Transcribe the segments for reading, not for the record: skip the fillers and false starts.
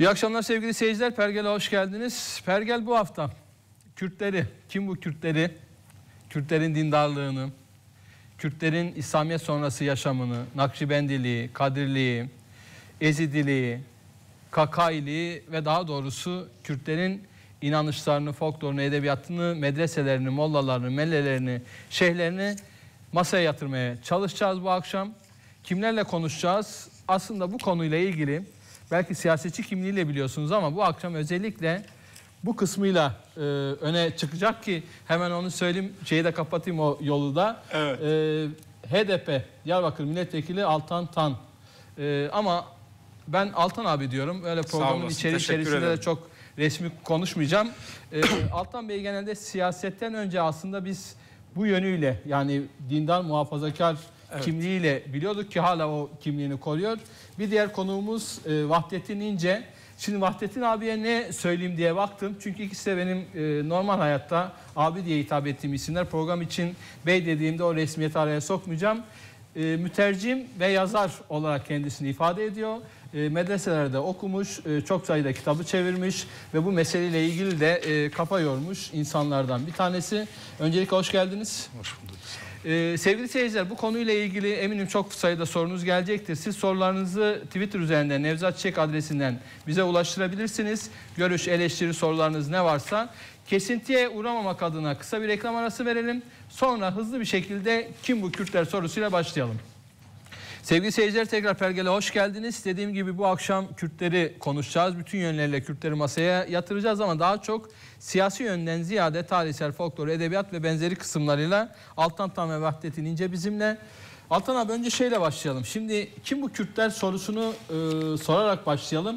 İyi akşamlar sevgili seyirciler. Pergel'e hoş geldiniz. Pergel bu hafta Kürtleri, kim bu Kürtleri? Kürtlerin dindarlığını, Kürtlerin İslamiyet sonrası yaşamını, Nakşibendiliği, Kadirliği, Ezidiliği, Kakailiği ve daha doğrusu Kürtlerin inanışlarını, folklorunu, edebiyatını, medreselerini, mollalarını, mellelerini, şeyhlerini masaya yatırmaya çalışacağız bu akşam. Kimlerle konuşacağız? Aslında bu konuyla ilgili belki siyasetçi kimliğiyle biliyorsunuz ama bu akşam özellikle bu kısmıyla öne çıkacak ki hemen onu söyleyeyim, şeyi de kapatayım o yolu da. Evet. HDP Diyarbakır Milletvekili Altan Tan. Ama ben Altan abi diyorum. Öyle programın içerisinde de çok resmi konuşmayacağım. Altan Bey genelde siyasetten önce aslında biz bu yönüyle, yani dindar muhafazakar kimliğiyle biliyorduk ki hala o kimliğini koruyor. Bir diğer konuğumuz Vahdettin İnce. Şimdi Vahdettin abiye ne söyleyeyim diye baktım. Çünkü ikisi de benim normal hayatta abi diye hitap ettiğim isimler. Program için bey dediğimde o resmiyeti araya sokmayacağım. Mütercim ve yazar olarak kendisini ifade ediyor. Medreselerde okumuş, çok sayıda kitabı çevirmiş ve bu meseleyle ilgili de kafa yormuş insanlardan bir tanesi. Öncelikle hoş geldiniz. Hoş bulduk. Sevgili seyirciler, bu konuyla ilgili eminim çok sayıda sorunuz gelecektir. Siz sorularınızı Twitter üzerinden Nevzat Çiçek adresinden bize ulaştırabilirsiniz. Görüş, eleştiri, sorularınız ne varsa. Kesintiye uğramamak adına kısa bir reklam arası verelim. Sonra hızlı bir şekilde kim bu Kürtler sorusuyla başlayalım. Sevgili seyirciler, tekrar Pergel'e hoş geldiniz. Dediğim gibi bu akşam Kürtleri konuşacağız. Bütün yönleriyle Kürtleri masaya yatıracağız ama daha çok siyasi yönden ziyade tarihsel, folklor, edebiyat ve benzeri kısımlarıyla Altan Tan ve Vahdettin İnce bizimle. Altan abi, önce şeyle başlayalım. Şimdi kim bu Kürtler sorusunu sorarak başlayalım.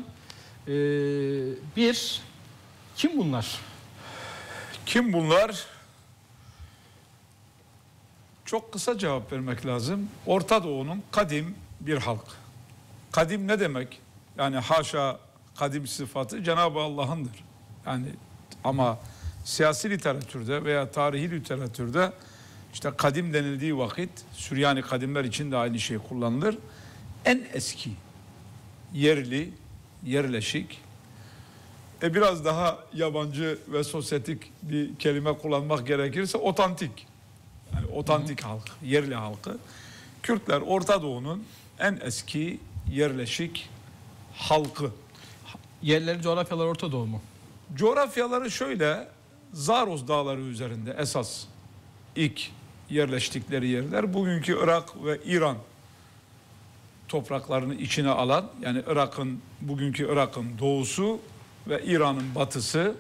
Kim bunlar? Kim bunlar? Çok kısa cevap vermek lazım. Orta Doğu'nun kadim bir halk. Kadim ne demek? Yani haşa kadim sıfatı Cenab-ı Allah'ındır. Yani ama siyasi literatürde veya tarihi literatürde işte kadim denildiği vakit Süryani kadimler için de aynı şey kullanılır. En eski yerli, yerleşik, biraz daha yabancı ve sosyetik bir kelime kullanmak gerekirse otantik. Yani otantik halk, yerli halkı. Kürtler Orta Doğu'nun en eski yerleşik halkı. Yerleri, coğrafyalar Orta Doğu mu? Coğrafyaları şöyle, Zaros Dağları üzerinde esas ilk yerleştikleri yerler. Bugünkü Irak ve İran topraklarını içine alan, yani bugünkü Irak'ın doğusu ve İran'ın batısı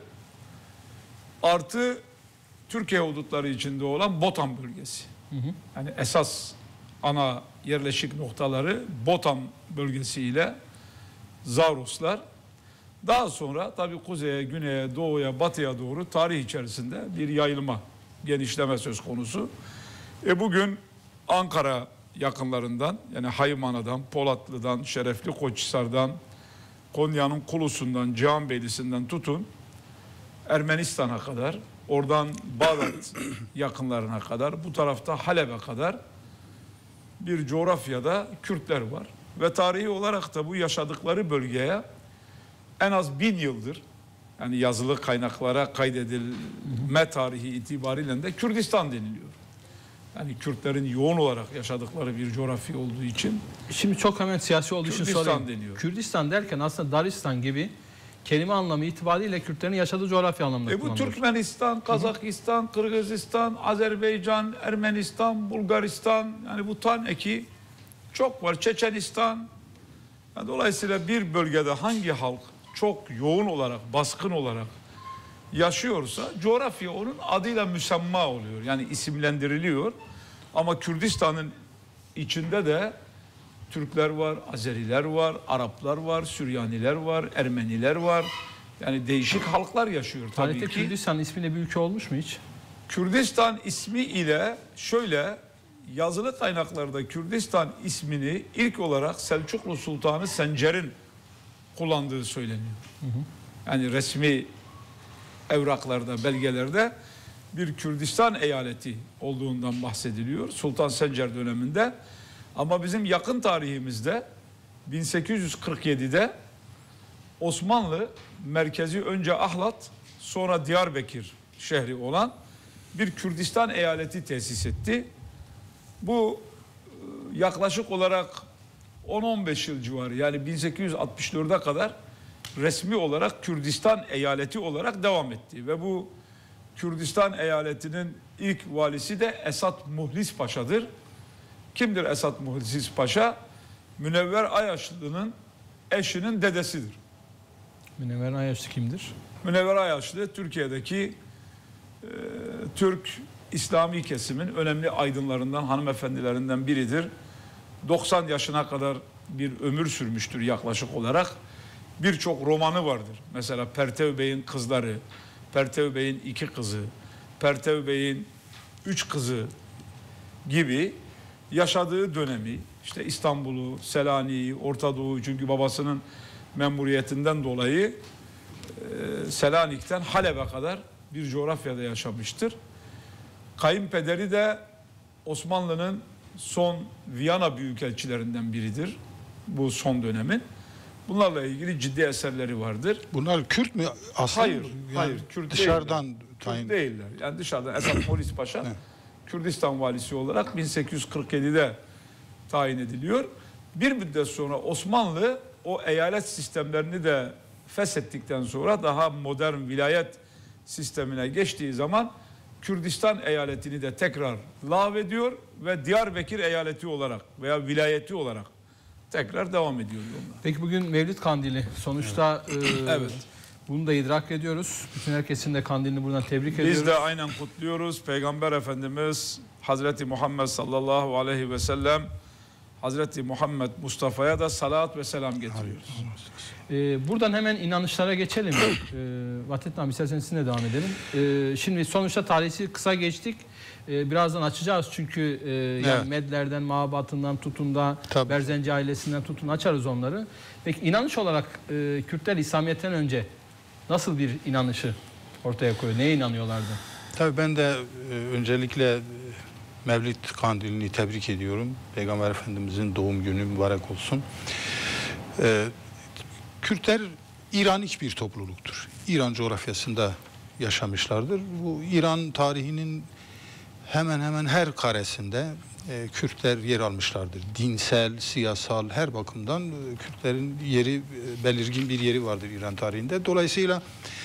artı Türkiye hudutları içinde olan Botan bölgesi. Yani esas ana yerleşik noktaları Botan bölgesi ile Zaroslar. Daha sonra tabii kuzeye, güneye, doğuya, batıya doğru tarih içerisinde bir yayılma, genişleme söz konusu. Bugün Ankara yakınlarından, yani Haymana'dan, Polatlı'dan, Şerefli Koçhisar'dan, Konya'nın Kulusu'ndan, Cihanbeylisi'nden tutun Ermenistan'a kadar, oradan Bağdat yakınlarına kadar, bu tarafta Halep'e kadar bir coğrafyada Kürtler var. Ve tarihi olarak da bu yaşadıkları bölgeye en az 1000 yıldır, yani yazılı kaynaklara kaydedilme tarihi itibariyle de Kürdistan deniliyor. Yani Kürtlerin yoğun olarak yaşadıkları bir coğrafya olduğu için. Şimdi çok hemen siyasi olduğu için sorayım. Deniyor. Kürdistan derken aslında Daristan gibi kelime anlamı itibariyle Kürtlerin yaşadığı coğrafya anlamında kullanılır. Bu Türkmenistan, Kazakistan, Kırgızistan, Azerbaycan, Ermenistan, Bulgaristan, yani bu taneki çok var. Çeçenistan. Yani dolayısıyla bir bölgede hangi halk çok yoğun olarak, baskın olarak yaşıyorsa coğrafya onun adıyla müsemma oluyor. Yani isimlendiriliyor. Ama Kürdistan'ın içinde de Türkler var, Azeriler var, Araplar var, Süryaniler var, Ermeniler var. Yani değişik halklar yaşıyor tabii Tarihte ki. Kürdistan ismiyle bir ülke olmuş mu hiç? Kürdistan ismi ile şöyle, yazılı kaynaklarda Kürdistan ismini ilk olarak Selçuklu Sultanı Sencer'in kullandığı söyleniyor. Yani resmi evraklarda, belgelerde bir Kürdistan eyaleti olduğundan bahsediliyor Sultan Sencer döneminde. Ama bizim yakın tarihimizde 1847'de Osmanlı merkezi önce Ahlat, sonra Diyarbakır şehri olan bir Kürdistan eyaleti tesis etti. Bu yaklaşık olarak 10-15 yıl civarı, yani 1864'e kadar resmi olarak Kürdistan eyaleti olarak devam etti. Ve bu Kürdistan eyaletinin ilk valisi de Esat Muhlis Paşa'dır. Kimdir Esat Muhlis Paşa? Münevver Ayaşlı'nın eşinin dedesidir. Münevver Ayaşlı kimdir? Münevver Ayaşlı Türkiye'deki Türk İslami kesimin önemli aydınlarından, hanımefendilerinden biridir. 90 yaşına kadar bir ömür sürmüştür yaklaşık olarak. Birçok romanı vardır. Mesela Pertev Bey'in kızları, Pertev Bey'in 2 kızı, Pertev Bey'in 3 kızı gibi yaşadığı dönemi, işte İstanbul'u, Selanik'i, Orta Doğu, çünkü babasının memuriyetinden dolayı Selanik'ten Halep'e kadar bir coğrafyada yaşamıştır. Kayınpederi de Osmanlı'nın son Viyana büyükelçilerinden biridir bu son dönemin. Bunlarla ilgili ciddi eserleri vardır. Bunlar Kürt mü aslında? Hayır, Yani hayır. Kürt dışarıdan değiller. tayin. Kürt değiller. Yani dışarıdan Esat Muhlis Paşa Kürdistan valisi olarak 1847'de tayin ediliyor. Bir müddet sonra Osmanlı o eyalet sistemlerini de feshettikten sonra daha modern vilayet sistemine geçtiği zaman Kürdistan eyaletini de tekrar lağvediyor ve Diyarbakır eyaleti olarak veya vilayeti olarak tekrar devam ediyor yoluna. Peki bugün Mevlid Kandili. Sonuçta Evet. bunu da idrak ediyoruz. Bütün herkesin de kandilini buradan tebrik ediyoruz. Biz de aynen kutluyoruz. Peygamber Efendimiz Hazreti Muhammed sallallahu aleyhi ve sellem, Hazreti Muhammed Mustafa'ya da salat ve selam getiriyoruz. Buradan hemen inanışlara geçelim. Vahdettin abi isterseniz sizinle devam edelim. Şimdi sonuçta tarihi kısa geçtik. Birazdan açacağız çünkü yani Medlerden, Mabatından tutun da Berzenci ailesinden tutun açarız onları. Peki inanış olarak Kürtler İslamiyet'ten önce nasıl bir inanışı ortaya koyuyor? Neye inanıyorlardı? Tabii ben de öncelikle Mevlid Kandilini tebrik ediyorum. Peygamber Efendimizin doğum günü mübarek olsun. Kürtler İranik bir topluluktur. İran coğrafyasında yaşamışlardır. Bu İran tarihinin hemen hemen her karesinde Kürtler yer almışlardır. Dinsel, siyasal her bakımdan Kürtlerin yeri, belirgin bir yeri vardır İran tarihinde. Dolayısıyla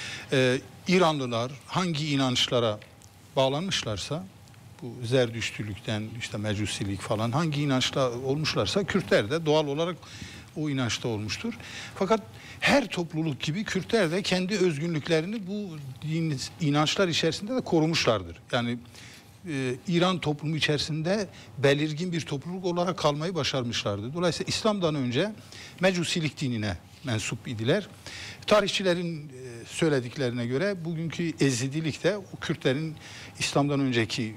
İranlılar hangi inançlara bağlanmışlarsa, bu Zerdüştülükten işte Mecusilik falan hangi inançta olmuşlarsa Kürtler de doğal olarak o inançta olmuştur. Fakat her topluluk gibi Kürtler de kendi özgünlüklerini bu din inançlar içerisinde de korumuşlardır. Yani İran toplumu içerisinde belirgin bir topluluk olarak kalmayı başarmışlardı. Dolayısıyla İslam'dan önce Mecusilik dinine mensup idiler. Tarihçilerin söylediklerine göre bugünkü Ezidilik de o Kürtlerin İslam'dan önceki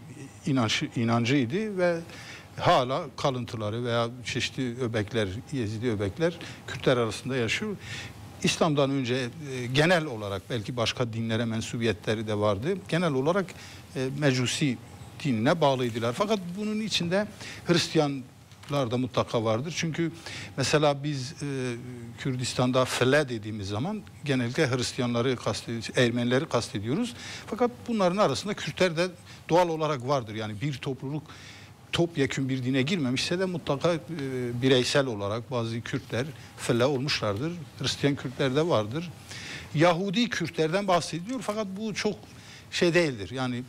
inancıydı ve hala kalıntıları veya çeşitli öbekler, Yezidi öbekler Kürtler arasında yaşıyor. İslam'dan önce genel olarak belki başka dinlere mensubiyetleri de vardı. Genel olarak Mecusi dinine bağlıydılar. Fakat bunun içinde Hristiyanlar da mutlaka vardır. Çünkü mesela biz Kürdistan'da Fele dediğimiz zaman genellikle Hristiyanları kastediyoruz, Ermenileri kastediyoruz. Fakat bunların arasında Kürtler de doğal olarak vardır. Yani bir topluluk topyekün bir dine girmemişse de mutlaka bireysel olarak bazı Kürtler Fele olmuşlardır. Hristiyan Kürtler de vardır. Yahudi Kürtlerden bahsediliyor fakat bu çok şey değildir. Yani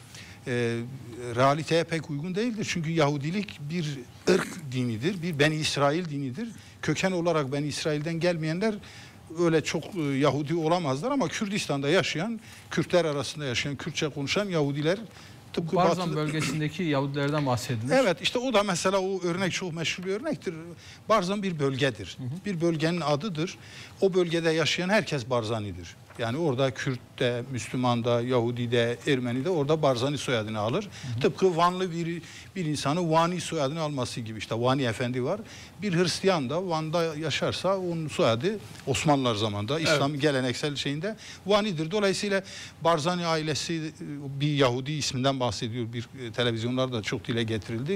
realiteye pek uygun değildir. Çünkü Yahudilik bir ırk dinidir, bir Beni İsrail dinidir. Köken olarak Beni İsrail'den gelmeyenler öyle çok Yahudi olamazlar ama Kürdistan'da yaşayan, Kürtler arasında yaşayan, Kürtçe konuşan Yahudiler tıpkı Barzan bölgesindeki Yahudilerden bahsedilir. Evet, işte o da mesela o örnek çok meşhur bir örnektir. Barzan bir bölgedir. Bir bölgenin adıdır. O bölgede yaşayan herkes Barzani'dir. Yani orada Kürt de, Müslüman da, Yahudi de, Ermeni de orada Barzani soyadını alır. Tıpkı Vanlı bir insanın Vani soyadını alması gibi. İşte Vani Efendi var. Bir Hristiyan da Van'da yaşarsa onun soyadı Osmanlılar zamanında İslam geleneksel şeyinde Vani'dir. Dolayısıyla Barzani ailesi bir Yahudi isminden bahsediyor. Bir televizyonlarda çok dile getirildi.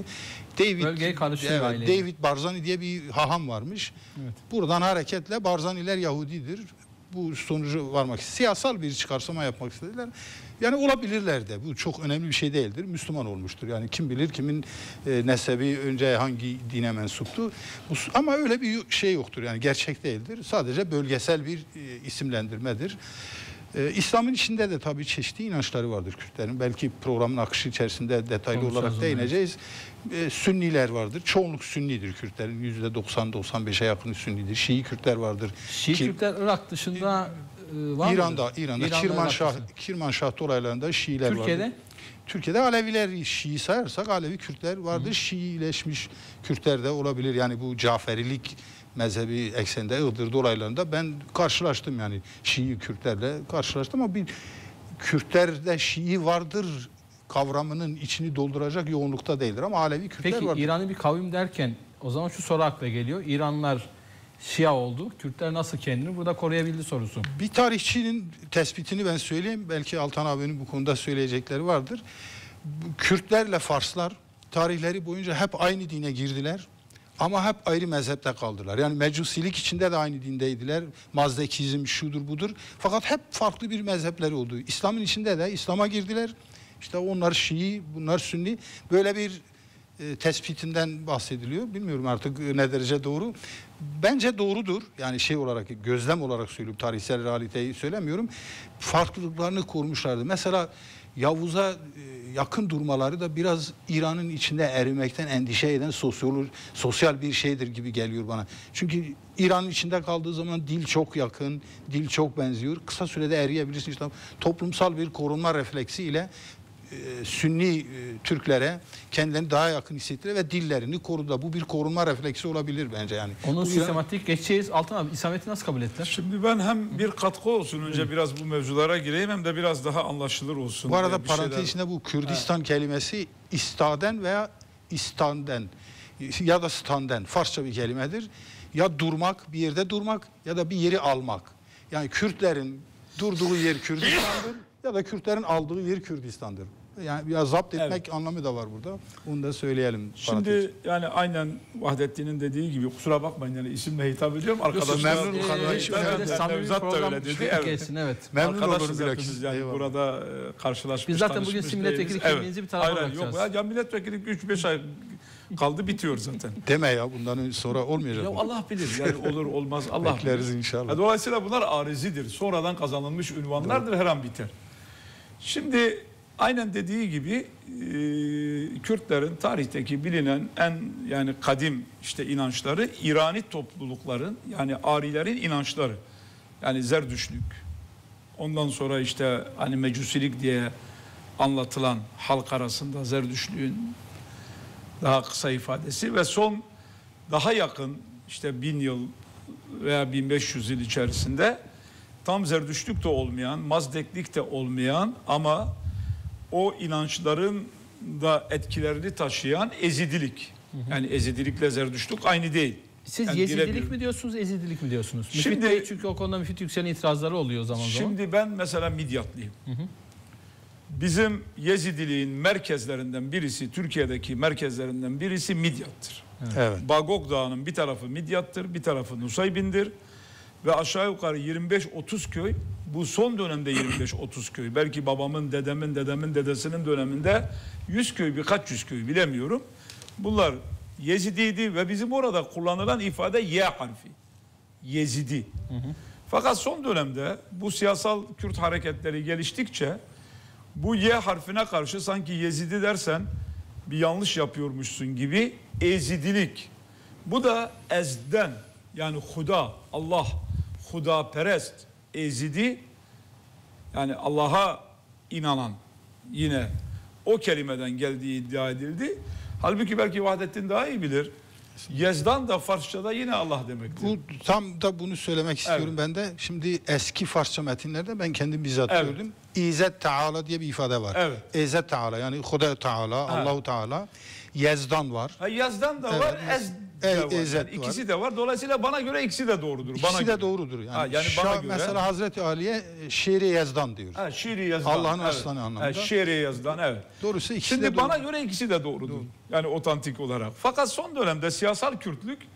David Barzani diye bir haham varmış. Evet. Buradan hareketle Barzaniler Yahudidir. bu sonucu varmak istediler. Siyasal bir çıkarsama yapmak istediler. Yani olabilirler de. Bu çok önemli bir şey değildir. Müslüman olmuştur. Yani kim bilir kimin nesebi önce hangi dine mensuptu. Ama öyle bir şey yoktur. Yani gerçek değildir. Sadece bölgesel bir isimlendirmedir. İslam'ın içinde de tabii çeşitli inançları vardır Kürtlerin. Belki programın akışı içerisinde detaylı olarak değineceğiz. Sünniler vardır. Çoğunluk Sünnidir Kürtlerin. %90-95'e yakını Sünnidir. Şii Kürtler vardır. Şii Kürtler Irak dışında var mıdır? İran'da. Kirmanşah olaylarında Şiiler vardır. Türkiye'de Aleviler Şii sayarsak Alevi Kürtler vardır. Şiileşmiş Kürtler de olabilir. Yani bu Caferilik mezhebi ekseninde Iğdır olaylarında ben karşılaştım, yani Şii Kürtlerle karşılaştım ama bir Kürtlerde Şii vardır kavramının içini dolduracak yoğunlukta değildir ama Alevi Kürtler vardır. Peki İran'ı bir kavim derken o zaman şu soru akla geliyor. İranlılar Şia oldu. Kürtler nasıl kendini burada koruyabildi sorusu. Bir tarihçinin tespitini ben söyleyeyim. Belki Altan abinin bu konuda söyleyecekleri vardır. Kürtlerle Farslar tarihleri boyunca hep aynı dine girdiler. Ama hep ayrı mezhepte kaldılar. Yani Mecusilik içinde de aynı dindeydiler. Mazdekizm şudur budur. Fakat hep farklı bir mezhepleri oldu. İslam'ın içinde de İslam'a girdiler. İşte onlar Şii, bunlar Sünni. Böyle bir tespitinden bahsediliyor. Bilmiyorum artık ne derece doğru. Bence doğrudur. Yani şey olarak, gözlem olarak söylüyorum. Tarihsel realiteyi söylemiyorum. Farklılıklarını korumuşlardı. Mesela Yavuz'a yakın durmaları da biraz İran'ın içinde erimekten endişe eden sosyal bir şeydir gibi geliyor bana. Çünkü İran'ın içinde kaldığı zaman dil çok yakın, dil çok benziyor. Kısa sürede eriyebilirsin. İşte toplumsal bir korunma refleksiyle Sünni Türklere kendilerini daha yakın hissettiler ve dillerini korudu. Bu bir korunma refleksi olabilir bence yani. Onu sistematik geçeceğiz. Altan abi İslamiyet'i nasıl kabul ettiler? Şimdi ben hem bir katkı olsun önce biraz bu mevzulara gireyim hem de biraz daha anlaşılır olsun. Bu arada parantez içinde bu Kürdistan kelimesi istaden veya istanden ya da standen Farsça bir kelimedir. Ya durmak, bir yerde durmak ya da bir yeri almak. Yani Kürtlerin durduğu yer Kürdistan'dır ya da Kürtlerin aldığı yer Kürdistan'dır. Yani ya zapt etmek anlamı da var burada. Onu da söyleyelim. Şimdi yani aynen Vahdettin'in dediği gibi, kusura bakmayın yani isimle hitap ediyorum. Arkadaşlar memnun Nevzat da öyle dedi. Evet. Memnun Arkadaşız olurum hepimiz yani burada karşılaşmış. Biz zaten bugün milletvekili kimliğinizi bir tarafa bırakacağız. Yok ya milletvekili 3-5 ay kaldı bitiyor zaten. Deme ya, bundan sonra olmayacak. Ya Allah bilir yani olur olmaz Allah bekleriz bilir. inşallah. Dolayısıyla bunlar arizidir. Sonradan kazanılmış ünvanlardır, her an biter. Şimdi aynen dediği gibi Kürtlerin tarihteki bilinen en yani kadim işte inançları İrani toplulukların yani Arilerin inançları. Yani Zerdüştlük. Ondan sonra işte hani Mecusilik diye anlatılan halk arasında Zerdüştlüğün daha kısa ifadesi ve son daha yakın işte 1000 yıl veya 1500 yıl içerisinde tam Zerdüştlük de olmayan, Mazdeklik de olmayan ama o inançların da etkilerini taşıyan Ezidilik. Yani Ezidilikle Zerdüştlük aynı değil. Siz yani Yezidilik mi diyorsunuz, Ezidilik mi diyorsunuz? Şimdi, Müfit Bey, çünkü o konuda Müfit Yüksel'in itirazları oluyor zaman zaman. Şimdi ben mesela Midyatlıyım. Bizim Yezidiliğin merkezlerinden birisi, Türkiye'deki merkezlerinden birisi Midyat'tır. Evet. Bagok Dağı'nın bir tarafı Midyat'tır, bir tarafı Nusaybin'dir. Ve aşağı yukarı 25-30 köy, bu son dönemde 25-30 köy. Belki babamın, dedemin dedesinin döneminde 100 köy, birkaç yüz köy bilemiyorum. Bunlar Yezidiydi ve bizim orada kullanılan ifade Y harfi. Yezidi. Fakat son dönemde bu siyasal Kürt hareketleri geliştikçe bu Y harfine karşı sanki Yezidi dersen bir yanlış yapıyormuşsun gibi Ezidilik. Bu da ezden yani Huda, Allah, Huda perest, Ezidi yani Allah'a inanan yine o kelimeden geldiği iddia edildi. Halbuki belki Vahdettin daha iyi bilir. Yezdan da Farsçada yine Allah demektir. Bu tam da bunu söylemek istiyorum ben de. Şimdi eski Farsça metinlerde ben kendim bizzat gördüm. İzzet Teala diye bir ifade var. Evet. İzzet Teala yani Huda Teala, Allahu Teala. Yezdan var. Yazdan da var, de var. Yani ikisi de var. Dolayısıyla bana göre ikisi de doğrudur. İkisi de doğrudur. Yani, bana göre. Mesela Hazreti Ali'ye Şiir-i Yezdan diyor. Şiir-i Yezdan. Allah'ın aslanı anlamında. Şiir-i Yezdan, evet. Doğrusu ikisi Şimdi de bana göre ikisi de doğrudur. Yani otantik olarak. Fakat son dönemde siyasal Kürtlük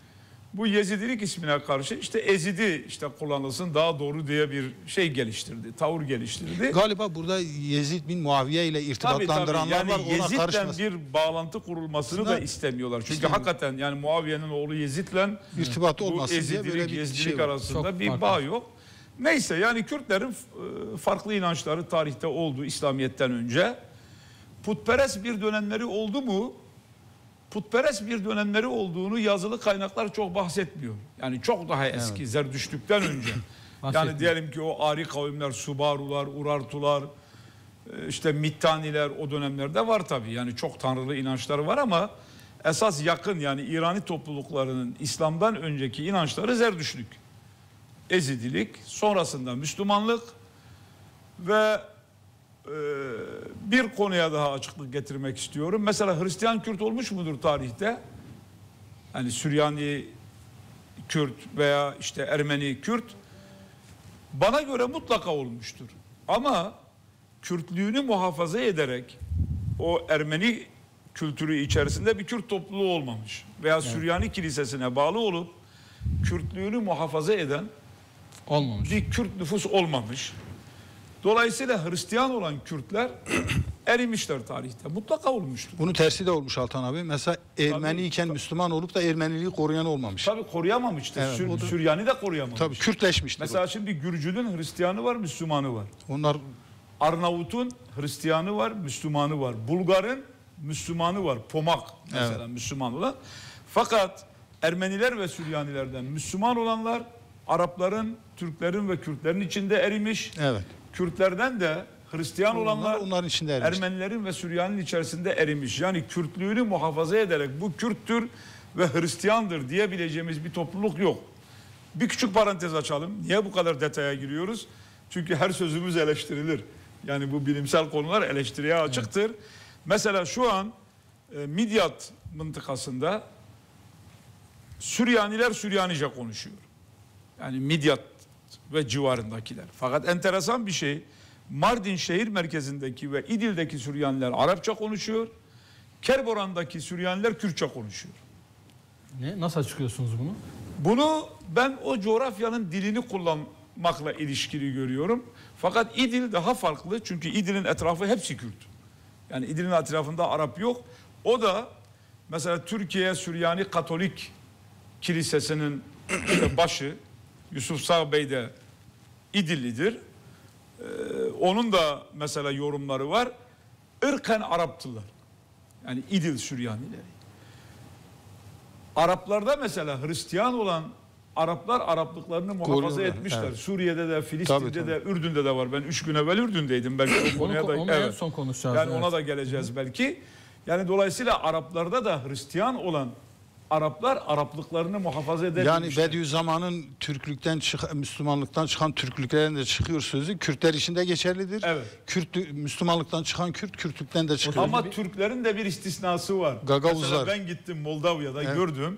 bu Yezidilik ismine karşı işte Ezidi işte kullanılsın daha doğru diye bir şey geliştirdi, tavır geliştirdi. Galiba burada Yezid bin Muaviye ile irtibatlandıranlar yani var. Ona Yezid'le karışmasın. bir bağlantı kurulmasını da istemiyorlar. Çünkü hakikaten yani Muaviye'nin oğlu Yezid'le irtibatı bu olmasın diye Ezidilik, böyle bir Yezidilik şey var. arasında Çok bir farklı. bağ yok. Neyse yani Kürtlerin farklı inançları tarihte oldu İslamiyet'ten önce. Putperest bir dönemleri oldu mu? Putperest bir dönemleri olduğunu yazılı kaynaklar çok bahsetmiyor. Yani çok daha eski, Zerdüştlük'ten önce. Yani diyelim ki o Ari kavimler, Subarular, Urartular, işte Mittaniler o dönemlerde var tabii. Yani çok tanrılı inançları var ama esas yakın yani İrani topluluklarının İslam'dan önceki inançları Zerdüştlük. Ezidilik, sonrasında Müslümanlık ve bir konuya daha açıklık getirmek istiyorum. Mesela Hristiyan Kürt olmuş mudur tarihte? Yani Süryani Kürt veya işte Ermeni Kürt. Bana göre mutlaka olmuştur. Ama Kürtlüğünü muhafaza ederek o Ermeni kültürü içerisinde bir Kürt topluluğu olmamış. Veya Süryani kilisesine bağlı olup Kürtlüğünü muhafaza eden olmamış. bir Kürt nüfus olmamış. Dolayısıyla Hristiyan olan Kürtler erimişler tarihte. Mutlaka olmuştur. Bunun tersi de olmuş Altan abi. Mesela Ermeni iken Müslüman olup da Ermeniliği koruyan olmamış. Tabii koruyamamıştır. Evet, o da- Süryani de koruyamamış. Tabii Kürtleşmiştir. Mesela şimdi Gürcü'nün Hristiyanı var, Müslümanı var. Onlar Arnavut'un Hristiyanı var, Müslümanı var. Bulgar'ın Müslümanı var. Pomak mesela Müslüman olan. Fakat Ermeniler ve Süryanilerden Müslüman olanlar Arapların, Türklerin ve Kürtlerin içinde erimiş. evet. Kürtlerden de Hristiyan olanlar onların içinde erimiş. Ermenilerin ve Süryani'nin içerisinde erimiş. Yani Kürtlüğünü muhafaza ederek bu Kürttür ve Hristiyandır diyebileceğimiz bir topluluk yok. Bir küçük parantez açalım. Niye bu kadar detaya giriyoruz? Çünkü her sözümüz eleştirilir. Yani bu bilimsel konular eleştiriye açıktır. Evet. Mesela şu an Midyat mıntıkasında Süryaniler Süryanice konuşuyor. Yani Midyat ve civarındakiler. Fakat enteresan bir şey, Mardin şehir merkezindeki ve İdil'deki Süryaniler Arapça konuşuyor. Kerboran'daki Süryaniler Kürtçe konuşuyor. Nasıl açıklıyorsunuz bunu? Bunu ben o coğrafyanın dilini kullanmakla ilişkili görüyorum. Fakat İdil daha farklı çünkü İdil'in etrafı hepsi Kürt. Yani İdil'in etrafında Arap yok. O da mesela Türkiye Süryani Katolik Kilisesi'nin başı Yusuf Sağ Bey de İdillidir. Onun da mesela yorumları var. Irken Araptılar. Yani İdil Süryanileri. Araplarda mesela Hristiyan olan Araplar Araplıklarını muhafaza etmişler. Evet. Suriye'de de, Filistin'de de, Ürdün'de de var. Ben 3 gün evvel Ürdün'deydim. Belki o konuya da onu en son konuşacağız. Yani ona da geleceğiz belki. Yani dolayısıyla Araplarda da Hristiyan olan Araplar Araplıklarını muhafaza edermişler. Yani Bediüzzaman'ın Türklükten Müslümanlıktan çıkan Türklüklerden de çıkıyor sözü. Kürtler için de geçerlidir. Evet. Müslümanlıktan çıkan Kürt, Kürtlükten de çıkıyor. Ama Türklerin de bir istisnası var. Gagavuzlar. Mesela ben gittim Moldava'da gördüm.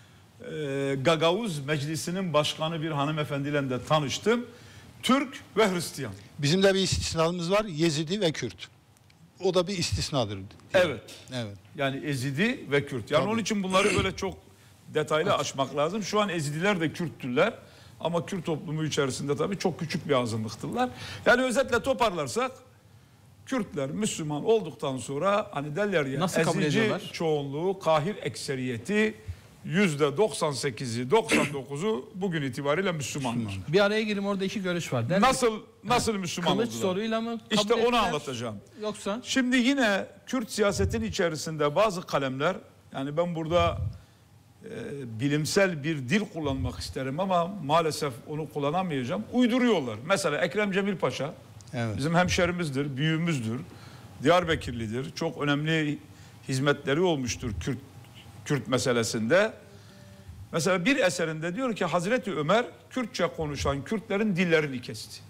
Gagavuz Meclisi'nin başkanı bir hanımefendiyle de tanıştım. Türk ve Hristiyan. Bizim de bir istisnamız var. Yezidi ve Kürt. O da bir istisnadır. Evet. Evet. Yani Ezidi ve Kürt. Yani onun için bunları böyle çok detaylı açmak lazım. Şu an Ezidiler de Kürttürler. Ama Kürt toplumu içerisinde tabii çok küçük bir azınlıktırlar. Yani özetle toparlarsak Kürtler Müslüman olduktan sonra hani derler ya nasıl kabul ezici ediyorlar? çoğunluğu, kahir ekseriyeti %98'i, 99'u bugün itibariyle Müslümanlar. Bir araya gireyim, orada iki görüş var. Nasıl Müslüman Kılıç oldular? soruyla mı kabul İşte onu ettiler, anlatacağım. Yoksa? Şimdi yine Kürt siyasetin içerisinde bazı kalemler, yani ben burada bilimsel bir dil kullanmak isterim ama maalesef onu kullanamayacağım. Uyduruyorlar. Mesela Ekrem Cemil Paşa bizim hemşerimizdir, büyüğümüzdür, Diyarbakırlıdır. Çok önemli hizmetleri olmuştur Kürt meselesinde. Mesela bir eserinde diyor ki Hazreti Ömer Kürtçe konuşan Kürtlerin dillerini kesti.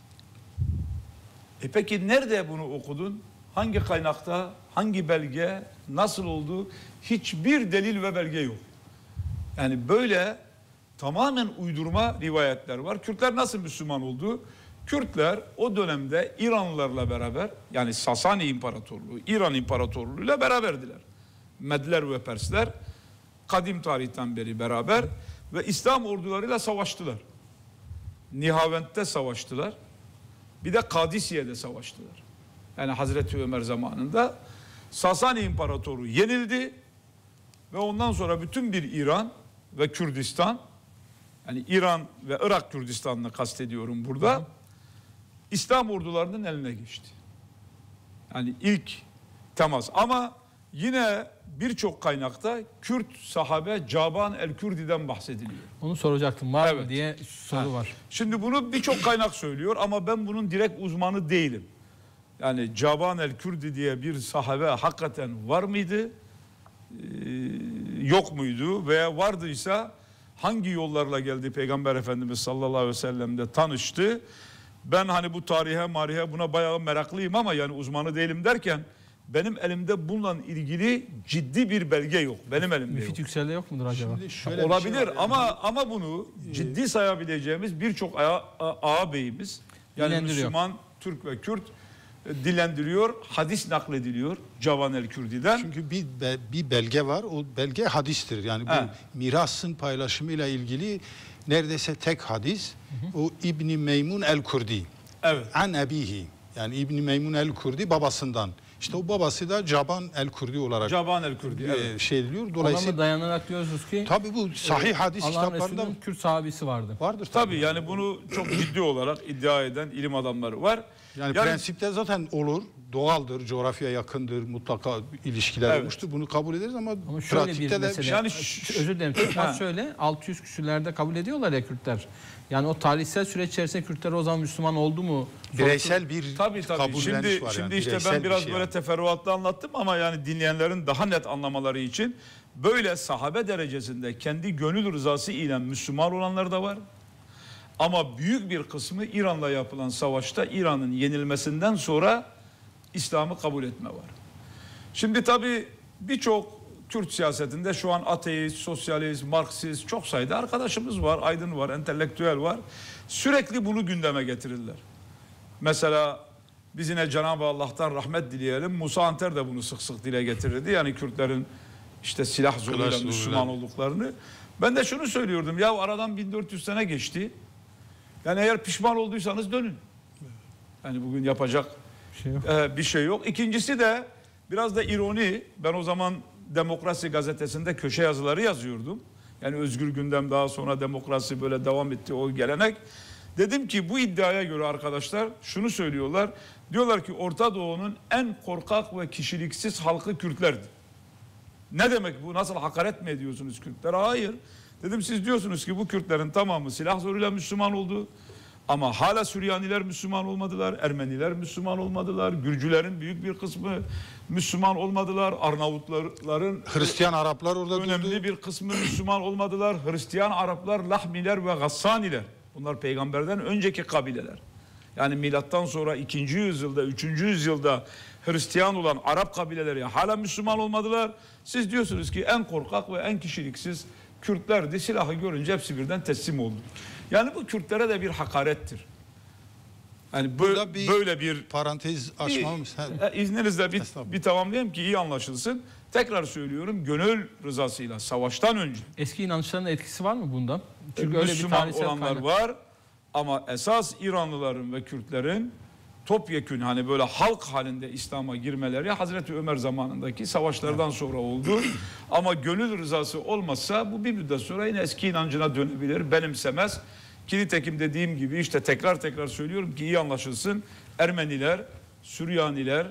Peki nerede bunu okudun? Hangi kaynakta, hangi belge, nasıl oldu? Hiçbir delil ve belge yok. Yani böyle tamamen uydurma rivayetler var. Kürtler nasıl Müslüman oldu? Kürtler o dönemde İranlılarla beraber, yani Sasani İmparatorluğu, İran İmparatorluğu ile beraberdiler. Medler ve Persler kadim tarihten beri beraber. ve İslam ordularıyla savaştılar. Nihavend'de savaştılar. Bir de Kadisiye'de savaştılar. Yani Hazreti Ömer zamanında Sasani İmparatoru yenildi ve ondan sonra bütün bir İran ve Kürdistan, yani İran ve Irak Kürdistan'ını kastediyorum burada, İslam ordularının eline geçti. Yani ilk temas. Ama yine birçok kaynakta Kürt sahabe Caban el-Kürdi'den bahsediliyor. Onu soracaktım. Var mı Evet. diye soru var. Şimdi bunu birçok kaynak söylüyor ama ben bunun direkt uzmanı değilim. Yani Caban el-Kürdi diye bir sahabe hakikaten var mıydı? Yok muydu? Veya vardıysa hangi yollarla geldi Peygamber Efendimiz sallallahu aleyhi ve sellem'de tanıştı? Ben hani bu tarihe marihe buna bayağı meraklıyım ama yani uzmanı değilim derken benim elimde bununla ilgili ciddi bir belge yok. Benim elimde yok. Müfit Yüksel'de yok mudur acaba? Şimdi şöyle bir Olabilir şey var yani. ama bunu ciddi sayabileceğimiz birçok ağabeyimiz, yani Dillendiriyor. Müslüman, Türk ve Kürt dillendiriyor, hadis naklediliyor Cavan el-Kürdi'den. Çünkü bir belge var. O belge hadistir. Yani bu He. mirasın paylaşımıyla ilgili neredeyse tek hadis. O İbni Meymun el-Kurdi. Evet. An ebihi. Yani İbni Meymun el-Kurdi babasından. İşte o babası da Caban el-Kurdi olarak Caban el-Kürdi. Evet. şey ediliyor. Ona Dolayısıyla mı dayanarak diyorsunuz ki tabii bu sahih hadis Allah'ın kitaplarında Resulü'nün Kürt sahabesi vardı. vardır. Tabii yani bunu çok ciddi olarak iddia eden ilim adamları var. Yani prensipte zaten olur. Doğaldır, coğrafyaya yakındır, mutlaka ilişkiler Evet. olmuştur. bunu kabul ederiz ama Ama şöyle bir pratikte de mesele, yani özür dilerim, Türkler Ha. şöyle 600 küsürlerde kabul ediyorlar ya Kürtler. Yani o tarihsel süreç içerisinde Kürtler o zaman Müslüman oldu mu? bireysel bir Tabii. kabulleniş Şimdi var yani. işte Bireysel ben bir biraz şey böyle yani. teferruatlı anlattım ama yani dinleyenlerin daha net anlamaları için böyle sahabe derecesinde kendi gönül rızası ile Müslüman olanlar da var. Ama büyük bir kısmı İran'la yapılan savaşta İran'ın yenilmesinden sonra İslam'ı kabul etme var. Şimdi tabii birçok Kürt siyasetinde şu an ateist, sosyalist, Marksist çok sayıda arkadaşımız var, aydın var, entelektüel var. Sürekli bunu gündeme getirirler. Mesela biz yine Cenab-ı Allah'tan rahmet dileyelim. Musa Anter de bunu sık sık dile getirirdi. Yani Kürtlerin işte silah zoruyla Kılıç Müslüman zoruyla. olduklarını. Ben de şunu söylüyordum. Ya aradan 1400 sene geçti. Yani eğer pişman olduysanız dönün. Yani bugün yapacak Bir şey yok. bir şey yok. İkincisi de biraz da ironi. Ben o zaman Demokrasi gazetesinde köşe yazıları yazıyordum. Yani Özgür Gündem, daha sonra Demokrasi böyle devam etti o gelenek. Dedim ki bu iddiaya göre arkadaşlar şunu söylüyorlar. Diyorlar ki Orta Doğu'nun en korkak ve kişiliksiz halkı Kürtlerdi. Ne demek bu? Nasıl hakaret mi ediyorsunuz Kürtlere? Hayır. Dedim siz diyorsunuz ki bu Kürtlerin tamamı silah zoruyla Müslüman oldu. Ama hala Süryaniler Müslüman olmadılar, Ermeniler Müslüman olmadılar, Gürcülerin büyük bir kısmı Müslüman olmadılar, Arnavutların Hristiyan Araplar orada önemli durdu. bir kısmı Müslüman olmadılar. Hristiyan Araplar, Lahmiler ve Gassaniler. Bunlar peygamberden önceki kabileler. Yani milattan sonra 2. yüzyılda, 3. yüzyılda Hristiyan olan Arap kabileleri hala Müslüman olmadılar. Siz diyorsunuz ki en korkak ve en kişiliksiz Kürtlerdi. Silahı görünce hepsi birden teslim oldu. Yani bu Kürtlere de bir hakarettir. Yani Burada böyle bir parantez açmamız. izninizle Estağfurullah. bir tamamlayayım ki iyi anlaşılsın. Tekrar söylüyorum, gönül rızasıyla savaştan önce Eski inançların etkisi var mı bundan? Çünkü öyle bir Müslüman tarihsel olanlar kaynak. var ama esas İranlıların ve Kürtlerin topyekün hani böyle halk halinde İslam'a girmeleri Hazreti Ömer zamanındaki savaşlardan sonra oldu. Ama gönül rızası olmazsa bu bir müddet sonra yine eski inancına dönebilir, benimsemez. Ki nitekim dediğim gibi işte tekrar söylüyorum ki iyi anlaşılsın. Ermeniler, Süryaniler,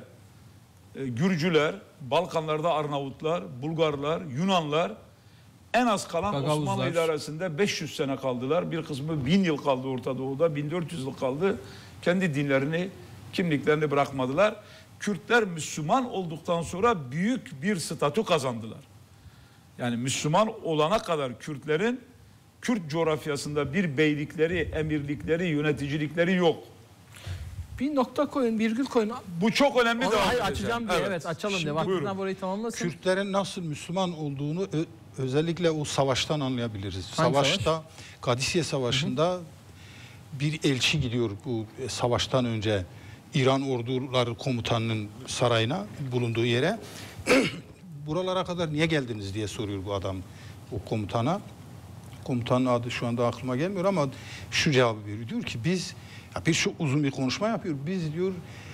Gürcüler, Balkanlarda Arnavutlar, Bulgarlar, Yunanlar en az kalan Gagavuzlar. Osmanlı idaresinde 500 sene kaldılar. Bir kısmı 1000 yıl kaldı Orta Doğu'da, 1400 yıl kaldı. Kendi dinlerini, kimliklerini bırakmadılar. Kürtler Müslüman olduktan sonra büyük bir statü kazandılar. Yani Müslüman olana kadar Kürtlerin Kürt coğrafyasında bir beylikleri, emirlikleri, yöneticilikleri yok. Bir nokta koyun, virgül koyun. Bu çok önemli. Onu devam hayır edeceğim. açacağım diye evet açalım Şimdi diye. Vaktinden buyurun. burayı tamamlasın. Kürtlerin nasıl Müslüman olduğunu özellikle o savaştan anlayabiliriz. Hangi Savaşta, Kadisiye Savaşı'nda bir elçi gidiyor bu savaştan önce İran orduları komutanının sarayına, bulunduğu yere. Buralara kadar niye geldiniz diye soruyor bu adam o komutana. komutanın adı şu anda aklıma gelmiyor ama şu cevabı veriyor. Diyor ki biz, çok uzun bir konuşma yapıyor. Biz diyor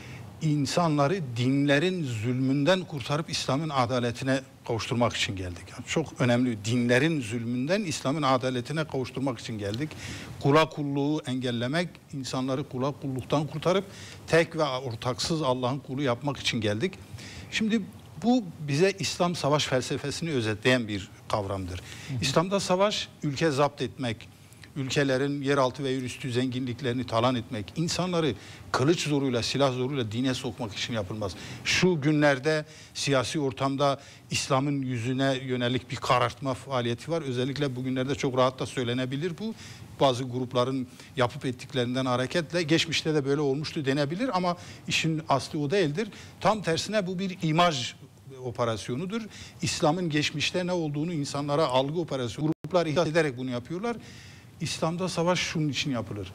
insanları dinlerin zulmünden kurtarıp İslam'ın adaletine kavuşturmak için geldik. Yani çok önemli. Dinlerin zulmünden İslam'ın adaletine kavuşturmak için geldik. Kula kulluğu engellemek, insanları kula kulluktan kurtarıp tek ve ortaksız Allah'ın kulu yapmak için geldik. Şimdi bu bize İslam savaş felsefesini özetleyen bir kavramdır. İslam'da savaş ülke zapt etmek, ülkelerin yeraltı ve yerüstü zenginliklerini talan etmek, insanları kılıç zoruyla, silah zoruyla dine sokmak için yapılmaz. Şu günlerde siyasi ortamda İslam'ın yüzüne yönelik bir karartma faaliyeti var. Özellikle bugünlerde çok rahat da söylenebilir bu. Bazı grupların yapıp ettiklerinden hareketle geçmişte de böyle olmuştu denebilir ama işin aslı o değildir. Tam tersine bu bir imaj operasyonudur. İslam'ın geçmişte ne olduğunu insanlara algı operasyonu. Gruplar ihdas ederek bunu yapıyorlar. İslam'da savaş şunun için yapılır.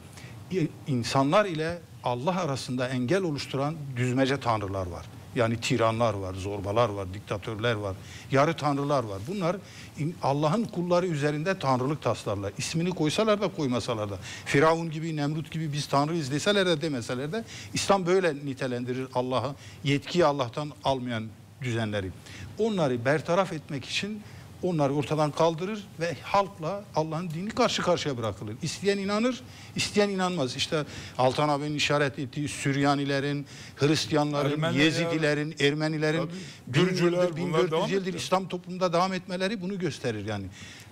İnsanlar ile Allah arasında engel oluşturan düzmece tanrılar var. Yani tiranlar var, zorbalar var, diktatörler var, yarı tanrılar var. Bunlar Allah'ın kulları üzerinde tanrılık taslarlar. İsmini koysalar da koymasalar da. Firavun gibi, Nemrut gibi biz tanrıyız deseler de demeseler de İslam böyle nitelendirir Allah'ı, yetkiyi Allah'tan almayan düzenleri. Onları bertaraf etmek için onları ortadan kaldırır ve halkla Allah'ın dini karşı karşıya bırakılır. İsteyen inanır, isteyen inanmaz. İşte Altan abinin işaret ettiği Süryanilerin, Hristiyanların, Ermeniler, Yezidilerin, Ermenilerin Gürcüler, 1400 yıldır İslam toplumunda devam etmeleri bunu gösterir yani.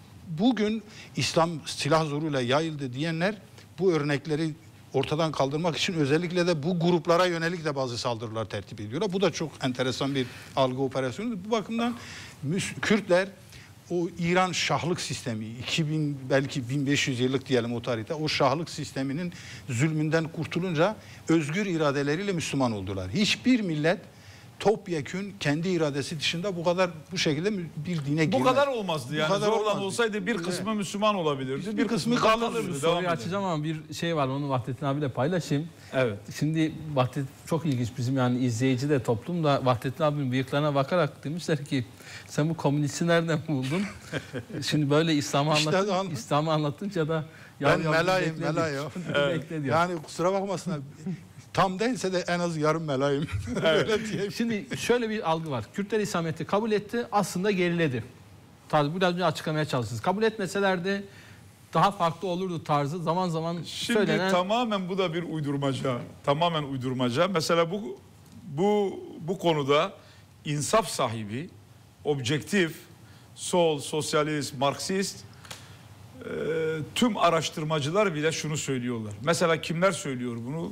Bugün İslam silah zoruyla yayıldı diyenler bu örnekleri ortadan kaldırmak için özellikle de bu gruplara yönelik de bazı saldırılar tertip ediyorlar. Bu da çok enteresan bir algı operasyonu. Bu bakımdan Kürtler o İran şahlık sistemi 2000 belki 1500 yıllık diyelim o tarihte o şahlık sisteminin zulmünden kurtulunca özgür iradeleriyle Müslüman oldular. Hiçbir millet topyekün kendi iradesi dışında bu şekilde bir dine girmez. Bu kadar olmazdı yani. Kadar Zorlan olmazdı. olsaydı bir kısmı Müslüman olabilirdi. Bir kısmı kalırdı. kalırdı. Soruyu açacağım ama bir şey var, onu Vahdettin abiyle paylaşayım. Evet. Şimdi Vahdettin çok ilginç, bizim yani izleyici de toplum da Vahdettin abinin bıyıklarına bakarak demişler ki sen bu komünisti nereden buldun? Şimdi böyle İslam'ı anlatınca da ben melayım. Evet. Yani kusura bakmasınlar. Tam değilse de en az yarım melayım. Evet. Şimdi şöyle bir algı var. Kürtler İslamiyet'i kabul etti, aslında geriledi. Tarzı biraz önce açıklamaya çalıştınız. Kabul etmeselerdi daha farklı olurdu tarzı zaman zaman Şimdi söylenen. tamamen bu da bir uydurmaca. Tamamen uydurmaca. Mesela bu konuda insaf sahibi, objektif, sol, sosyalist, Marksist tüm araştırmacılar bile şunu söylüyorlar. Mesela kimler söylüyor bunu?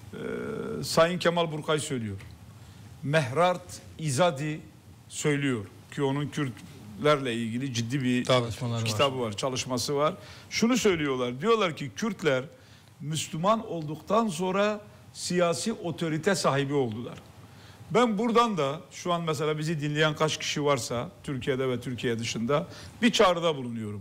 Sayın Kemal Burkay söylüyor. Mehrart İzadi söylüyor ki onun Kürtlerle ilgili ciddi bir kitabı var, çalışması var. Şunu söylüyorlar. Diyorlar ki Kürtler Müslüman olduktan sonra siyasi otorite sahibi oldular. Ben buradan da şu an mesela bizi dinleyen kaç kişi varsa Türkiye'de ve Türkiye dışında bir çağrıda bulunuyorum.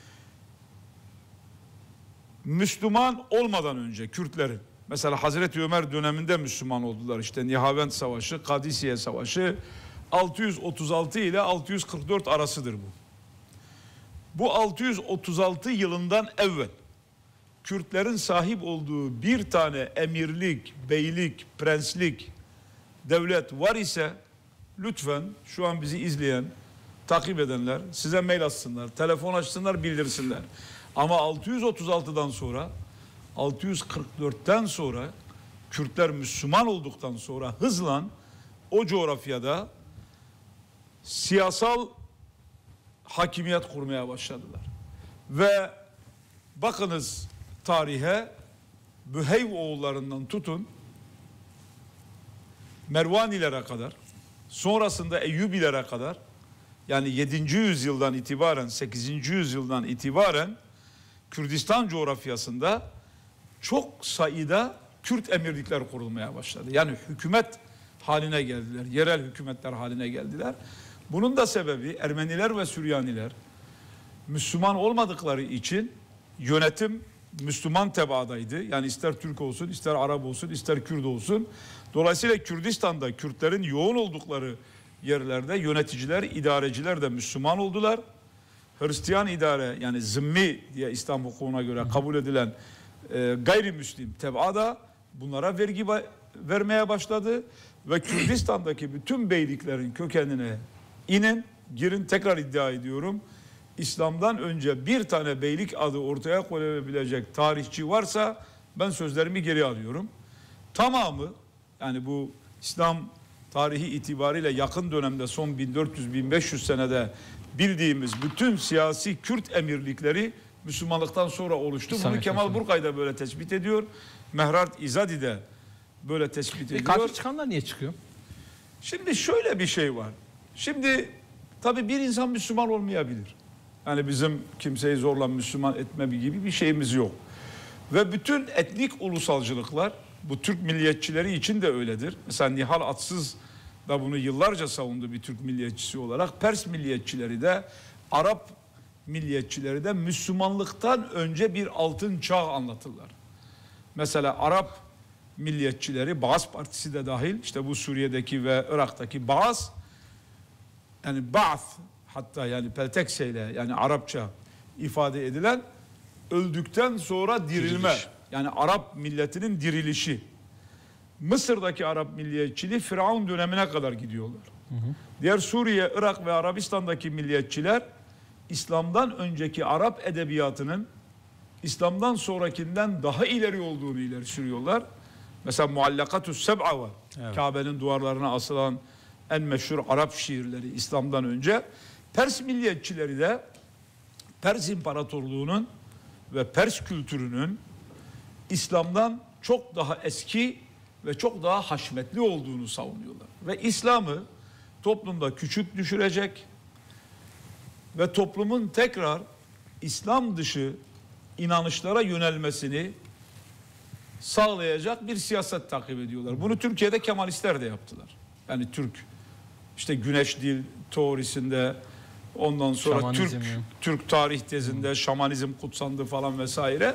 Müslüman olmadan önce Kürtlerin, mesela Hazreti Ömer döneminde Müslüman oldular. İşte Nihavend Savaşı, Kadisiye Savaşı 636 ile 644 arasıdır bu. Bu 636 yılından evvel Kürtlerin sahip olduğu bir tane emirlik, beylik, prenslik devlet var ise lütfen şu an bizi izleyen, takip edenler size mail atsınlar, telefon açsınlar, bildirsinler. Ama 636'dan sonra 644'ten sonra Kürtler Müslüman olduktan sonra hızla o coğrafyada siyasal hakimiyet kurmaya başladılar. Ve bakınız tarihe, Büheyv oğullarından tutun Mervanilere kadar, sonrasında Eyyubilere kadar, yani 7. yüzyıldan itibaren 8. yüzyıldan itibaren Kürdistan coğrafyasında çok sayıda Kürt emirlikler kurulmaya başladı. Yani hükümet haline geldiler, yerel hükümetler haline geldiler. Bunun da sebebi Ermeniler ve Süryaniler Müslüman olmadıkları için yönetim Müslüman tebaadaydı. Yani ister Türk olsun, ister Arap olsun, ister Kürt olsun. Dolayısıyla Kürdistan'da Kürtlerin yoğun oldukları yerlerde yöneticiler, idareciler de Müslüman oldular. Hristiyan idare yani zimmi diye İslam hukukuna göre kabul edilen gayrimüslim tebaa da bunlara vergi vermeye başladı ve Kürdistan'daki bütün beyliklerin kökenine girin, tekrar iddia ediyorum. İslam'dan önce bir tane beylik adı ortaya koyabilecek tarihçi varsa ben sözlerimi geri alıyorum. Tamamı yani bu İslam tarihi itibariyle yakın dönemde son 1400-1500 senede bildiğimiz bütün siyasi Kürt emirlikleri Müslümanlıktan sonra oluştu. Bunu Kemal Burkay da böyle tespit ediyor. Mehrart İzadi de böyle tespit ediyor. Karşı çıkanlar niye çıkıyor? Şimdi şöyle bir şey var. Şimdi tabii bir insan Müslüman olmayabilir. Yani bizim kimseyi zorla Müslüman etme gibi bir şeyimiz yok. Ve bütün etnik ulusalcılıklar bu Türk milliyetçileri için de öyledir. Mesela Nihal Atsız da bunu yıllarca savundu bir Türk milliyetçisi olarak. Pers milliyetçileri de Arap milliyetçileri de Müslümanlıktan önce bir altın çağ anlatırlar. Mesela Arap milliyetçileri, Baas Partisi de dahil, işte bu Suriye'deki ve Irak'taki Baas, yani Ba'th hatta yani peltekseyle yani Arapça ifade edilen öldükten sonra dirilme. Yani Arap milletinin dirilişi. Mısır'daki Arap milliyetçiliği Firavun dönemine kadar gidiyorlar. Diğer Suriye, Irak ve Arabistan'daki milliyetçiler İslam'dan önceki Arap edebiyatının İslam'dan sonrakinden daha ileri olduğunu ileri sürüyorlar. Mesela Muallakatü's Seb'a var. Evet. Kabe'nin duvarlarına asılan en meşhur Arap şiirleri İslam'dan önce. Pers milliyetçileri de Pers İmparatorluğu'nun ve Pers kültürünün İslam'dan çok daha eski ve çok daha haşmetli olduğunu savunuyorlar. Ve İslam'ı toplumda küçük düşürecek ve toplumun tekrar İslam dışı inanışlara yönelmesini sağlayacak bir siyaset takip ediyorlar. Bunu Türkiye'de Kemalistler de yaptılar. Yani Türk işte Güneş Dil teorisinde, ondan sonra Türk tarih tezinde şamanizm kutsandı falan vesaire.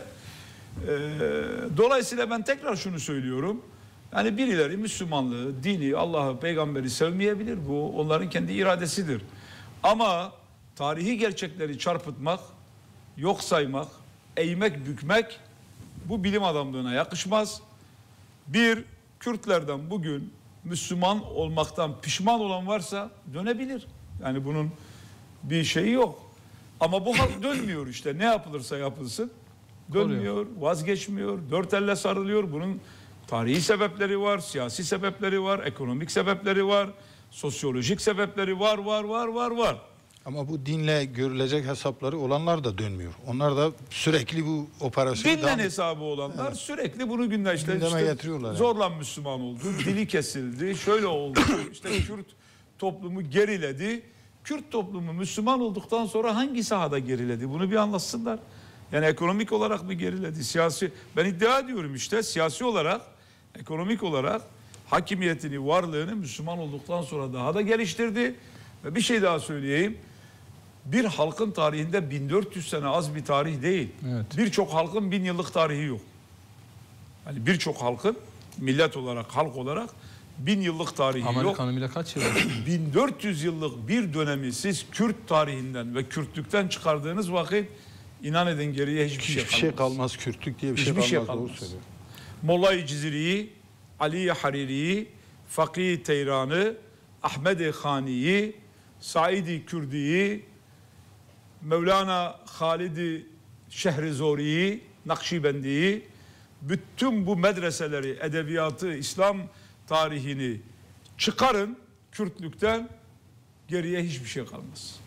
Dolayısıyla ben tekrar şunu söylüyorum. Yani birileri Müslümanlığı, dini, Allah'ı, peygamberi sevmeyebilir. Bu onların kendi iradesidir. Ama tarihi gerçekleri çarpıtmak, yok saymak, eğmek, bükmek bu bilim adamlığına yakışmaz. Bir, Kürtlerden bugün Müslüman olmaktan pişman olan varsa dönebilir. Yani bunun bir şeyi yok. Ama bu halk dönmüyor işte. Ne yapılırsa yapılsın. Dönmüyor, vazgeçmiyor, dört elle sarılıyor. Bunun tarihi sebepleri var, siyasi sebepleri var, ekonomik sebepleri var, sosyolojik sebepleri var. Ama bu dinle görülecek hesapları olanlar da dönmüyor. Onlar da sürekli bu operasyonu... Dinle hesabı olanlar sürekli bunu gündeme getiriyorlar. Zorla yani. Müslüman oldu, dili kesildi, şöyle oldu, işte Kürt toplumu geriledi. Kürt toplumu Müslüman olduktan sonra hangi sahada geriledi? Bunu bir anlatsınlar. Yani ekonomik olarak mı geriledi? Siyasi, ben iddia ediyorum işte siyasi olarak, ekonomik olarak hakimiyetini, varlığını Müslüman olduktan sonra daha da geliştirdi. Ve bir şey daha söyleyeyim. Bir halkın tarihinde 1400 sene az bir tarih değil. Evet. Birçok halkın 1000 yıllık tarihi yok. Yani birçok halkın millet olarak, halk olarak 1000 yıllık tarihi yok. Amerika'nın bile kaç yıl? 1400 yıllık bir dönemi siz Kürt tarihinden ve Kürtlükten çıkardığınız vakit inan edin geriye hiçbir şey kalmaz. Kürtlük diye bir şey kalmaz. Molla-i Cizri'yi, Ali-i Hariri'yi, Fakih-i Teyran'ı, Ahmed-i Khani'yi, Said-i Kürdi'yi, Mevlana Halid-i Şehrizori'yi, Nakşibendi'yi, bütün bu medreseleri, edebiyatı, İslam tarihini çıkarın Kürtlükten, geriye hiçbir şey kalmaz.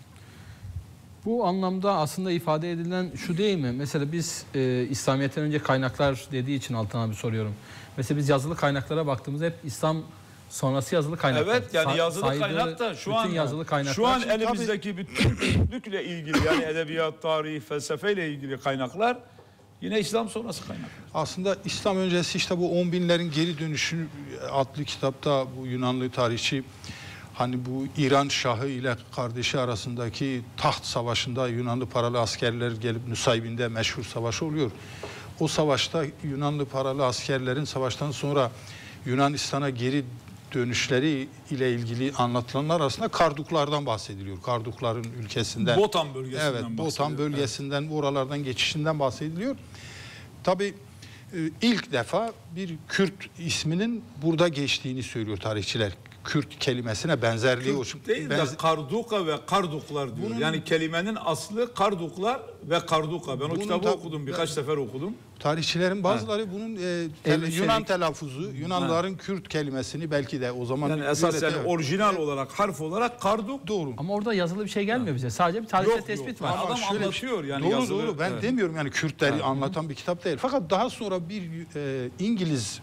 Bu anlamda aslında ifade edilen şu değil mi? Mesela biz İslamiyet'ten önce kaynaklar dediği için Altan abi soruyorum. Mesela biz yazılı kaynaklara baktığımızda hep İslam sonrası yazılı kaynaklar. Evet yani yazılı kaynak da şu an elimizdeki bütün Kürtlükle ilgili yani edebiyat, tarih, felsefeyle ilgili kaynaklar yine İslam sonrası kaynaklar. Aslında İslam öncesi işte bu 10 binlerin geri dönüşü adlı kitapta bu Yunanlı tarihçi hani bu İran Şahı ile kardeşi arasındaki taht savaşında Yunanlı paralı askerler gelip Nusaybin'de meşhur savaş oluyor. O savaşta Yunanlı paralı askerlerin savaştan sonra Yunanistan'a geri dönüşleri ile ilgili anlatılanlar arasında Karduklardan bahsediliyor. Kardukların ülkesinden. Botan bölgesinden Evet, Botan bölgesinden, oralardan geçişinden bahsediliyor. Tabii ilk defa bir Kürt isminin burada geçtiğini söylüyor tarihçiler. Kürt kelimesine benzerliği Kürt değil de Karduka ve Karduklar diyor. Yani kelimenin aslı Karduklar ve Karduka. Ben o kitabı okudum, birkaç sefer okudum. Tarihçilerin bazıları bunun Yunan telaffuzu, Yunanlıların Kürt kelimesini belki de o zaman yani esas yani orijinal olarak, harf olarak Karduk. Doğru. Ama orada yazılı bir şey gelmiyor bize. Sadece bir tarihsel tespit var. Adam anlatıyor yani doğru, yazılı. Doğru. Ben demiyorum yani Kürtleri anlatan bir kitap değil. Fakat daha sonra bir İngiliz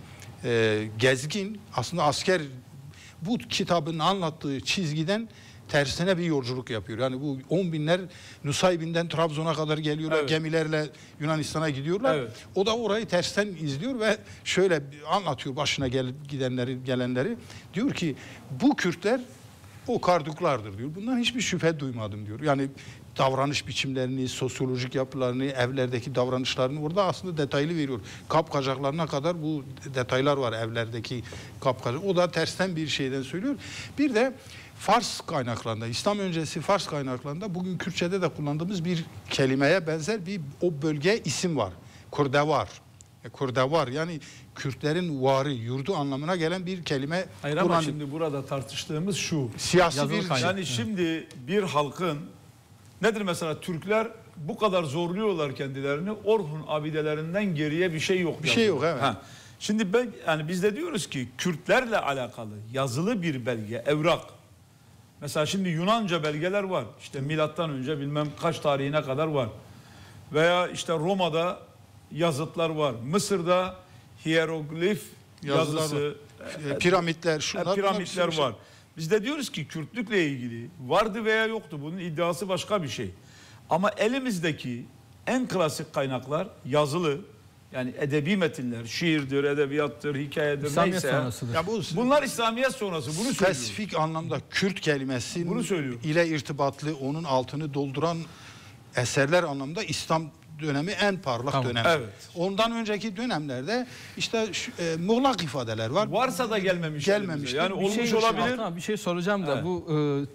gezgin, aslında asker, bu kitabın anlattığı çizgiden tersine bir yolculuk yapıyor. Yani bu 10 binler Nusaybin'den Trabzon'a kadar geliyorlar. Evet. Gemilerle Yunanistan'a gidiyorlar. Evet. O da orayı tersten izliyor ve şöyle anlatıyor başına gelenleri. Diyor ki bu Kürtler o Karduklardır diyor. Bundan hiçbir şüphe duymadım diyor. Yani davranış biçimlerini, sosyolojik yapılarını, evlerdeki davranışlarını orada aslında detaylı veriyor. Kapkacaklarına kadar bu detaylar var evlerdeki kapkacak. O da tersten bir şeyden söylüyor. Bir de Fars kaynaklarında, İslam öncesi Fars kaynaklarında bugün Kürtçe'de de kullandığımız bir kelimeye benzer bir o bölge isim var. Kurdevar. Kurdevar yani Kürtlerin varı, yurdu anlamına gelen bir kelime. Hayır ama şimdi burada tartıştığımız şu. Siyasi bir kaynak. Yani şimdi bir halkın nedir mesela Türkler bu kadar zorluyorlar kendilerini, Orhun abidelerinden geriye bir şey yok. Bir şey yok evet. Şimdi biz de diyoruz ki Kürtlerle alakalı yazılı bir belge, evrak. Mesela şimdi Yunanca belgeler var. İşte milattan önce bilmem kaç tarihine kadar var. Veya işte Roma'da yazıtlar var. Mısır'da hieroglif yazısı, piramitler, şunlar, piramitler var. Biz de diyoruz ki Kürtlükle ilgili vardı veya yoktu. Bunun iddiası başka bir şey. Ama elimizdeki en klasik kaynaklar yazılı. Yani edebi metinler, şiirdir, edebiyattır, hikayedir, İslamiyet neyse. sonrasıdır. Bunlar İslamiyet sonrası. Bunu spesifik anlamda Kürt kelimesi ile irtibatlı, onun altını dolduran eserler anlamda İslam dönemi en parlak dönem. Evet. Ondan önceki dönemlerde işte muğlak ifadeler var. Varsa da gelmemiş. Yani olmuş olabilir. Bir şey soracağım da bu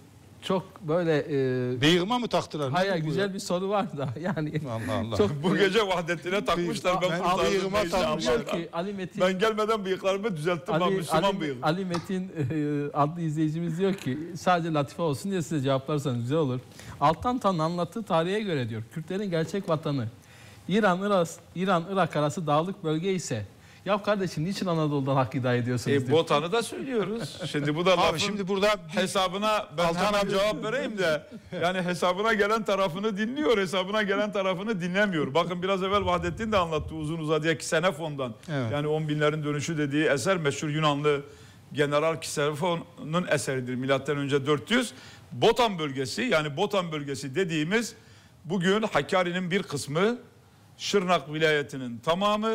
çok böyle bıyığıma mı taktılar? Hayır, güzel bir soru var da yani. Allah. Çok bu gece Vahdettin'e takmışlar. Ben bıyığıma takmışlar ki Ali Metin. Ben gelmeden bıyıklarımı düzelttim. Müslüman bıyığı. Ali Metin adlı izleyicimiz diyor ki sadece latife olsun diye size cevaplarsanız güzel olur. Altan Tan'ın anlattığı tarihe göre diyor Kürtlerin gerçek vatanı İran-Irak arası dağlık bölge ise ya kardeşim niçin Anadolu'dan hak iddia ediyorsunuz? Botan'ı da söylüyoruz. Şimdi bu da lafın şimdi burada hesabına ben hemen cevap vereyim de yani hesabına gelen tarafını dinliyor, hesabına gelen tarafını dinlemiyor. Bakın biraz evvel Vahdettin de anlattı uzun uzadıya Ksenofond'dan. Evet. Yani 10 binlerin dönüşü dediği eser meşhur Yunanlı General Ksenofond'un eseridir. Milattan önce 400. Botan bölgesi yani Botan bölgesi dediğimiz bugün Hakkari'nin bir kısmı, Şırnak vilayetinin tamamı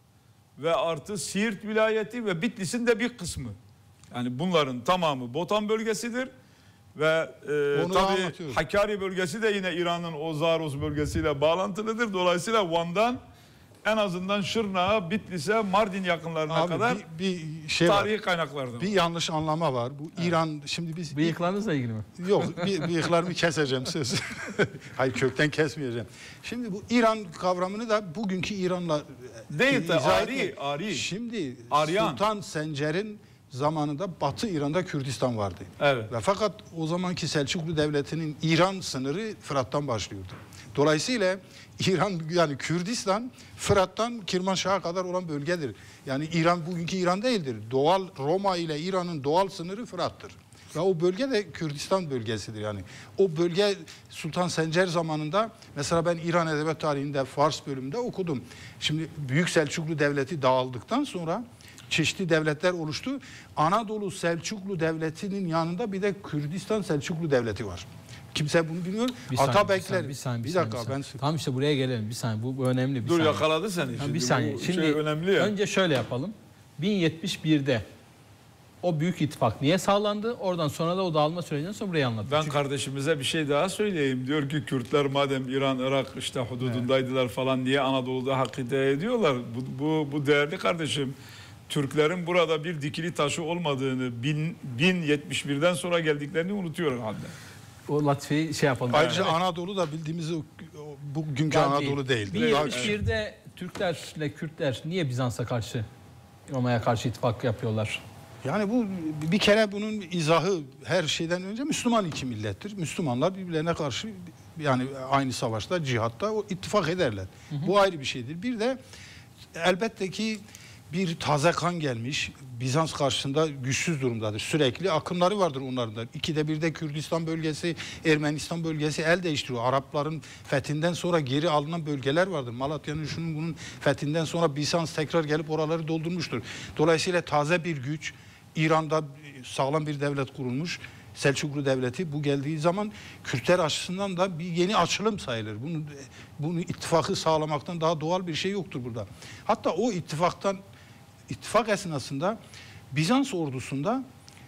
ve artı Siirt vilayeti ve Bitlis'in de bir kısmı. Yani bunların tamamı Botan bölgesidir. Ve tabii Hakkari bölgesi de yine İran'ın o Zaros bölgesiyle bağlantılıdır. Dolayısıyla Van'dan en azından Şırnak'a, Bitlis'e, Mardin yakınlarına kadar bir şey tarihi var. kaynaklarda. Bir yanlış anlama var. Bu İran şimdi biz bıyıklarınızla ilgili mi? Yok, bıyıklarımı keseceğim söz. Hayır, kökten kesmeyeceğim. Şimdi bu İran kavramını da bugünkü İran'la değil de Ari. Şimdi Aryan. Sultan Sencer'in zamanında Batı İran'da Kürdistan vardı. Evet. Ve fakat o zamanki Selçuklu Devleti'nin İran sınırı Fırat'tan başlıyordu. Dolayısıyla İran yani Kürdistan Fırat'tan Kirmanşah'a kadar olan bölgedir. Yani İran bugünkü İran değildir. Doğal Roma ile İran'ın doğal sınırı Fırat'tır. Ve o bölge de Kürdistan bölgesidir yani. O bölge Sultan Sencer zamanında mesela ben İran Edebiyat Tarihinde Fars bölümünde okudum. Şimdi Büyük Selçuklu Devleti dağıldıktan sonra çeşitli devletler oluştu. Anadolu Selçuklu Devleti'nin yanında bir de Kürdistan Selçuklu Devleti var. Kimse bunu bilmiyor. Atabekler. Bir dakika ben. Tamam işte buraya gelelim. Bir saniye bu önemli. Dur yakaladı seni. Şimdi, bir saniye. Şimdi önemli ya. Önce şöyle yapalım. 1071'de o büyük ittifak niye sağlandı? Oradan sonra da o dağılma sürecinden sonra burayı anlattık. Ben kardeşimize bir şey daha söyleyeyim. Diyor ki Kürtler madem İran, Irak işte hududundaydılar falan niye Anadolu'da hak iddia ediyorlar? Bu değerli kardeşim Türklerin burada bir dikili taşı olmadığını 1071'den sonra geldiklerini unutuyor herhalde. O latifeyi şey yapalım. Ayrıca Anadolu da bildiğimiz bugünkü Anadolu değildi. 1071'de Türklerle Kürtler niye Bizans'a karşı, Roma'ya karşı ittifak yapıyorlar? Yani bu bir kere bunun izahı her şeyden önce Müslüman iki millettir. Müslümanlar birbirlerine karşı yani aynı savaşta, cihatta ittifak ederler. Bu ayrı bir şeydir. Bir de elbette ki bir taze kan gelmiş. Bizans karşısında güçsüz durumdadır. Sürekli akımları vardır onların da. İkide birde Kürdistan bölgesi, Ermenistan bölgesi el değiştiriyor. Arapların fethinden sonra geri alınan bölgeler vardır. Malatya'nın şunun bunun fethinden sonra Bizans tekrar gelip oraları doldurmuştur. Dolayısıyla taze bir güç, İran'da sağlam bir devlet kurulmuş. Selçuklu Devleti bu geldiği zaman Kürtler açısından da bir yeni açılım sayılır. Bunu ittifakı sağlamaktan daha doğal bir şey yoktur burada. Hatta o ittifak esnasında Bizans ordusunda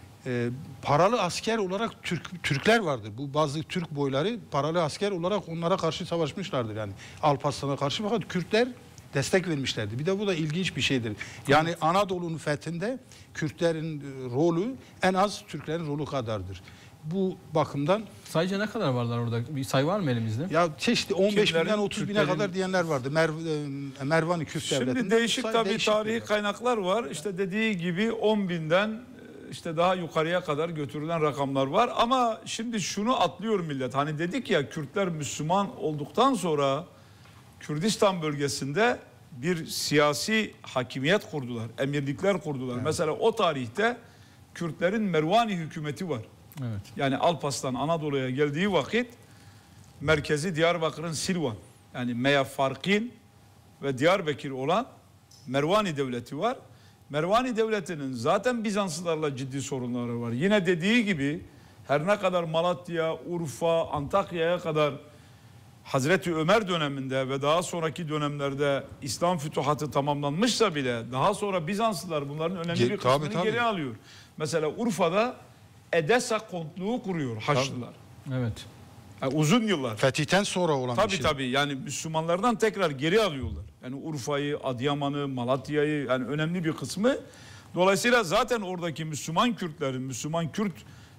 paralı asker olarak Türkler vardır. Bu bazı Türk boyları paralı asker olarak onlara karşı savaşmışlardır. Yani Alparslan'a karşı, fakat Kürtler destek vermişlerdi. Bir de bu da ilginç bir şeydir. Yani Anadolu'nun fethinde Kürtlerin rolü en az Türklerin rolü kadardır. Bu bakımdan Sayıca ne kadar varlar orada? Bir sayı var mı elimizde? ya çeşitli 15 Kimlerin, binden 30 bine Türklerin- kadar diyenler vardı. Mervan-ı Kürt Devleti'nde. Şimdi değişik sayı tabii değişik. tarihi kaynaklar var. İşte dediği gibi 10.000'den işte daha yukarıya kadar götürülen rakamlar var. Ama şimdi şunu atlıyor millet. Hani dedik ya, Kürtler Müslüman olduktan sonra Kürdistan bölgesinde bir siyasi hakimiyet kurdular. Emirlikler kurdular. Evet. Mesela o tarihte Kürtlerin Mervani hükümeti var. Evet. Yani Alparslan Anadolu'ya geldiği vakit merkezi Diyarbakır'ın Silvan, yani Meyafarkin ve Diyarbakır olan Mervani Devleti var. Mervani Devleti'nin zaten Bizanslılarla ciddi sorunları var. Yine dediği gibi her ne kadar Malatya, Urfa, Antakya'ya kadar Hazreti Ömer döneminde ve daha sonraki dönemlerde İslam fütuhatı tamamlanmışsa bile daha sonra Bizanslılar bunların önemli bir kısmını tabii. geri alıyor. Mesela Urfa'da Edessa kontluğu kuruyor Haçlılar. Evet. Yani uzun yıllar. Fetihten sonra olan bir Tabii şey. tabii, yani Müslümanlardan tekrar geri alıyorlar. Yani Urfa'yı, Adıyaman'ı, Malatya'yı, yani önemli bir kısmı. Dolayısıyla zaten oradaki Müslüman Kürtlerin, Müslüman Kürt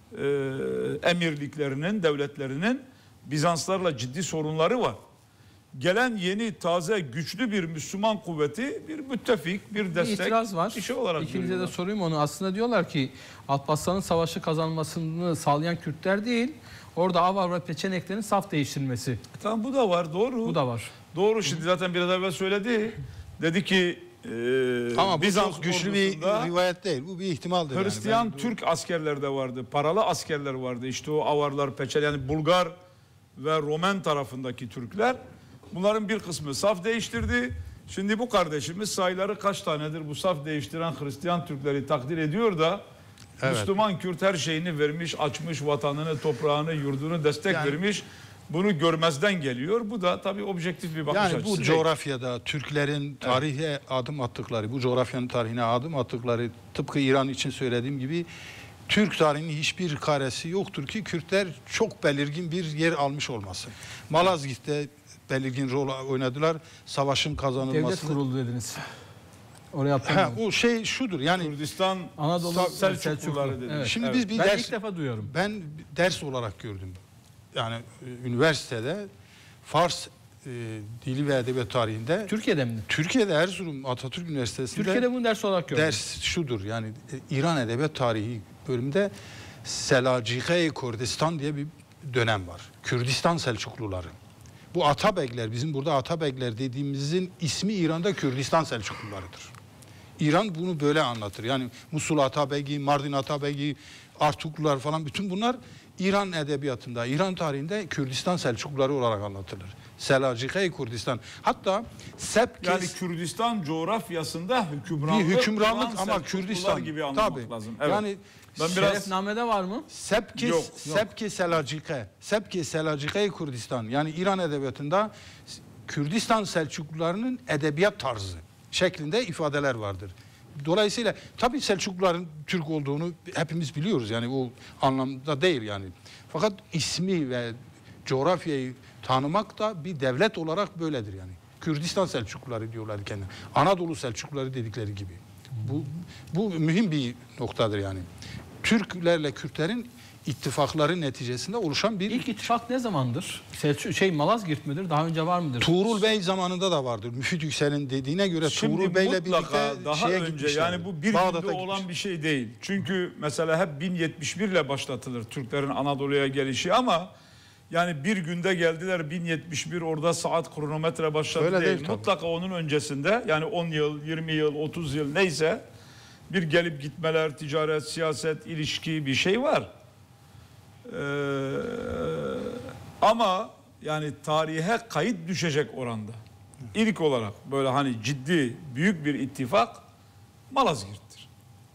emirliklerinin, devletlerinin Bizanslarla ciddi sorunları var. Gelen yeni, taze, güçlü bir Müslüman kuvveti bir müttefik, bir destek, Bir itiraz var. bir şey olarak İkinize de görüyorlar. sorayım onu. Aslında diyorlar ki Alparslan'ın savaşı kazanmasını sağlayan Kürtler değil, orada Avar ve Peçeneklerin saf değiştirilmesi. Tamam, bu da var, doğru. Bu da var. Doğru, şimdi zaten biraz evvel söyledi. Dedi ki Ama bu Bizans çok güçlü bir ordusunda rivayet değil. Bu bir ihtimaldir. Hristiyan yani. Türk askerler de vardı. Paralı askerler vardı. İşte o Avarlar, Peçel, yani Bulgar ve Romen tarafındaki Türkler. Bunların bir kısmı saf değiştirdi. Şimdi bu kardeşimiz sayıları kaç tanedir bu saf değiştiren Hristiyan Türkleri takdir ediyor da Evet. Müslüman Kürt her şeyini vermiş, açmış vatanını, toprağını, yurdunu destek Yani- vermiş. Bunu görmezden geliyor. Bu da tabii objektif bir bakış Yani açısı bu değil. coğrafyada Türklerin tarihe adım attıkları, bu coğrafyanın tarihine adım attıkları, tıpkı İran için söylediğim gibi Türk tarihinin hiçbir karesi yoktur ki Kürtler çok belirgin bir yer almış olmasın. Malazgirt'te belirgin rol oynadılar. Savaşın Devlet kazanılması. kuruldu dediniz. Oraya atlamayalım. O şey şudur yani Kürdistan Anadolu Selçukluları dedi. Evet. şimdi biz bir Ben ders ilk defa duyuyorum. ben ders olarak gördüm. Yani üniversitede Fars dili ve edebiyat tarihinde Türkiye'de mi? Türkiye'de Erzurum Atatürk Üniversitesi'nde Türkiye'de bunu ders olarak gördüm. ders şudur yani İran Edebiyat Tarihi bölümünde Selacike-i Kurdistan diye bir dönem var. Kürdistan Selçukluları. Bu Atabegler, bizim burada Atabegler dediğimizin ismi İran'da Kürdistan Selçuklularıdır. İran bunu böyle anlatır. Yani Musul Atabegi, Mardin Atabegi, Artuklular falan, bütün bunlar İran edebiyatında, İran tarihinde Kürdistan Selçukluları olarak anlatılır. Selacike-i Kurdistan. Hatta Sepkes... Yani Kürdistan coğrafyasında hükümranlık, bir hükümranlık kuran ama Selçuklular Kürdistan gibi anlamak tabii. lazım. Evet. Yani Ben biraz Şerefname'de var mı? Yok. Sepke Selacike. Sepke Selacike Kürdistan. Yani İran edebiyatında Kürdistan Selçuklularının edebiyat tarzı şeklinde ifadeler vardır. Dolayısıyla tabii Selçukluların Türk olduğunu hepimiz biliyoruz. Yani o anlamda değil yani. Fakat ismi ve coğrafyayı tanımak da bir devlet olarak böyledir yani. Kürdistan Selçukluları diyorlar kendine. Anadolu Selçukluları dedikleri gibi. Bu mühim bir noktadır yani. Türklerle Kürtlerin ittifakları neticesinde oluşan bir... İlk ittifak ne zamandır? Malazgirt midir? Daha önce var mıdır? Tuğrul Bey zamanında da vardır. Müfit Yüksel'in dediğine göre Şimdi Tuğrul Bey'le birlikte daha şeye önce gitmişler. yani bu bir Bağdat'a günde olan gitmişler. bir şey değil. Çünkü mesela hep 1071 ile başlatılır Türklerin Anadolu'ya gelişi ama yani bir günde geldiler 1071 orada saat kronometre başladı Öyle değil. değil tabii. Mutlaka onun öncesinde yani 10 yıl, 20 yıl, 30 yıl neyse bir gelip gitmeler, ticaret, siyaset, ilişki bir şey var. Ama yani tarihe kayıt düşecek oranda. İlk olarak böyle hani ciddi büyük bir ittifak Malazgirt'tir.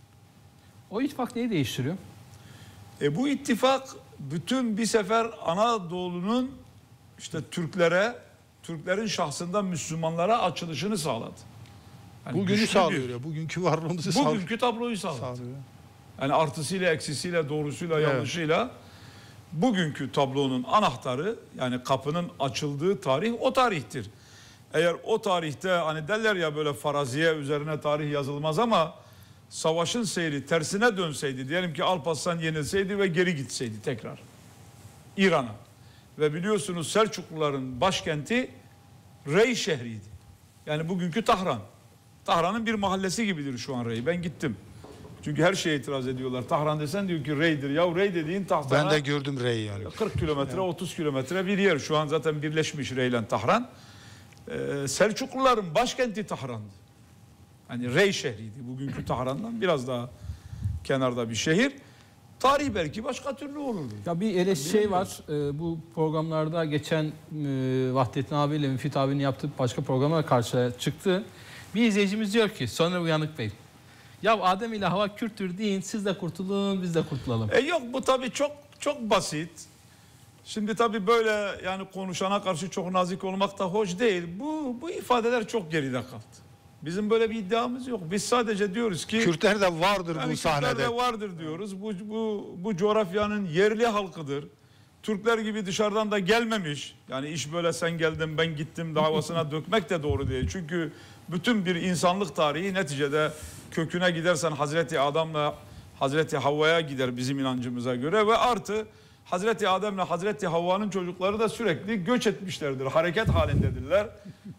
O ittifak neyi değiştiriyor? Bu ittifak bütün bir sefer Anadolu'nun işte Türklerin şahsında Müslümanlara açılışını sağladı. Yani Bugünü güçlü sağlıyor ya. Bugünkü varlığımızı sağlıyor. bugünkü tabloyu sağladı. Sağlıyor. Yani artısıyla, eksisiyle, doğrusuyla, Evet. yanlışıyla bugünkü tablonun anahtarı yani kapının açıldığı tarih o tarihtir. Eğer o tarihte hani derler ya böyle faraziye üzerine tarih yazılmaz ama savaşın seyri tersine dönseydi diyelim ki Alparslan yenilseydi ve geri gitseydi tekrar İran'a ve biliyorsunuz Selçukluların başkenti Rey şehriydi. Yani bugünkü Tahran. Tahran'ın bir mahallesi gibidir şu an Rey. Ben gittim. Çünkü her şeye itiraz ediyorlar. Tahran desen diyor ki Rey'dir. Ya Rey dediğin Tahran'a... Ben de gördüm Rey'i yani. 40 kilometre, 30 kilometre bir yer. Şu an zaten birleşmiş Rey ile Tahran. Selçukluların başkenti Tahran'dı. Hani Rey şehriydi. Bugünkü Tahran'dan biraz daha kenarda bir şehir. Tarih belki başka türlü olurdu. Ya bir şey var. Bu programlarda geçen Vahdettin abiyle Müfit abinin yaptığı başka programlar karşıya çıktı. Bir izleyicimiz diyor ki Soner Uyanık Bey. Ya Adem ile Havva Kürttür deyin, siz de kurtulun, biz de kurtulalım. Yok bu tabii çok basit. Şimdi tabii böyle yani konuşana karşı çok nazik olmak da hoş değil. Bu ifadeler çok geride kaldı. Bizim böyle bir iddiamız yok. Biz sadece diyoruz ki Kürtler de vardır yani bu sahnede. Kürtler de vardır diyoruz. Bu coğrafyanın yerli halkıdır. Türkler gibi dışarıdan da gelmemiş. Yani iş böyle sen geldin ben gittim davasına dökmek de doğru değil. Çünkü bütün bir insanlık tarihi neticede köküne gidersen Hazreti Adem'le Hazreti Havva'ya gider bizim inancımıza göre ve artı Hazreti Adem'le Hazreti Havva'nın çocukları da sürekli göç etmişlerdir. Hareket halindedirler.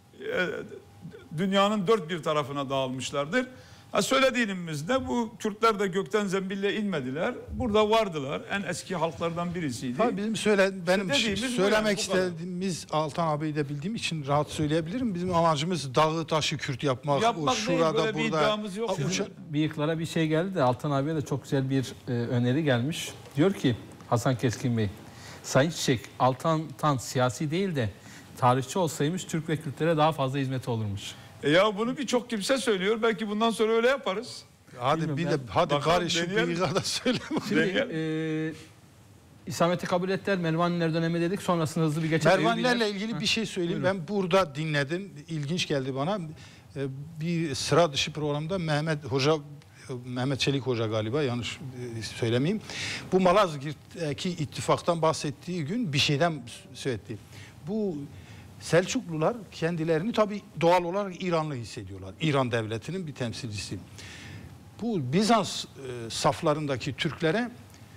Dünyanın dört bir tarafına dağılmışlardır. Söylediğimizde bu Kürtler de gökten zembille inmediler. Burada vardılar. En eski halklardan birisiydi. Tabii bizim benim dediğimiz söylemek bu kadar. istediğimiz Altan abiyi de bildiğim için rahat söyleyebilirim. Bizim amacımız dağı taşı Kürt yapmak. Yapmak değil, şurada böyle bir burada. iddiamız yok. Bıyıklara bir şey geldi de Altan abiye de çok güzel bir öneri gelmiş. Diyor ki Hasan Keskin Bey, Sayın Çiçek, Altan Tan siyasi değil de tarihçi olsaymış Türk ve Kürtlere daha fazla hizmeti olurmuş. Ya bunu birçok kimse söylüyor. Belki bundan sonra öyle yaparız. Hadi Bilmiyorum bir ya. de hadi Bakalım, karışık deneyelim. bıyığa da söyle. Şimdi İslamiyet'i kabul ettiler. Mervaniler dönemi dedik. Sonrasında hızlı bir geçelim. Mervanilerle ilgili bir şey söyleyeyim. Ben burada dinledim. İlginç geldi bana. Bir sıra dışı programda Mehmet Çelik Hoca galiba yanlış söylemeyeyim. Bu Malazgirt'teki ittifaktan bahsettiği gün bir şeyden söyledi. Bu Selçuklular kendilerini tabii doğal olarak İranlı hissediyorlar. İran devletinin bir temsilcisi. Bu Bizans saflarındaki Türklere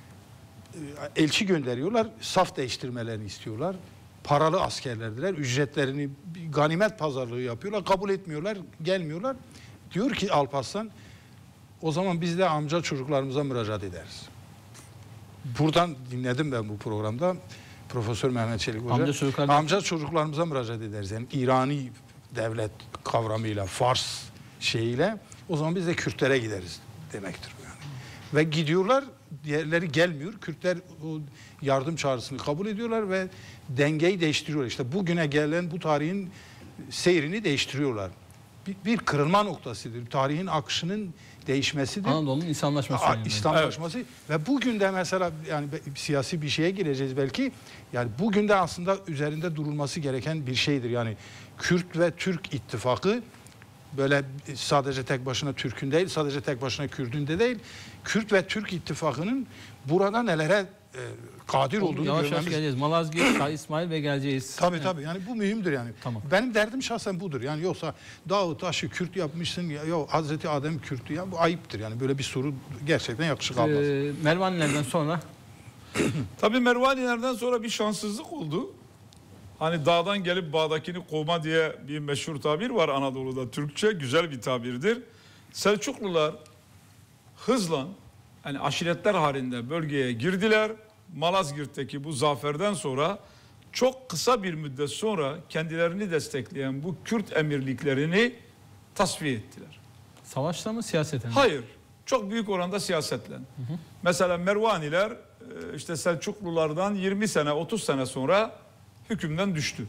elçi gönderiyorlar. Saf değiştirmelerini istiyorlar. Paralı askerlerdiler. Ücretlerini ganimet pazarlığı yapıyorlar. Kabul etmiyorlar. Gelmiyorlar. Diyor ki Alparslan o zaman biz de amca çocuklarımıza müracaat ederiz. Buradan dinledim ben bu programda. Profesör Mehmet Çelik Hoca. Amca çocuklarımıza müracaat ederiz. Yani İrani devlet kavramıyla, Fars şeyiyle o zaman biz de Kürtlere gideriz demektir. Yani. Ve gidiyorlar, diğerleri gelmiyor. Kürtler o yardım çağrısını kabul ediyorlar ve dengeyi değiştiriyorlar. İşte bugüne gelen bu tarihin seyrini değiştiriyorlar. Bir kırılma noktasıdır. Tarihin akışının değişmesidir. Anadolu'nun İslamlaşması. İslamlaşması ve bugün de mesela yani siyasi bir şeye gireceğiz belki. Yani bugün de aslında üzerinde durulması gereken bir şeydir. Yani Kürt ve Türk ittifakı böyle sadece tek başına Türk'ün değil, sadece tek başına Kürt'ün de değil. Kürt ve Türk ittifakının burada nelere kadir olduğunu Yavaş yavaş görmemiz. geleceğiz. Malazgirt, Şah İsmail ve geleceğiz. Tabii tabii, yani bu mühimdir yani. Tamam. Benim derdim şahsen budur. Yani yoksa Dağı Taş'ı Kürt yapmışsın ya Hazreti Adem Kürt'ü, ya bu ayıptır yani. Böyle bir soru gerçekten yakışık almaz. Mervanilerden sonra Tabii Mervanilerden sonra bir şanssızlık oldu. Hani dağdan gelip bağdakini kovma diye bir meşhur tabir var Anadolu'da. Türkçe güzel bir tabirdir. Selçuklular hızla, yani aşiretler halinde bölgeye girdiler. Malazgirt'teki bu zaferden sonra çok kısa bir müddet sonra kendilerini destekleyen bu Kürt emirliklerini tasfiye ettiler. savaşla mı siyaseten mi? Hayır, çok büyük oranda siyasetle. Mesela Mervaniler işte Selçuklulardan 20 sene 30 sene sonra hükümden düştü.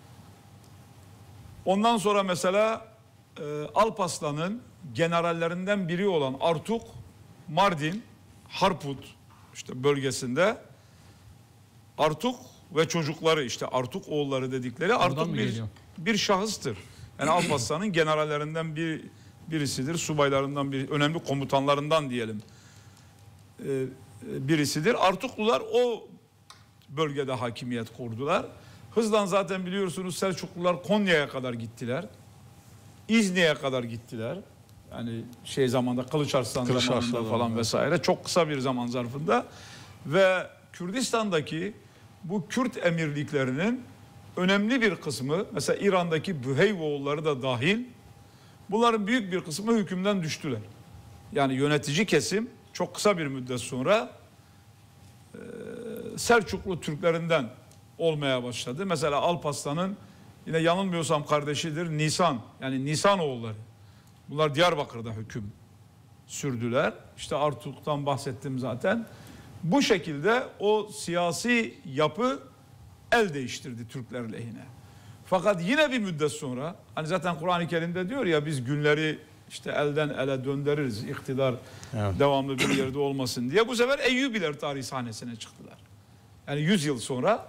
Ondan sonra mesela Alparslan'ın generallerinden biri olan Artuk, Mardin, Harput işte bölgesinde Artuk ve çocukları, işte Artuk oğulları dedikleri, Oradan Artuk mı bir geliyor? şahıstır. Yani Alparslan'ın generallerinden birisidir, subaylarından bir, önemli komutanlarından diyelim birisidir. Artuklular o bölgede hakimiyet kurdular. Hızla zaten biliyorsunuz Selçuklular Konya'ya kadar gittiler. İzni'ye kadar gittiler. Yani zamanda Kılıç Arslan zamanında falan vesaire, çok kısa bir zaman zarfında. Ve Kürdistan'daki bu Kürt emirliklerinin önemli bir kısmı, mesela İran'daki Büheyvoğulları da dahil, bunların büyük bir kısmı hükümden düştüler. Yani yönetici kesim çok kısa bir müddet sonra Selçuklu Türklerinden olmaya başladı. Mesela Alparslan'ın yine yanılmıyorsam kardeşidir Nisan, yani Nisan oğulları. Bunlar Diyarbakır'da hüküm sürdüler. İşte Artuk'tan bahsettim zaten. Bu şekilde o siyasi yapı el değiştirdi Türkler lehine. Fakat yine bir müddet sonra, hani zaten Kur'an-ı Kerim'de diyor ya, biz günleri işte elden ele döndürürüz, iktidar devamlı bir yerde olmasın diye. Bu sefer Eyyubiler tarihi sahnesine çıktılar. Yani 100 yıl sonra,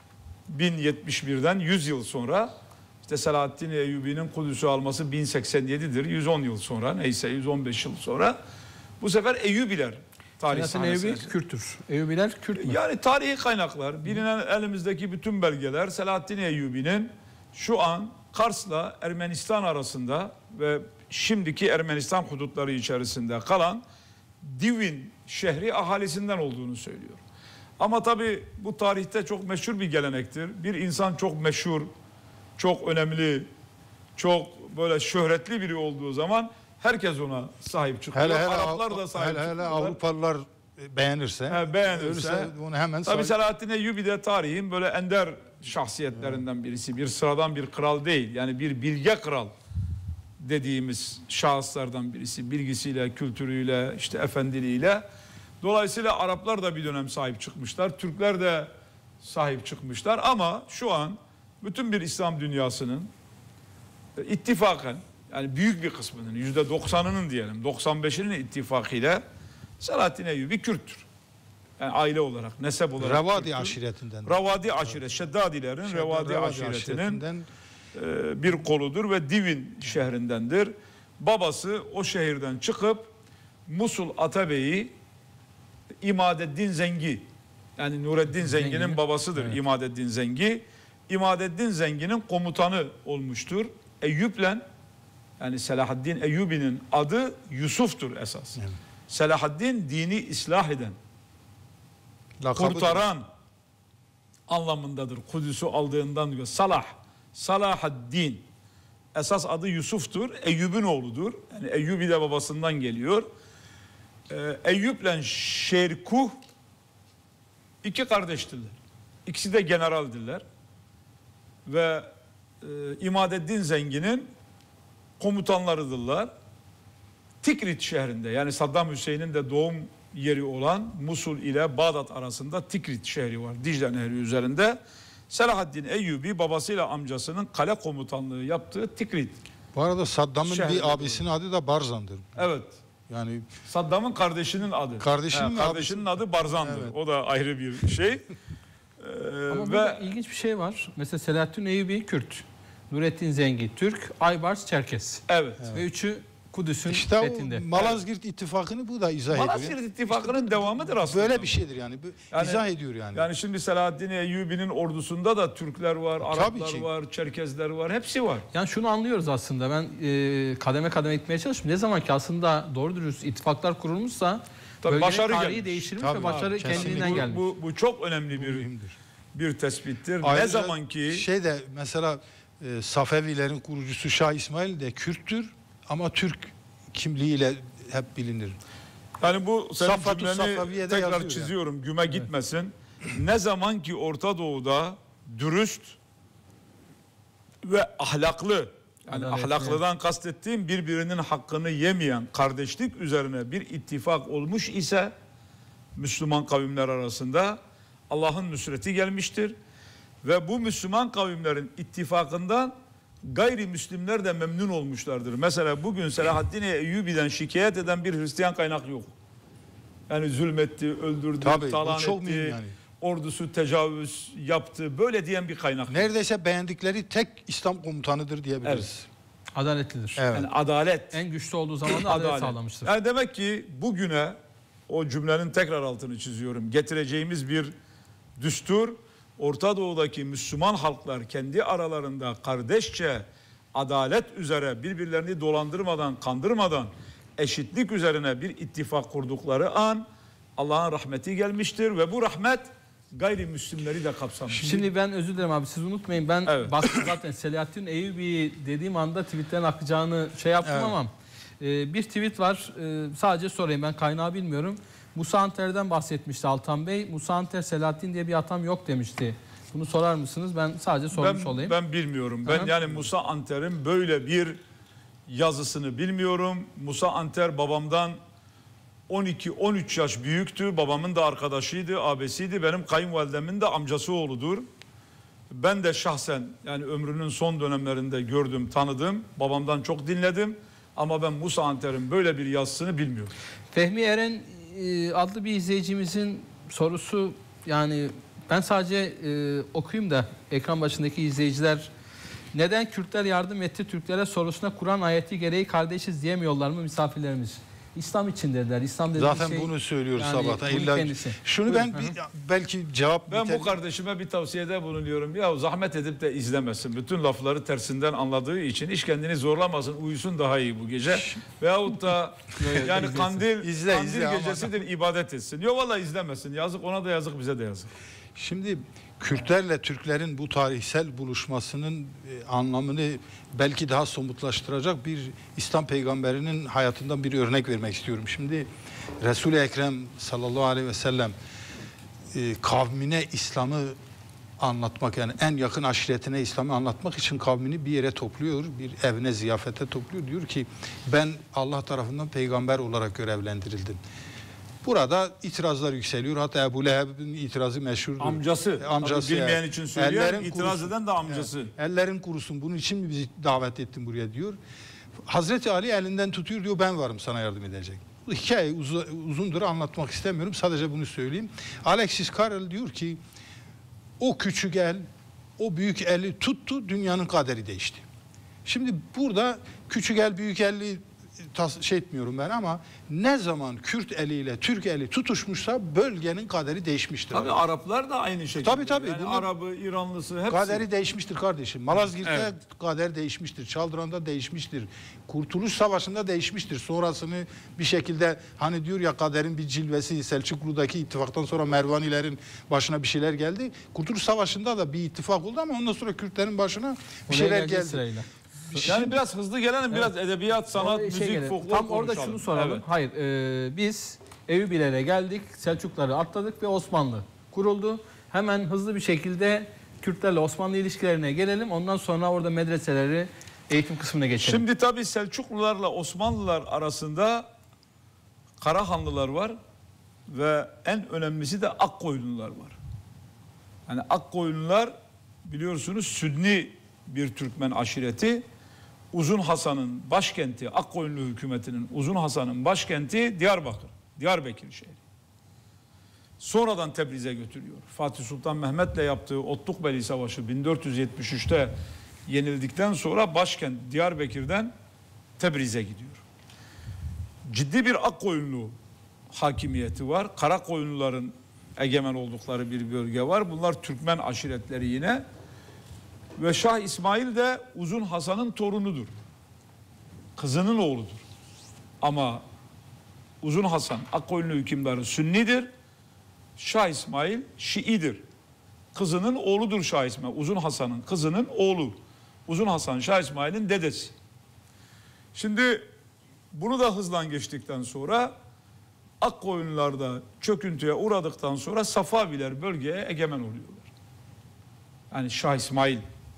1071'den 100 yıl sonra, işte Selahaddin Eyyubi'nin Kudüs'ü alması 1087'dir. 110 yıl sonra, neyse 115 yıl sonra bu sefer Eyyubiler tarihi sahnesine Eyyubi Kürttür. Eyyubiler Kürt mü? Yani tarihi kaynaklar, bilinen elimizdeki bütün belgeler Selahaddin Eyyubi'nin şu an Kars'la Ermenistan arasında ve şimdiki Ermenistan hudutları içerisinde kalan Divin şehri ahalisinden olduğunu söylüyor. Ama tabii bu tarihte çok meşhur bir gelenektir. Bir insan çok meşhur, çok önemli, çok böyle şöhretli biri olduğu zaman herkes ona sahip çıkıyor. Araplar da sahip çıkıyorlar. Hele Avrupalılar beğenirse, beğenirse bunu hemen tabii Selahaddin Eyyubi de tarihin böyle ender şahsiyetlerinden birisi. Bir sıradan bir kral değil. Yani bir bilge kral dediğimiz şahıslardan birisi. Bilgisiyle, kültürüyle, işte efendiliğiyle. Dolayısıyla Araplar da bir dönem sahip çıkmışlar. Türkler de sahip çıkmışlar. Ama şu an bütün bir İslam dünyasının ittifaken, yani büyük bir kısmının, %90'ının diyelim, 95'inin ittifakıyla Selahaddin Eyyubi Kürttür. Yani aile olarak, nesep olarak Ravadi aşiretinden. Ravadi aşiret, Şeddadilerin Ravadi aşiretinin bir koludur ve Divin şehrindendir. Babası o şehirden çıkıp Musul Atabey'i İmadeddin Zengi, yani Nureddin Zengi'nin babasıdır, evet. İmadeddin Zengi. İmadeddin Zengi'nin komutanı olmuştur. Eyyüp'le, yani Selahaddin Eyyubi'nin adı Yusuf'tur esas. Evet. Selahaddin dini ıslah eden, kurtaran anlamındadır. Kudüs'ü aldığından diyor. Salahaddin. Esas adı Yusuf'tur. Eyyub'un oğludur. Yani Eyyubi de babasından geliyor. Eyyub'le Şerkuh iki kardeştirler. İkisi de generaldirler. Ve İmadeddin Zengi'nin komutanlarıdırlar. Tikrit şehrinde, yani Saddam Hüseyin'in de doğum yeri olan Musul ile Bağdat arasında Tikrit şehri var. Dicle Nehri üzerinde. Selahaddin Eyyubi babasıyla amcasının kale komutanlığı yaptığı Tikrit. Bu arada Saddam'ın bir abisinin adı da Barzan'dır. Evet. Yani Saddam'ın kardeşinin adı. Kardeşinin adı Barzan'dır. Evet. O da ayrı bir şey. Ama burada ilginç bir şey var. Mesela Selahaddin Eyyubi Kürt, Nurettin Zengi Türk, Aybars Çerkes. Evet. Ve üçü Kudüs'ün İşte fethinde. o Malazgirt ittifakını bu da izah ediyor. Malazgirt ittifakının devamıdır aslında. Böyle bir şeydir yani. İzah ediyor yani. Yani şimdi Selahaddin Eyyubi'nin ordusunda da Türkler var, Tabii Araplar ki. var, Çerkezler var, hepsi var. Yani şunu anlıyoruz aslında. Ben kademe kademe gitmeye çalıştım. Ne zaman ki aslında doğru dürüst ittifaklar kurulmuşsa Tabii bölgenin başarı tarihi gelmiş. değiştirilmiş Tabii ve başarı abi, kesinlikle. kendiliğinden gelmiş. Bu çok önemli Mühimdir. bir tespittir. Ayrıca ne zaman ki şeyde mesela Safevilerin kurucusu Şah İsmail de Kürttür ama Türk kimliğiyle hep bilinir. yani bu senin Safatu cümleni Safaviye'de tekrar yazıyor çiziyorum. Güme gitmesin. Ne zaman ki Orta Doğu'da dürüst ve ahlaklı, yani Adaletli. ahlaklıdan kastettiğim birbirinin hakkını yemeyen kardeşlik üzerine bir ittifak olmuş ise Müslüman kavimler arasında Allah'ın nusreti gelmiştir. Ve bu Müslüman kavimlerin ittifakından gayrimüslimler de memnun olmuşlardır. Mesela bugün Selahaddin Eyyubi'den şikayet eden bir Hristiyan kaynak yok. Yani zulmetti, öldürdü, Tabii, talan o çok etti, mühim yani. ordusu tecavüz yaptı. Böyle diyen bir kaynak yok. Neredeyse beğendikleri tek İslam komutanıdır diyebiliriz. Adaletlidir. Evet. Yani adalet. En güçlü olduğu zaman da adalet sağlamıştır. Yani demek ki bugüne o cümlenin tekrar altını çiziyorum. Getireceğimiz bir düstur, Orta Doğu'daki Müslüman halklar kendi aralarında kardeşçe adalet üzere birbirlerini dolandırmadan, kandırmadan eşitlik üzerine bir ittifak kurdukları an Allah'ın rahmeti gelmiştir ve bu rahmet gayrimüslimleri de kapsamıştır. Şimdi ben özür dilerim abi, siz unutmayın. Ben Evet. baskı zaten Selahaddin Eyyubi dediğim anda tweetlerin akacağını şey yaptım Evet. ama bir tweet var. Sadece sorayım, ben kaynağı bilmiyorum. Musa Anter'den bahsetmişti Altan Bey. Musa Anter Selahaddin diye bir atam yok demişti. Bunu sorar mısınız? Ben sadece sormuş olayım. Ben bilmiyorum. Ben Aha. yani Musa Anter'in böyle bir yazısını bilmiyorum. Musa Anter babamdan 12-13 yaş büyüktü. Babamın da arkadaşıydı, abisiydi. Benim kayınvalidemin de amcası oğludur. Ben de şahsen yani ömrünün son dönemlerinde gördüm, tanıdım. Babamdan çok dinledim. Ama ben Musa Anter'in böyle bir yazısını bilmiyorum. Fehmi Eren adlı bir izleyicimizin sorusu, yani ben sadece okuyayım da ekran başındaki izleyiciler, neden Kürtler yardım etti Türklere sorusuna Kur'an ayeti gereği kardeşiz diyemiyorlar mı misafirlerimiz? İslam için dediler. İslam dediği Zaten şey, bunu söylüyor yani sabahtan. bunun İlla kendisi. şunu Buyurun. ben belki cevap Ben bu kardeşime bir tavsiyede bulunuyorum. Ya zahmet edip de izlemesin. Bütün lafları tersinden anladığı için hiç kendini zorlamasın. Uyusun daha iyi bu gece. Veyahut da yani kandil İzle ama. gecesidir, ibadet etsin. Yok vallahi izlemesin. Yazık ona da yazık, bize de yazık. Şimdi Kürtlerle Türklerin bu tarihsel buluşmasının anlamını belki daha somutlaştıracak bir İslam peygamberinin hayatından bir örnek vermek istiyorum. Şimdi Resul-i Ekrem sallallahu aleyhi ve sellem kavmine İslam'ı anlatmak, yani en yakın aşiretine İslam'ı anlatmak için kavmini bir yere topluyor, bir evine ziyafete topluyor. Diyor ki ben Allah tarafından peygamber olarak görevlendirildim. Burada itirazlar yükseliyor. Hatta Ebu Leheb'in itirazı meşhurdur. Amcası. Amcası Bilmeyen yani. için söylüyorum. Ellerin İtiraz kurusun. eden de amcası. Evet. Ellerin kurusun. Bunun için mi bizi davet ettin buraya diyor. Hazreti Ali elinden tutuyor, diyor ben varım sana yardım edecek. Bu hikaye uzundur, anlatmak istemiyorum. Sadece bunu söyleyeyim. Alexis Carrel diyor ki o küçük el, o büyük eli tuttu, dünyanın kaderi değişti. Şimdi burada küçük el, büyük eli şey etmiyorum ben ama ne zaman Kürt eliyle Türk eli tutuşmuşsa bölgenin kaderi değişmiştir. Tabii Araplar da aynı şekilde. Tabii. Yani Bunlar- Arabı, İranlısı hepsi. Kaderi değişmiştir kardeşim. Malazgirt'te Evet. kader değişmiştir. Çaldıran'da değişmiştir. Kurtuluş Savaşı'nda değişmiştir. Sonrasını bir şekilde hani diyor ya kaderin bir cilvesi, Selçuklu'daki ittifaktan sonra Mervanilerin başına bir şeyler geldi. Kurtuluş Savaşı'nda da bir ittifak oldu ama ondan sonra Kürtlerin başına bir Oraya şeyler geleceğiz geldi. sırayla. Yani biraz hızlı gelelim, biraz edebiyat, sanat, Oraya müzik, gelelim. folklor Tam orada konuşalım. şunu soralım. Evet. Hayır, biz Eyyubilere geldik, Selçukları atladık ve Osmanlı kuruldu. Hemen hızlı bir şekilde Kürtlerle Osmanlı ilişkilerine gelelim. Ondan sonra orada medreseleri, eğitim kısmına geçelim. Şimdi tabii Selçuklularla Osmanlılar arasında Karahanlılar var ve en önemlisi de Akkoyunlular var. Yani Akkoyunlular biliyorsunuz Sünni bir Türkmen aşireti. Uzun Hasan'ın başkenti, Akkoyunlu hükümetinin Uzun Hasan'ın başkenti Diyarbakır şehri. Sonradan Tebriz'e götürüyor. Fatih Sultan Mehmet'le yaptığı Otlukbeli Savaşı 1473'te yenildikten sonra başkent Diyarbakır'dan Tebriz'e gidiyor. ciddi bir Akkoyunlu hakimiyeti var. Karakoyunluların egemen oldukları bir bölge var. Bunlar Türkmen aşiretleri yine. Ve Şah İsmail de Uzun Hasan'ın torunudur. Kızının oğludur. Ama Uzun Hasan Akkoyunlu hükümdarı Sünnidir. Şah İsmail Şiidir. Kızının oğludur Şah İsmail. Uzun Hasan'ın kızının oğlu. Uzun Hasan Şah İsmail'in dedesi. Şimdi bunu da hızlan geçtikten sonra Akkoyunlularda çöküntüye uğradıktan sonra Safaviler bölgeye egemen oluyorlar. Yani Şah İsmail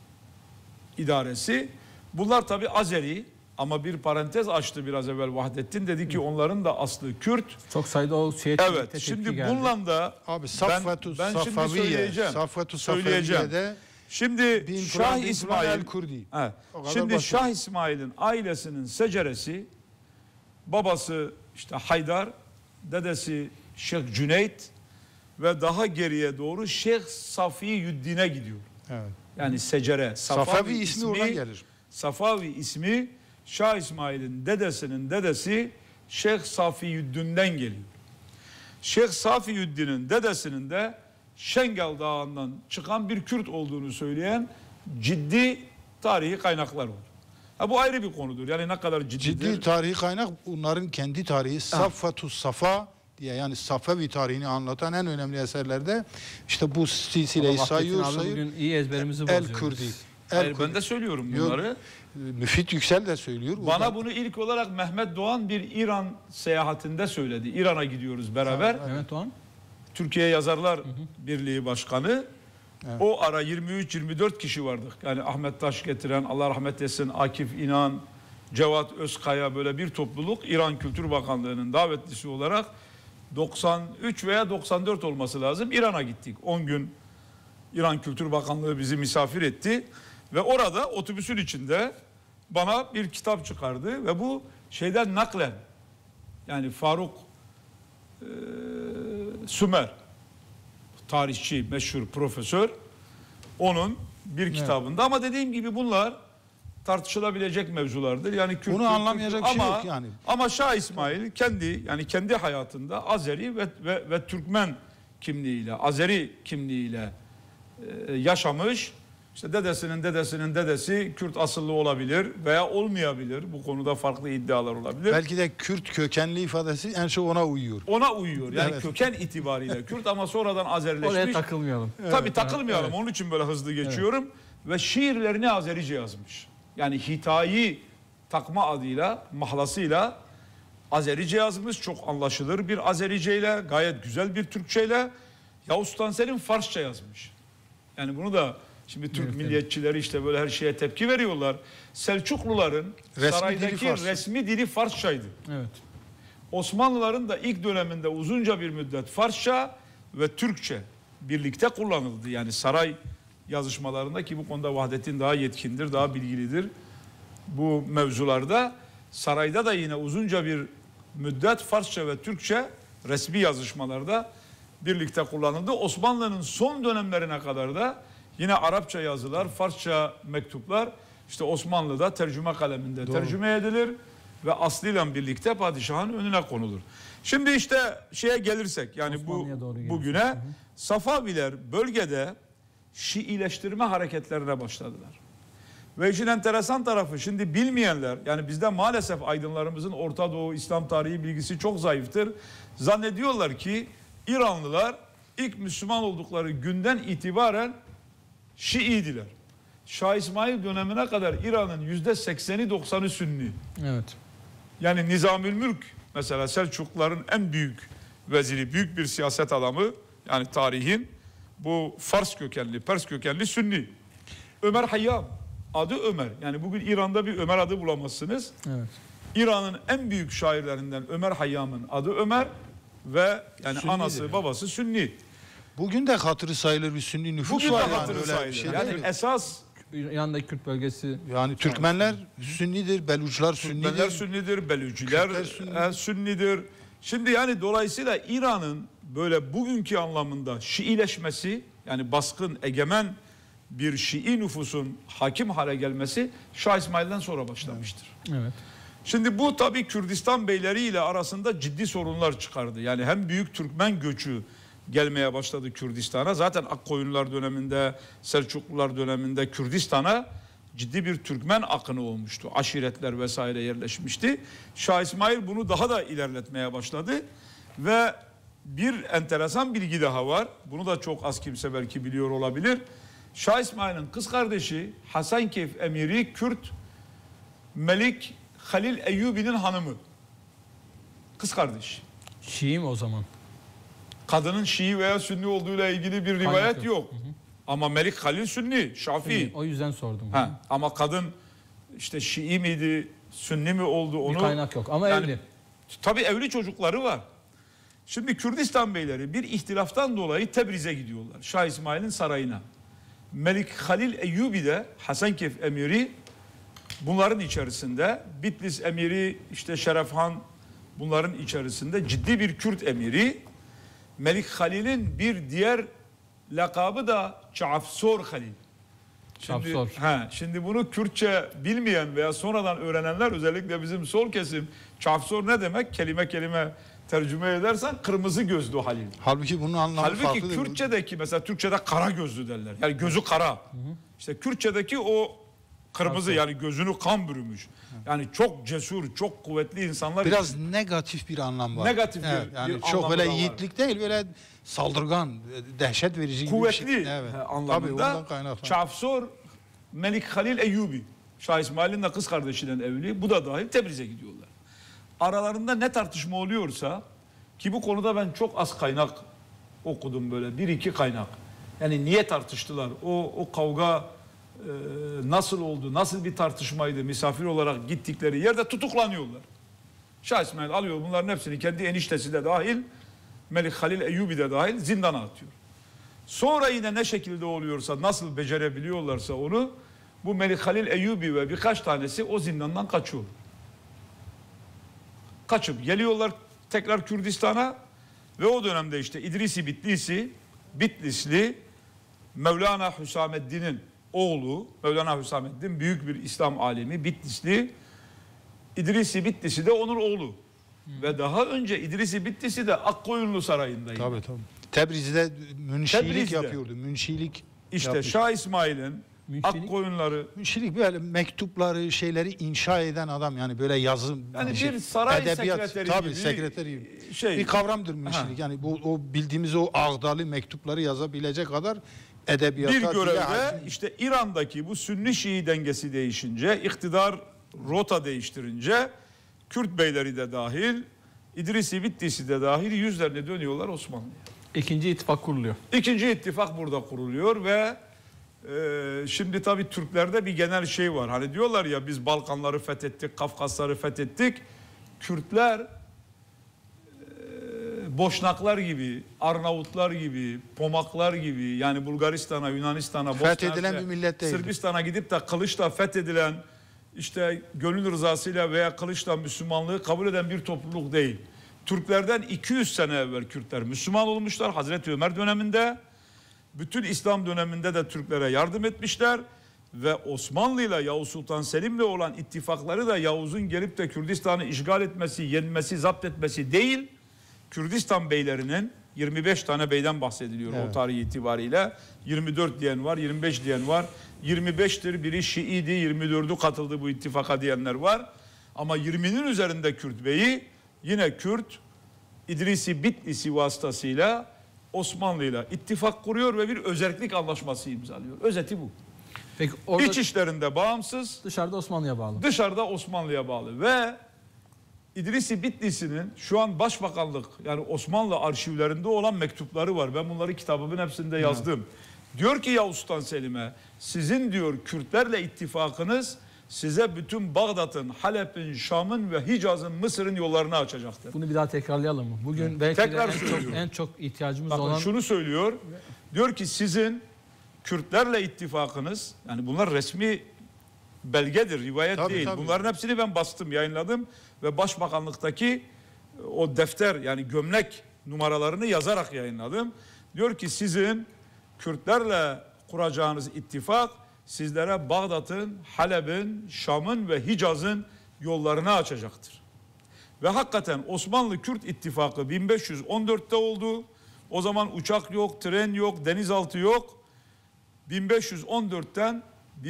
idaresi. Bunlar tabi Azeri ama bir parantez açtı biraz evvel Vahdettin. Dedi ki onların da aslı Kürt. Çok sayıda o şeye evet, şimdi bununla da abi ben şimdi söyleyeceğim. Şimdi Şah İsmail şimdi Şah İsmail'in ailesinin seceresi, babası işte Haydar, dedesi Şeyh Cüneyt ve daha geriye doğru Şeyh Safiyüddin'e gidiyor. Evet. Yani secere. Safavi ismi oradan gelir. Safavi ismi Şah İsmail'in dedesinin dedesi Şeyh Safiyüddin'den geliyor. Şeyh Safiyüddin'in dedesinin de Şengel Dağı'ndan çıkan bir Kürt olduğunu söyleyen ciddi tarihi kaynaklar var. Ha, bu ayrı bir konudur. Yani ne kadar ciddidir. Ciddi tarihi kaynak bunların kendi tarihi Saffatus Safa diye, yani Safavi tarihini anlatan en önemli eserlerde işte bu silsileyi sayıyor. Bugün iyi ezberimizi bozuyoruz. El-Kürdi. Hayır, ben de söylüyorum bunları. Yok, Müfit Yüksel de söylüyor. Bana bunu ilk olarak Mehmet Doğan bir İran seyahatinde söyledi. İran'a gidiyoruz beraber. Mehmet Doğan. Türkiye Yazarlar Birliği Başkanı. Evet. O ara 23-24 kişi vardık. Yani Ahmet Taş getiren, Allah rahmet etsin, Akif İnan, Cevat Özkaya, böyle bir topluluk İran Kültür Bakanlığı'nın davetlisi olarak 93 veya 94 olması lazım. İran'a gittik. 10 gün İran Kültür Bakanlığı bizi misafir etti. Ve orada otobüsün içinde bana bir kitap çıkardı. Ve bu şeyden naklen, yani Faruk Sümer, tarihçi, meşhur profesör, onun bir kitabında. Ama dediğim gibi bunlar tartışılabilecek mevzulardır. Yani bunu anlamayacak bir şey yok yani. Ama Şah İsmail kendi hayatında Azeri ve Türkmen kimliğiyle, Azeri kimliğiyle yaşamış. İşte dedesinin dedesi Kürt asıllı olabilir veya olmayabilir. Bu konuda farklı iddialar olabilir. Belki de Kürt kökenli ifadesi en çok ona uyuyor. Ona uyuyor. Yani evet, köken itibariyle Kürt ama sonradan Azerileşmiş. Oraya takılmayalım. Tabii takılmayalım. Evet. Onun için böyle hızlı geçiyorum. Evet. Ve şiirlerini Azerice yazmış. Yani Hitayi takma adıyla, mahlasıyla Azerice yazmış. Çok anlaşılır bir Azericeyle, gayet güzel bir Türkçeyle. Yavuz Tansel'in Farsça yazmış. Yani bunu da şimdi Türk milliyetçileri işte böyle her şeye tepki veriyorlar. Selçukluların saraydaki resmi dili Farsçaydı. Evet. Osmanlıların da ilk döneminde uzunca bir müddet Farsça ve Türkçe birlikte kullanıldı. Yani saray yazışmalarında, ki bu konuda Vahdettin daha yetkindir, daha bilgilidir. Bu mevzularda sarayda da yine uzunca bir müddet Farsça ve Türkçe resmi yazışmalarda birlikte kullanıldı. Osmanlı'nın son dönemlerine kadar da yine Arapça yazılar, Farsça mektuplar işte Osmanlı'da tercüme kaleminde tercüme edilir ve aslıyla birlikte padişahın önüne konulur. Şimdi işte şeye gelirsek, yani bugüne Safaviler bölgede Şiileştirme hareketlerine başladılar. Ve işin enteresan tarafı, şimdi bilmeyenler, yani bizde maalesef aydınlarımızın Orta Doğu İslam tarihi bilgisi çok zayıftır. Zannediyorlar ki İranlılar ilk Müslüman oldukları günden itibaren Şiidiler. Şah İsmail dönemine kadar İran'ın %80'i 90'ı Sünni. Evet. Yani Nizamülmülk mesela Selçukluların en büyük veziri, büyük bir siyaset adamı, yani tarihin bu Fars kökenli, Pers kökenli Sünni. Ömer Hayyam, adı Ömer. Yani bugün İran'da bir Ömer adı bulamazsınız. Evet. İran'ın en büyük şairlerinden Ömer Hayyam'ın adı Ömer ve yani Sünnidir anası babası Sünni. Bugün de hatırı sayılır bir Sünni nüfus Bugün var. de hatırı sayılır. Şey yani esas İran'daki Kürt bölgesi. Yani Türkmenler Sünnidir, Beluçlar Sünnidir. Türkmenler Sünnidir, Belücüler Sünnidir. Şimdi yani dolayısıyla İran'ın böyle bugünkü anlamında Şiileşmesi, yani baskın, egemen bir Şii nüfusun hakim hale gelmesi Şah İsmail'den sonra başlamıştır. Evet. Şimdi bu tabii Kürdistan beyleri ile arasında ciddi sorunlar çıkardı. Yani hem büyük Türkmen göçü gelmeye başladı Kürdistan'a. Zaten Akkoyunlular döneminde, Selçuklular döneminde Kürdistan'a ciddi bir Türkmen akını olmuştu. Aşiretler vesaire yerleşmişti. Şah İsmail bunu daha da ilerletmeye başladı. Ve bir enteresan bilgi daha var. Bunu da çok az kimse belki biliyor olabilir. Şah İsmail'in kız kardeşi Hasankeyf Emiri Kürt Melik Halil Eyyubi'nin hanımı. Kız kardeş. Şii mi o zaman? Kadının Şii veya Sünni olduğuyla ilgili bir rivayet yok. Hı hı. Ama Melik Halil Sünni, Şafii. O yüzden sordum. Ama kadın işte Şii miydi, Sünni mi oldu onu... Bir kaynak yok ama yani, evli. Tabii evli çocukları var. Şimdi Kürdistan beyleri bir ihtilaftan dolayı Tebriz'e gidiyorlar. Şah İsmail'in sarayına. Melik Halil Eyyubi de Hasankeyf Emiri bunların içerisinde, Bitlis Emiri işte Şerefhan bunların içerisinde ciddi bir Kürt emiri. Melik Halil'in bir diğer lakabı da Çafsor Halil. Şimdi bunu Kürtçe bilmeyen veya sonradan öğrenenler, özellikle bizim sol kesim, Çafsor ne demek? Kelime kelime tercüme edersen kırmızı gözlü Halil. Halbuki bunun anlamı farklı. Halbuki Kürtçedeki mesela Türkçe'de kara gözlü derler. Yani gözü kara. İşte Kürtçedeki o kırmızı, yani gözünü kan bürümüş. Yani çok cesur, çok kuvvetli insanlar. Biraz negatif bir anlam var. Negatif yani bir çok böyle yiğitlik var. değil, böyle saldırgan, dehşet verici kuvvetli gibi bir şey. Evet. anlamında. Çafsor Melik Halil Eyyubi. Şah İsmail'in de kız kardeşinden evli. Bu da dahil Tebriz'e gidiyorlar. Aralarında ne tartışma oluyorsa, ki bu konuda ben çok az kaynak okudum, böyle bir iki kaynak. Yani niye tartıştılar? O kavga nasıl oldu? Nasıl bir tartışmaydı? Misafir olarak gittikleri yerde tutuklanıyorlar. Şah İsmail alıyor bunların hepsini, kendi eniştesi de dahil, Melik Halil Eyyubi de dahil zindana atıyor. Sonra yine ne şekilde oluyorsa, nasıl becerebiliyorlarsa onu, bu Melik Halil Eyyubi ve birkaç tanesi o zindandan kaçıyor. Kaçıp geliyorlar tekrar Kürdistan'a ve o dönemde işte İdrisi Bitlisli Mevlana Hüsameddin'in oğlu, Mevlana Hüsameddin büyük bir İslam alemi, Bitlisli. İdrisi Bitlisi de onun oğlu. Ve daha önce İdrisi Bitlisi de Akkoyunlu Sarayı'ndaydı. Tabii. Tebriz'de münşilik yapıyordu. Münşilik İşte yapmış. Şah İsmail'in Akkoyunları... Münşilik böyle mektupları, şeyleri inşa eden adam, yani böyle yazım. Yani bir saray edebiyat, sekreteri tabii, gibi sekreteri bir kavramdır münşilik. Yani o bildiğimiz o ağdalı mektupları yazabilecek kadar edebiyata... Bir görevde işte İran'daki bu Sünni-Şii dengesi değişince, iktidar rota değiştirince Kürt beyleri de dahil, İdrisi Bitlisi de dahil yüzlerine dönüyorlar Osmanlı'ya. İkinci ittifak kuruluyor. İkinci ittifak burada kuruluyor ve şimdi tabii Türklerde bir genel şey var. Hani diyorlar ya, biz Balkanları fethettik, Kafkasları fethettik. Kürtler Boşnaklar gibi, Arnavutlar gibi, Pomaklar gibi, yani Bulgaristan'a, Yunanistan'a, fethedilen bir millet değil. Sırbistan'a gidip de kılıçla fethedilen, işte gönül rızasıyla veya kılıçla Müslümanlığı kabul eden bir topluluk değil. Türklerden 200 sene evvel Kürtler Müslüman olmuşlar Hazreti Ömer döneminde. Bütün İslam döneminde de Türklere yardım etmişler ve Osmanlı ile Yavuz Sultan Selim'le olan ittifakları da Yavuz'un gelip de Kürdistan'ı işgal etmesi, yenmesi, zapt etmesi değil, Kürdistan beylerinin, 25 tane beyden bahsediliyor o tarih itibariyle. 24 diyen var, 25 diyen var. 25'tir, biri Şii'di, 24'ü katıldı bu ittifaka diyenler var. Ama 20'nin üzerinde Kürt beyi, yine Kürt, İdrisi Bitlisi vasıtasıyla Osmanlı'yla ittifak kuruyor ve bir özerklik anlaşması imzalıyor. Özeti bu. Peki orada İç işlerinde bağımsız, dışarıda Osmanlı'ya bağlı. Dışarıda Osmanlı'ya bağlı ve İdrisi Bitlisi'nin şu an başbakanlık, yani Osmanlı arşivlerinde olan mektupları var. Ben bunları kitabımın hepsinde yazdım. Diyor ki Yavuz Sultan Selim'e, sizin diyor Kürtlerle ittifakınız size bütün Bağdat'ın, Halep'in, Şam'ın ve Hicaz'ın, Mısır'ın yollarını açacaktır. Bunu bir daha tekrarlayalım mı? Bugün belki Tekrar de en çok ihtiyacımız Bakın olan... şunu söylüyor. Diyor ki sizin Kürtlerle ittifakınız, yani bunlar resmi belgedir, rivayet değil. Bunların hepsini ben bastım, yayınladım ve Başbakanlıktaki o defter, yani gömlek numaralarını yazarak yayınladım. Diyor ki sizin Kürtlerle kuracağınız ittifak sizlere Bağdat'ın, Halep'in, Şam'ın ve Hicaz'ın yollarını açacaktır. Ve hakikaten Osmanlı-Kürt ittifakı 1514'te oldu. O zaman uçak yok, tren yok, denizaltı yok. 1514'ten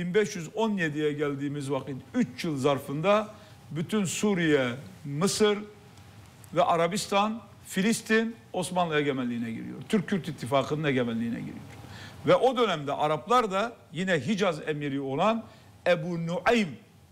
1517'ye geldiğimiz vakit 3 yıl zarfında bütün Suriye, Mısır ve Arabistan, Filistin Osmanlı egemenliğine giriyor. Türk-Kürt ittifakının egemenliğine giriyor. Ve o dönemde Araplar da yine Hicaz emiri olan Ebu Nuaym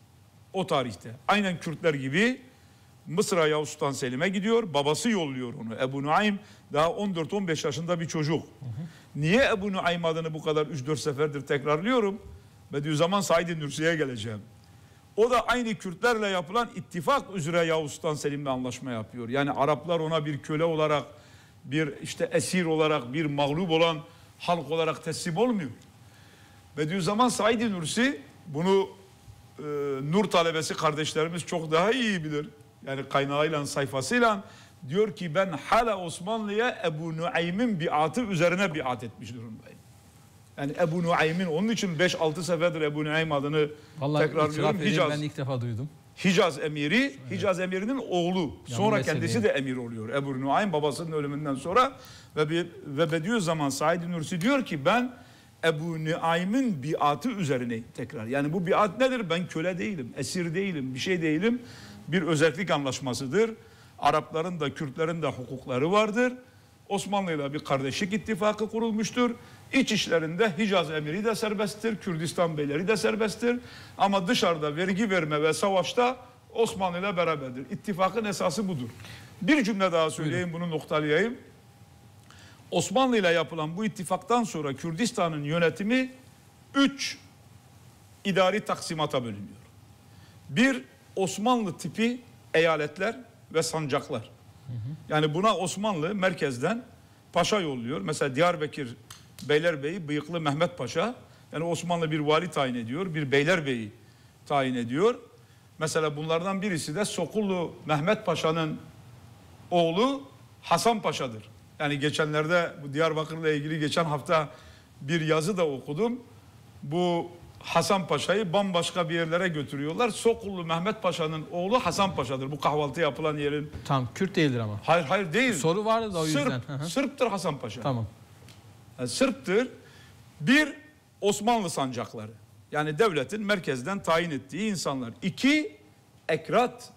o tarihte aynen Kürtler gibi Mısır'a Yavuz Sultan Selim'e gidiyor. Babası yolluyor onu. Ebu Nuaym daha 14-15 yaşında bir çocuk. Niye Ebu Nuaym adını bu kadar 3-4 seferdir tekrarlıyorum? Bediüzzaman Said Nursi'ye geleceğim. O da aynı Kürtlerle yapılan ittifak üzere Yavuz Sultan Selim'le anlaşma yapıyor. Yani Araplar ona bir köle olarak, bir işte esir olarak, bir mağlup olan halk olarak teslim olmuyor. Bediüzzaman Said Nursi bunu Nur talebesi kardeşlerimiz çok daha iyi bilir. Yani kaynağıyla, sayfasıyla diyor ki ben hala Osmanlı'ya Ebu Nuaym'in biatı üzerine biat etmiş durumdayım. Yani Ebu Nuaym'in, onun için 5-6 seferdir Ebu Nuaym adını tekrarlıyorum. Hicaz, ben ilk defa duydum. Hicaz emiri, Hicaz emirinin oğlu. Sonra kendisi de emir oluyor. Ebu Nuaym babasının ölümünden sonra ve Bediüzzaman Said Nursi diyor ki ben Ebu Nuaym'in biatı üzerine tekrar. Yani bu biat nedir? Ben köle değilim, esir değilim, bir şey değilim. Bir özellik anlaşmasıdır. Arapların da Kürtlerin de hukukları vardır. Osmanlı ile bir kardeşlik ittifakı kurulmuştur. İç işlerinde Hicaz emiri de serbesttir, Kürdistan beyleri de serbesttir. Ama dışarıda vergi verme ve savaşta Osmanlı ile beraberdir. İttifakın esası budur. Bir cümle daha söyleyeyim, bunu noktalayayım. Osmanlı ile yapılan bu ittifaktan sonra Kürdistan'ın yönetimi 3 idari taksimata bölünüyor. Bir, Osmanlı tipi eyaletler ve sancaklar. Yani buna Osmanlı merkezden paşa yolluyor. Mesela Diyarbakır Beylerbeyi Bıyıklı Mehmet Paşa. Yani Osmanlı bir vali tayin ediyor, bir beylerbeyi tayin ediyor. Mesela bunlardan birisi de Sokullu Mehmet Paşa'nın oğlu Hasan Paşa'dır. Yani geçenlerde bu Diyarbakır'la ilgili geçen hafta bir yazı da okudum. Bu Hasan Paşa'yı bambaşka bir yerlere götürüyorlar. Sokullu Mehmet Paşa'nın oğlu Hasan Paşa'dır. Bu kahvaltı yapılan yerin. Tam Kürt değildir ama. Hayır değil. Soru vardı da o yüzden. Sırp'tır Hasan Paşa. Tamam. Yani Sırp'tır. Bir, Osmanlı sancakları. Yani devletin merkezden tayin ettiği insanlar. İki, ekrat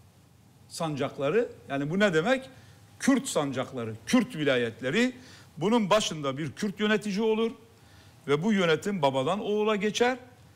sancakları. Yani bu ne demek? Kürt sancakları, Kürt vilayetleri. Bunun başında bir Kürt yönetici olur. Ve bu yönetim babadan oğula geçer.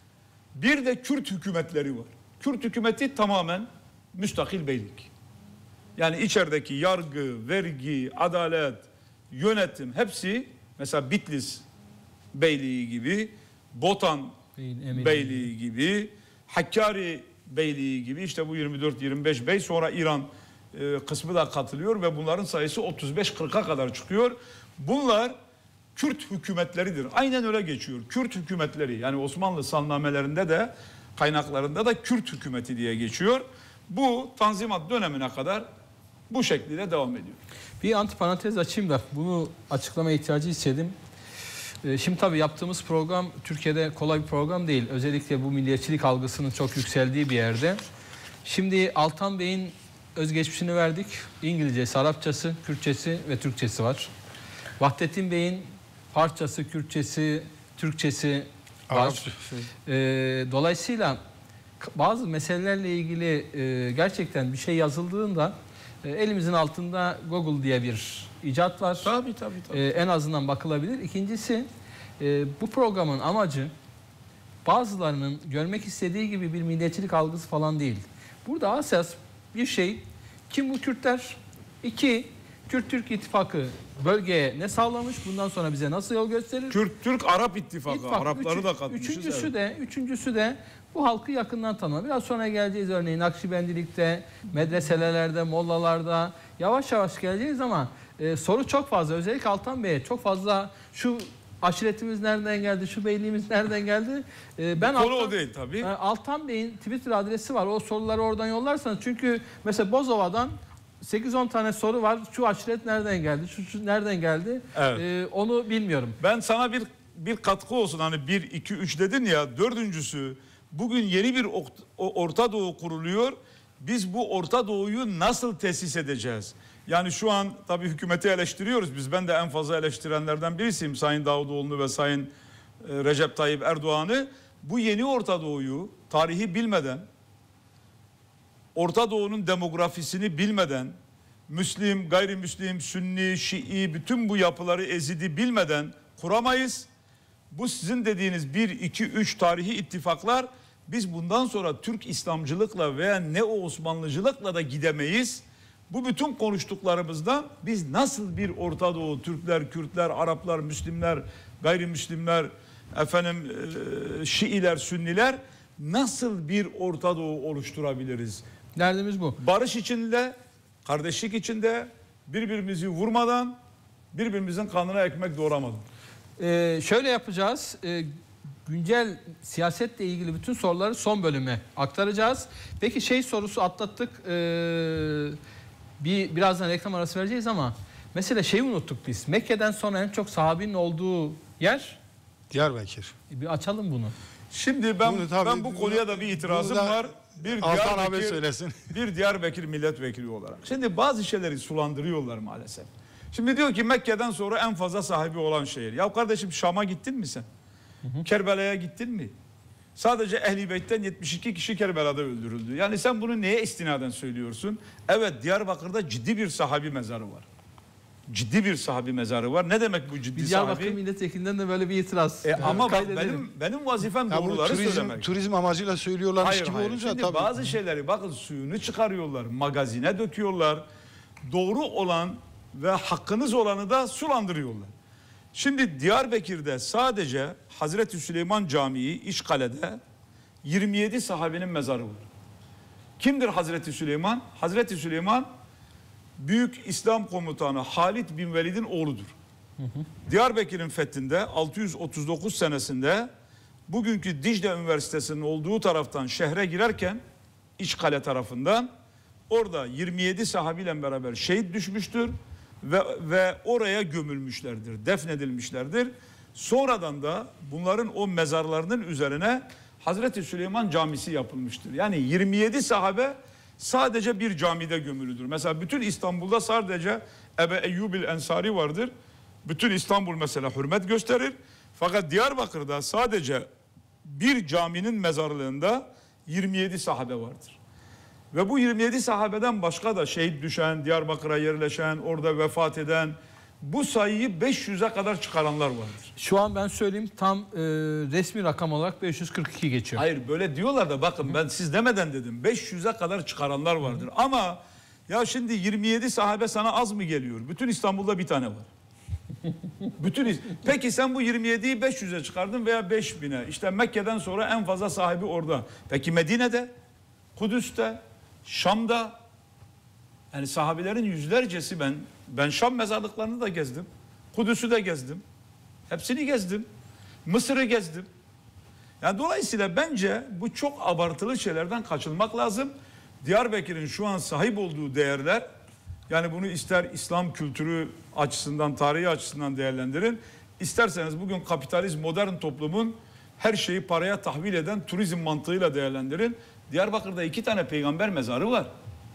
Bir de Kürt hükümetleri var. Kürt hükümeti tamamen müstakil beylik. Yani içerideki yargı, vergi, adalet, yönetim hepsi mesela Bitlis Beyliği gibi, Botan Beyliği gibi, Hakkari Beyliği gibi, işte bu 24-25 bey, sonra İran kısmı da katılıyor ve bunların sayısı 35-40'a kadar çıkıyor. Bunlar Kürt hükümetleridir. Aynen öyle geçiyor. Kürt hükümetleri, yani Osmanlı salnamelerinde de kaynaklarında da Kürt hükümeti diye geçiyor. Bu Tanzimat dönemine kadar bu şekilde devam ediyor. Bir antiparantez açayım da bunu açıklamaya ihtiyacı hissettim. Şimdi tabii yaptığımız program Türkiye'de kolay bir program değil. Özellikle bu milliyetçilik algısının çok yükseldiği bir yerde. Şimdi Altan Bey'in özgeçmişini verdik. İngilizcesi, Arapçası, Kürtçesi ve Türkçesi var. Vahdettin Bey'in Farsçası, Kürtçesi, Türkçesi var. Dolayısıyla bazı meselelerle ilgili gerçekten bir şey yazıldığında elimizin altında Google diye bir icat var. Tabii. En azından bakılabilir. İkincisi, bu programın amacı bazılarının görmek istediği gibi bir milliyetçilik algısı falan değil. Burada esas bir şey, kim bu Kürtler? İki, Kürt-Türk ittifakı bölgeye ne sağlamış? Bundan sonra bize nasıl yol gösterir? Kürt-Türk-Arap ittifakı. Arapları da katmışız. Üçüncüsü de bu halkı yakından tanıma. Biraz sonra geleceğiz, örneğin Nakşibendilikte, medreselerde, mollalarda yavaş yavaş geleceğiz ama soru çok fazla. Özellikle Altan Bey'e çok fazla şu aşiretimiz nereden geldi, şu beyliğimiz nereden geldi? Konu o değil tabii. Altan Bey'in Twitter adresi var. O soruları oradan yollarsanız. Çünkü mesela Bozova'dan 8-10 tane soru var. Şu aşiret nereden geldi? Şu nereden geldi? Evet. Onu bilmiyorum. Ben sana bir katkı olsun. Hani 1, 2, 3 dedin ya. Dördüncüsü, Bugün yeni bir Orta Doğu kuruluyor. Biz bu Orta Doğu'yu nasıl tesis edeceğiz? Yani şu an tabii hükümeti eleştiriyoruz biz. Ben de en fazla eleştirenlerden birisiyim. Sayın Davutoğlu'nu ve Sayın Recep Tayyip Erdoğan'ı. Bu yeni Orta Doğu'yu tarihi bilmeden, Orta Doğu'nun demografisini bilmeden, Müslim, gayrimüslim, Sünni, Şii bütün bu yapıları, ezidi bilmeden kuramayız. Bu sizin dediğiniz 1, 2, 3 tarihi ittifaklar, biz bundan sonra Türk İslamcılıkla veya Neo-Osmanlıcılıkla da gidemeyiz. Bu bütün konuştuklarımızda biz nasıl bir Orta Doğu, Türkler, Kürtler, Araplar, Müslimler, gayrimüslimler, Şiiler, Sünniler nasıl bir Orta Doğu oluşturabiliriz? Derdimiz bu. Barış içinde, kardeşlik içinde, birbirimizi vurmadan, birbirimizin kanına ekmek doğramadan. Şöyle yapacağız. Güncel siyasetle ilgili bütün soruları son bölüme aktaracağız. Peki sorusu atlattık. Birazdan reklam arası vereceğiz ama mesela unuttuk biz. Mekke'den sonra en çok sahabinin olduğu yer Diyarbakır. Bir açalım bunu. Şimdi ben bu konuya da bir itirazım var. Bir Diyarbakır milletvekili olarak. Şimdi bazı şeyleri sulandırıyorlar maalesef. Şimdi diyor ki Mekke'den sonra en fazla sahibi olan şehir. Ya kardeşim Şam'a gittin mi sen? Kerbela'ya gittin mi? Sadece Ehl-i Beyt'ten 72 kişi Kerbela'da öldürüldü. Yani sen bunu neye istinaden söylüyorsun? Evet, Diyarbakır'da ciddi bir sahabi mezarı var. Ciddi bir sahabi mezarı var. Ne demek bu ciddi Diyarbakır sahabi? milletvekilinden de böyle bir itiraz. Ama benim vazifem doğruları söylemek. Turizm amacıyla söylüyorlarmış gibi Hayır. olunca Şimdi tabii. bazı şeyleri bakın suyunu çıkarıyorlar, magazine döküyorlar. Doğru olan ve hakkınız olanı da sulandırıyorlar. Şimdi Diyarbakır'da sadece Hazreti Süleyman Camii İçkale'de 27 sahabenin mezarı var. Kimdir Hazreti Süleyman? Hazreti Süleyman Büyük İslam Komutanı Halid bin Velid'in oğludur. Diyarbakır'ın fethinde 639 senesinde bugünkü Dicle Üniversitesi'nin olduğu taraftan şehre girerken İçkale tarafından orada 27 sahabiyle beraber şehit düşmüştür ve oraya gömülmüşlerdir, defnedilmişlerdir. Sonradan da bunların o mezarlarının üzerine Hazreti Süleyman Camisi yapılmıştır. Yani 27 sahabe sadece bir camide gömülüdür. Mesela bütün İstanbul'da sadece Ebu Eyyub el-Ensari vardır. Bütün İstanbul mesela hürmet gösterir. Fakat Diyarbakır'da sadece bir caminin mezarlığında 27 sahabe vardır. Ve bu 27 sahabeden başka da şehit düşen, Diyarbakır'a yerleşen, orada vefat eden, bu sayıyı 500'e kadar çıkaranlar vardır. Şu an ben söyleyeyim tam resmi rakam olarak 542 geçiyor. Hayır böyle diyorlar da bakın ben siz demeden dedim. 500'e kadar çıkaranlar vardır. Ama ya şimdi 27 sahabe sana az mı geliyor? Bütün İstanbul'da bir tane var. Peki sen bu 27'yi 500'e çıkardın veya 5000'e. İşte Mekke'den sonra en fazla sahibi orada. Peki Medine'de, Kudüs'te, Şam'da, yani sahabelerin yüzlercesi ben Şam mezarlıklarını da gezdim. Kudüs'ü de gezdim. Hepsini gezdim. Mısır'ı gezdim. Yani dolayısıyla bence bu çok abartılı şeylerden kaçınmak lazım. Diyarbakır'ın şu an sahip olduğu değerler, yani bunu ister İslam kültürü açısından, tarihi açısından değerlendirin. İsterseniz bugün kapitalist modern toplumun her şeyi paraya tahvil eden turizm mantığıyla değerlendirin. Diyarbakır'da 2 tane peygamber mezarı var.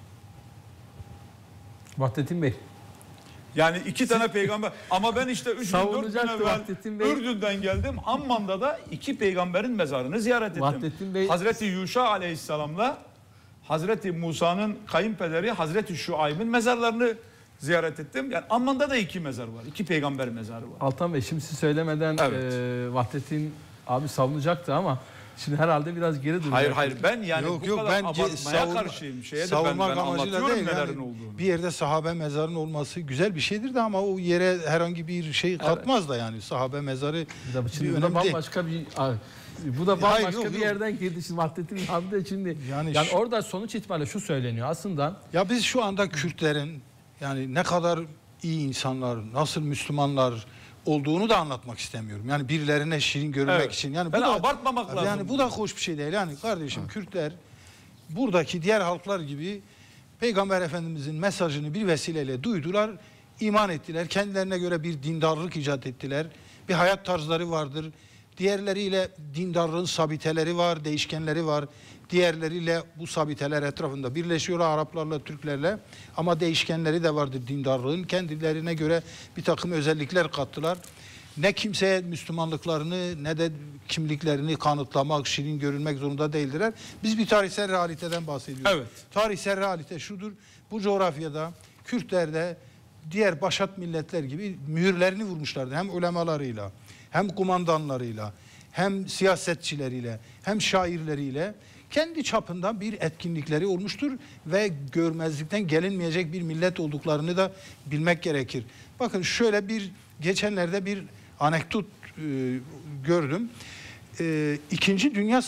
Vahdettin Bey. Yani 2 tane peygamber. Ama ben işte 3-4 gün evvel Ürdün'den geldim. Amman'da da 2 peygamberin mezarını ziyaret ettim. Vahdettin Bey. Hazreti Yuşa aleyhisselamla Hazreti Musa'nın kayınpederi Hazreti Şuayb'in mezarlarını ziyaret ettim. Yani Amman'da da 2 mezar var. 2 peygamber mezarı var. Altan Bey şimdi siz söylemeden Vahdettin abi savunacaktı ama şimdi herhalde biraz geri duruyor. Hayır ben yani bu kadar ben abartmaya karşıyım. Savunmak amacıyla değil. Nelerin Yani olduğunu. bir yerde sahabe mezarının olması güzel bir şeydir de ama o yere herhangi bir şey katmaz da yani sahabe mezarı bu da bambaşka bir bir yerden girdi şimdi Vahdettin abi de şimdi. Yani orada sonuç itibariyle şu söyleniyor aslında. Ya biz şu anda Kürtlerin yani ne kadar iyi insanlar, nasıl Müslümanlar olduğunu da anlatmak istemiyorum. Yani birilerine şirin görünmek için. Yani ben abartmamak lazım. Yani bu da hoş bir şey değil. Yani kardeşim Kürtler buradaki diğer halklar gibi Peygamber Efendimizin mesajını bir vesileyle duydular, iman ettiler. Kendilerine göre bir dindarlık icat ettiler. Bir hayat tarzları vardır. Diğerleriyle dindarlığın sabiteleri var, değişkenleri var. Diğerleriyle bu sabiteler etrafında birleşiyorlar Araplarla, Türklerle. Ama değişkenleri de vardır dindarlığın. Kendilerine göre bir takım özellikler kattılar. Ne kimseye Müslümanlıklarını ne de kimliklerini kanıtlamak, şirin görünmek zorunda değildiler. Biz bir tarihsel realiteden bahsediyoruz. Evet. Tarihsel realite şudur. Bu coğrafyada Kürtler de diğer başat milletler gibi mühürlerini vurmuşlardı. Hem ulemalarıyla, hem kumandanlarıyla, hem siyasetçileriyle, hem şairleriyle kendi çapında bir etkinlikleri olmuştur ve görmezlikten gelinmeyecek bir millet olduklarını da bilmek gerekir. Bakın şöyle geçenlerde bir anekdot gördüm. İkinci Dünya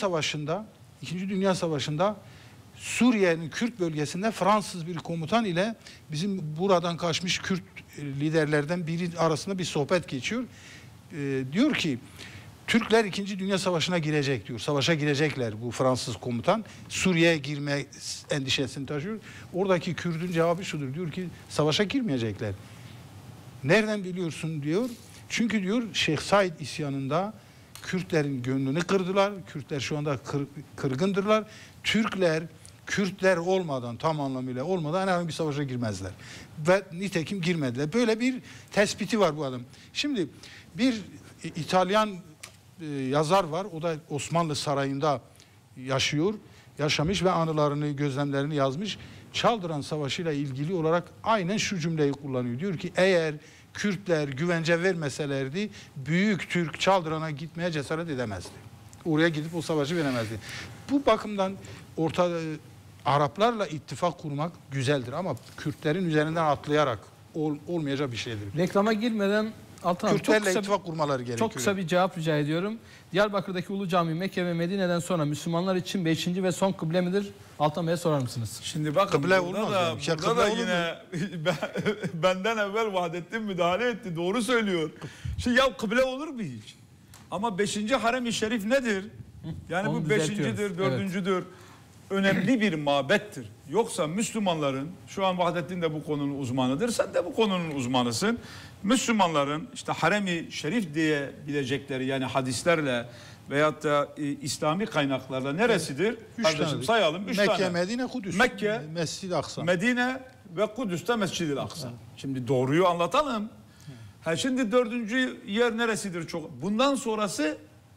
Savaşı'nda Suriye'nin Kürt bölgesinde Fransız bir komutan ile bizim buradan kaçmış Kürt liderlerden biri arasında bir sohbet geçiyor. Diyor ki Türkler 2. Dünya Savaşı'na girecek diyor. Savaşa girecekler bu Fransız komutan. Suriye'ye girme endişesini taşıyor. Oradaki Kürt'ün cevabı şudur. Diyor ki savaşa girmeyecekler. Nereden biliyorsun diyor. Çünkü diyor Şeyh Said isyanında Kürtlerin gönlünü kırdılar. Kürtler şu anda kırgındırlar. Türkler Kürtler olmadan, tam anlamıyla olmadan herhangi bir savaşa girmezler. Ve nitekim girmediler. Böyle bir tespiti var bu adam. Şimdi bir İtalyan yazar var. O da Osmanlı Sarayı'nda yaşamış ve anılarını, gözlemlerini yazmış. Çaldıran Savaşı ile ilgili olarak aynen şu cümleyi kullanıyor. Diyor ki eğer Kürtler güvence vermeselerdi Büyük Türk Çaldıran'a gitmeye cesaret edemezdi. Oraya gidip o savaşı veremezdi. Bu bakımdan Araplarla ittifak kurmak güzeldir ama Kürtlerin üzerinden atlayarak olmayacak bir şeydir. Reklama girmeden Altan Kürtlerle ittifak kurmaları gerekiyor. Çok kısa bir cevap rica ediyorum. Diyarbakır'daki Ulu Cami, Mekke ve Medine'den sonra Müslümanlar için 5. ve son kıble midir? Altan Bey'e sorar mısınız? Şimdi bakın kıble burada da yine benden evvel Vahdettin müdahale etti. Doğru söylüyor. Şimdi ya kıble olur mu hiç? Ama 5. Harem-i Şerif nedir? Yani onu bu 5.'dir, 4.'dür. Evet. Önemli bir mabettir. Yoksa Müslümanların, şu an Vahdettin de bu konunun uzmanıdır, sen de bu konunun uzmanısın. Müslümanların işte harem-i şerif diyebilecekleri yani hadislerle veyahut da İslami kaynaklarla neresidir? Kardeşim sayalım. 3 Mekke, tane. Medine, Kudüs. Mekke, Mescid-i Aksa. Medine ve Kudüs'te Mescid-i Aksa. Şimdi doğruyu anlatalım. Şimdi 4. yer neresidir? Bundan sonrası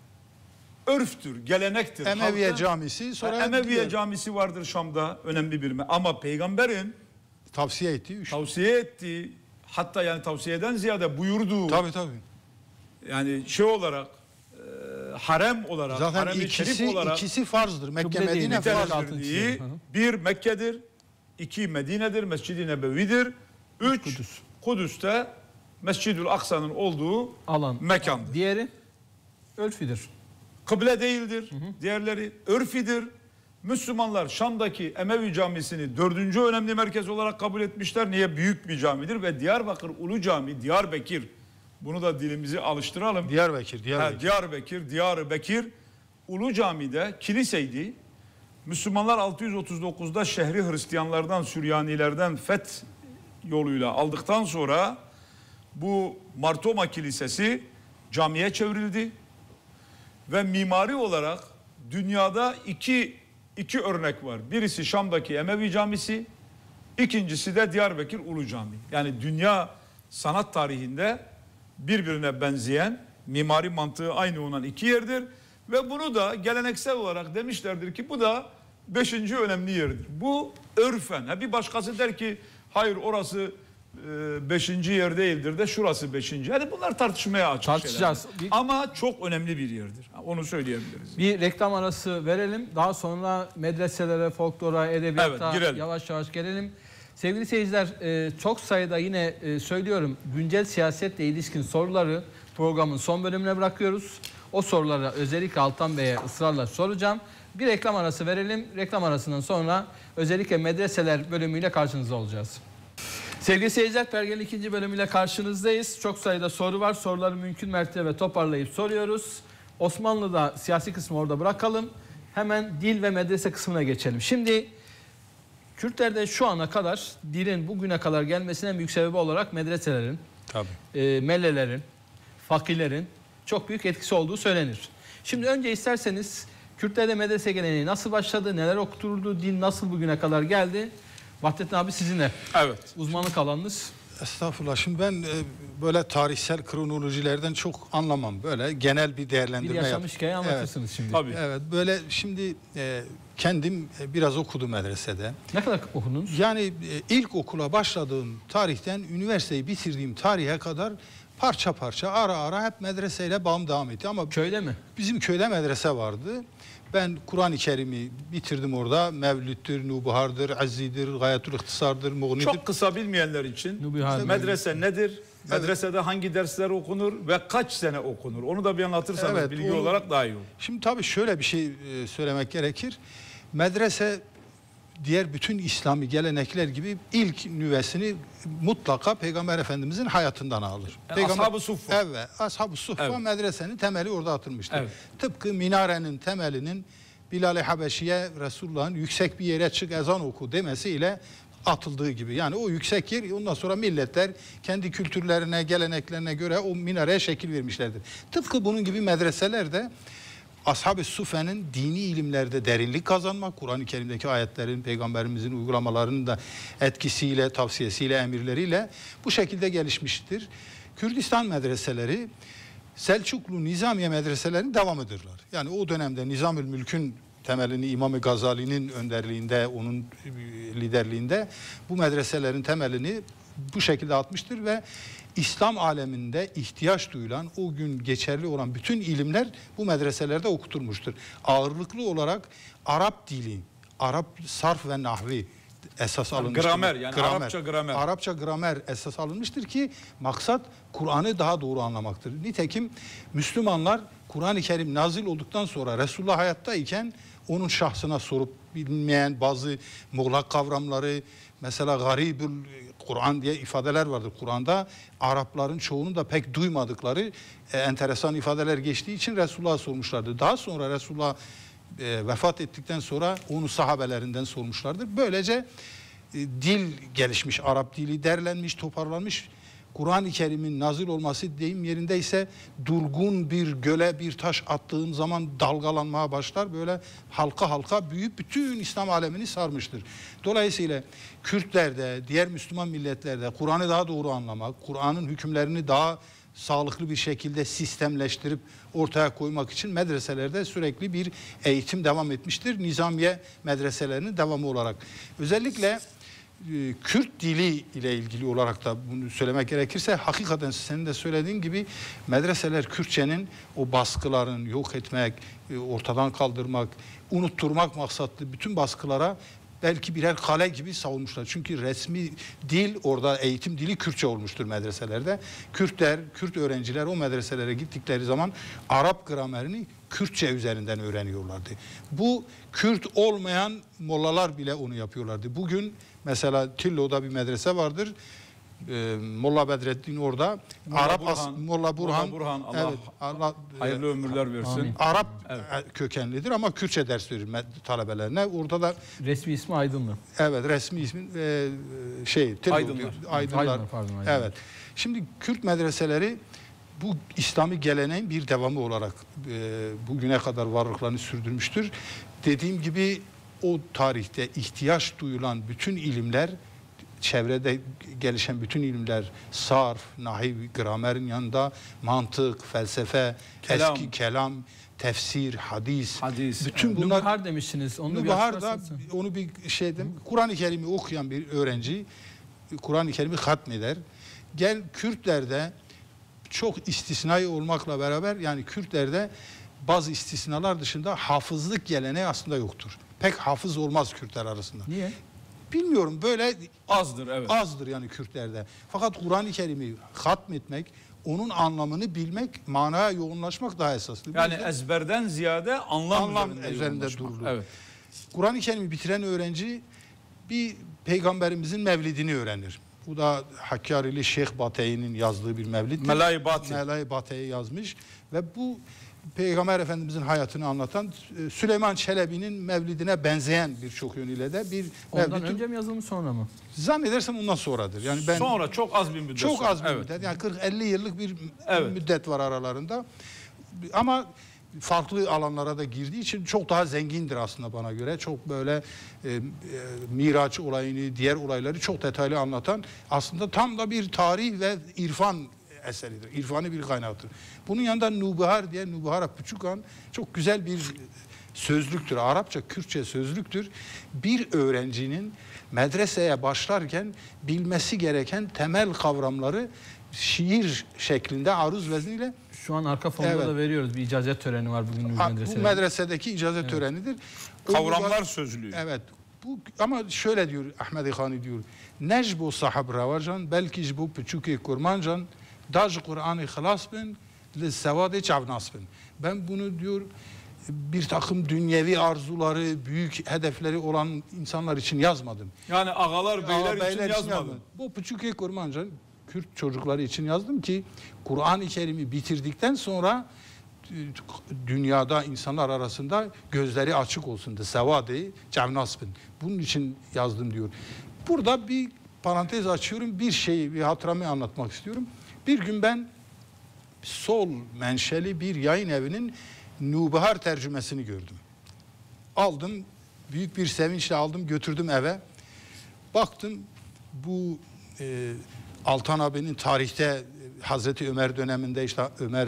örftür, gelenektir. Emeviye Camisi. Sonra Emeviye Camisi vardır Şam'da, önemli bir ama peygamberin tavsiye ettiği hatta yani tavsiyeden ziyade buyurduğu. Tabii. Yani olarak harem olarak, zaten harem-i şerif olarak ikisi farzdır. Mekke, Medine farzdır. Bir Mekke'dir, 2 Medine'dir, Mescid-i Nebevi'dir, 3 Kudüs'te Mescid-ül Aksa'nın olduğu alan, mekandır. Diğeri örfidir. Kıble değildir. Diğerleri örfidir. Müslümanlar Şam'daki Emevi Camisi'ni 4. önemli merkez olarak kabul etmişler. Niye? Büyük bir camidir ve Diyarbakır Ulu Cami, Diyarbakır. Bunu da dilimizi alıştıralım. Diyarbakır Ulu Cami'de kiliseydi. Müslümanlar 639'da şehri Hristiyanlardan, Süryanilerden feth yoluyla aldıktan sonra bu Martoma Kilisesi camiye çevrildi. Ve mimari olarak dünyada iki örnek var. Birisi Şam'daki Emevi Camisi, ikincisi de Diyarbakır Ulu Cami. Yani dünya sanat tarihinde birbirine benzeyen, mimari mantığı aynı olan 2 yerdir. Ve bunu da geleneksel olarak demişlerdir ki bu da 5. önemli yerdir. Bu örfen. Bir başkası der ki hayır orası 5. yer değildir de şurası 5. Yani bunlar tartışmaya açık Tartışacağız. Ama çok önemli bir yerdir. Onu söyleyebiliriz. Bir reklam arası verelim. Daha sonra medreselere, folklora, edebiyata yavaş yavaş gelelim. Sevgili seyirciler, çok sayıda yine söylüyorum güncel siyasetle ilişkin soruları programın son bölümüne bırakıyoruz. O soruları özellikle Altan Bey'e ısrarla soracağım. Bir reklam arası verelim. Reklam arasından sonra özellikle medreseler bölümüyle karşınızda olacağız. Sevgili seyirciler, Pergel'in 2. bölümüyle karşınızdayız. Çok sayıda soru var. Soruları mümkün mertebe toparlayıp soruyoruz. Osmanlı'da siyasi kısmı orada bırakalım. Hemen dil ve medrese kısmına geçelim. Şimdi Kürtlerde şu ana kadar dilin bugüne kadar gelmesinin en büyük sebebi olarak medreselerin, mellelerin, fakihlerin çok büyük etkisi olduğu söylenir. Şimdi önce isterseniz Kürtlerde medrese geleneği nasıl başladı, neler okutuldu, din nasıl bugüne kadar geldi? Vahdettin abi sizinle. Evet. Uzmanlık alanınız. Estağfurullah. Şimdi ben böyle tarihsel kronolojilerden çok anlamam. Böyle genel bir değerlendirme Bir yaşamış hikaye anlatırsınız şimdi. Tabii. Evet, böyle şimdi kendim biraz okudum medresede. Ne kadar okudunuz? Yani ilk okula başladığım tarihten üniversiteyi bitirdiğim tarihe kadar parça parça ara ara hep medreseyle bağım devam etti. Ama Köyde mi? bizim köyde medrese vardı. Ben Kur'an-ı Kerim'i bitirdim orada. Mevlüttür, Nubuhar'dır, Azzi'dir, Gayetül İhtisar'dır, Muğni'dir. Çok kısa bilmeyenler için Nubihar. medrese nedir? Medresede hangi dersler okunur ve kaç sene okunur? Onu da bir anlatırsanız Evet, bilgi onu- olarak daha iyi olur. Şimdi tabii şöyle bir şey söylemek gerekir. Medrese diğer bütün İslami gelenekler gibi ilk nüvesini mutlaka Peygamber Efendimizin hayatından alır. Ashab-ı Suffa. Evet, Ashab-ı Suffa Evet. medresenin temeli orada atılmıştır. Evet. Tıpkı minarenin temelinin Bilal-i Habeşi'ye Resulullah'ın yüksek bir yere çık ezan oku demesiyle atıldığı gibi. Yani o yüksek yer, ondan sonra milletler kendi kültürlerine, geleneklerine göre o minareye şekil vermişlerdir. Tıpkı bunun gibi medreseler de Ashab-ı Suffe'nin dini ilimlerde derinlik kazanmak, Kur'an-ı Kerim'deki ayetlerin, Peygamberimizin uygulamalarının da etkisiyle, tavsiyesiyle, emirleriyle bu şekilde gelişmiştir. Kürdistan medreseleri Selçuklu Nizamiye medreselerinin devamıdırlar. Yani o dönemde Nizamül Mülk'ün temelini İmam-ı Gazali'nin önderliğinde, onun liderliğinde bu medreselerin temelini bu şekilde atmıştır ve İslam aleminde ihtiyaç duyulan, o gün geçerli olan bütün ilimler bu medreselerde okutulmuştur. Ağırlıklı olarak Arap dili, Arap sarf ve nahvi esas alınmıştır. Gramer, yani Arapça gramer. Arapça gramer esas alınmıştır ki maksat Kur'an'ı daha doğru anlamaktır. Nitekim Müslümanlar Kur'an-ı Kerim nazil olduktan sonra Resulullah hayattayken onun şahsına sorup bilmeyen bazı muğlak kavramları, mesela garibül Kur'an diye ifadeler vardır Kur'an'da. Arapların çoğunun da pek duymadıkları enteresan ifadeler geçtiği için Resulullah'a sormuşlardı. Daha sonra Resulullah vefat ettikten sonra onu sahabelerinden sormuşlardır. Böylece dil gelişmiş, Arap dili derlenmiş, toparlanmış. Kur'an-ı Kerim'in nazil olması deyim yerindeyse durgun bir göle bir taş attığın zaman dalgalanmaya başlar. Böyle halka halka büyüyüp bütün İslam alemini sarmıştır. Dolayısıyla Kürtlerde, diğer Müslüman milletlerde Kur'an'ı daha doğru anlamak, Kur'an'ın hükümlerini daha sağlıklı bir şekilde sistemleştirip ortaya koymak için medreselerde sürekli bir eğitim devam etmiştir. Nizamiye medreselerinin devamı olarak. Özellikle Kürt dili ile ilgili olarak da bunu söylemek gerekirse hakikaten senin de söylediğin gibi medreseler Kürtçenin o baskılarını yok etmek, ortadan kaldırmak, unutturmak maksatlı bütün baskılara belki birer kale gibi savunmuşlar. Çünkü resmi dil orada eğitim dili Kürtçe olmuştur medreselerde. Kürtler, Kürt öğrenciler o medreselere gittikleri zaman Arap gramerini Kürtçe üzerinden öğreniyorlardı. Bu Kürt olmayan mollalar bile onu yapıyorlardı. Bugün mesela Tillo'da bir medrese vardır. Molla Bedrettin orada. Molla Burhan. Allah hayırlı ömürler versin. Amin. Arap kökenlidir ama Kürtçe ders verir talebelerine. Orada da Resmi ismi Aydınlı. evet resmi ismin Tillo. Aydınlar. Aydınlar. Pardon, Aydınlar. Evet. Şimdi Kürt medreseleri bu İslami geleneğin bir devamı olarak bugüne kadar varlıklarını sürdürmüştür. Dediğim gibi o tarihte ihtiyaç duyulan bütün ilimler, çevrede gelişen bütün ilimler, sarf, nahiv, gramerin yanında mantık, felsefe, Kelam. eski kelam, tefsir, hadis. Bütün Bunlar... bunlar Nubihar demişsiniz. Onu da bir Nubahar da açıklarsanız. onu bir şeyden Kur'an-ı Kerim'i okuyan bir öğrenci Kur'an-ı Kerim'i hatmeder. Gel Kürtlerde çok istisnai olmakla beraber yani Kürtlerde bazı istisnalar dışında hafızlık geleneği aslında yoktur. Pek hafız olmaz Kürtler arasında. Niye? Bilmiyorum böyle Azdır, evet. azdır yani Kürtlerde. Fakat Kur'an-ı Kerim'i hatmetmek, onun anlamını bilmek, manaya yoğunlaşmak daha esaslı. Yani ezberden ziyade anlam üzerinde yoğunlaşmak. durulur. Evet. Kur'an-ı Kerim'i bitiren öğrenci bir peygamberimizin mevlidini öğrenir. Bu da Hakkari'li Şeyh Bate'nin yazdığı bir mevliddir. Melai Bate. Melai Bate'yi yazmış ve bu Peygamber Efendimizin hayatını anlatan Süleyman Çelebi'nin mevlidine benzeyen birçok yönüyle de bir Ondan mevlid. önce mi yazılmış sonra mı? Zannedersem ondan sonradır. Yani ben Sonra çok az bir müddet çok sonra. az bir Evet. müddet. Yani 40-50 yıllık bir Evet. müddet var aralarında. Ama farklı alanlara da girdiği için çok daha zengindir aslında bana göre. Çok böyle Miraç olayını, diğer olayları çok detaylı anlatan aslında tam da bir tarih ve irfan eseridir. İrfani bir kaynaktır. Bunun yanında Nubahar diye, Nubahara Puçukan çok güzel bir sözlüktür. Arapça, Kürtçe sözlüktür. Bir öğrencinin medreseye başlarken bilmesi gereken temel kavramları şiir şeklinde aruz vezniyle. Şu an arka fonda Evet. da veriyoruz. Bir icazet töreni var bugün Bu medresede. medresedeki icazet törenidir. Kavramlar sözlüğü. Evet. Bu ama şöyle diyor Ahmed Khani diyor. Necbu sahab ravajan belki bu küçük kurmancan daj Kur'an'ı halas bin le sevade çavnas bin. Ben bunu diyor bir takım dünyevi arzuları, büyük hedefleri olan insanlar için yazmadım. Yani ağalar, beyler için Beyler yazmadım. Bu küçük kurmancan Kürt çocukları için yazdım ki Kur'an-ı Kerim'i bitirdikten sonra dünyada insanlar arasında gözleri açık olsun de sevade cevnasbın. Bunun için yazdım diyor. Burada bir parantez açıyorum. Bir hatıramı anlatmak istiyorum. Bir gün ben sol menşeli bir yayın evinin Nubahar tercümesini gördüm. Aldım, büyük bir sevinçle aldım, götürdüm eve. Baktım bu Altan abinin tarihte Hazreti Ömer döneminde işte Ömer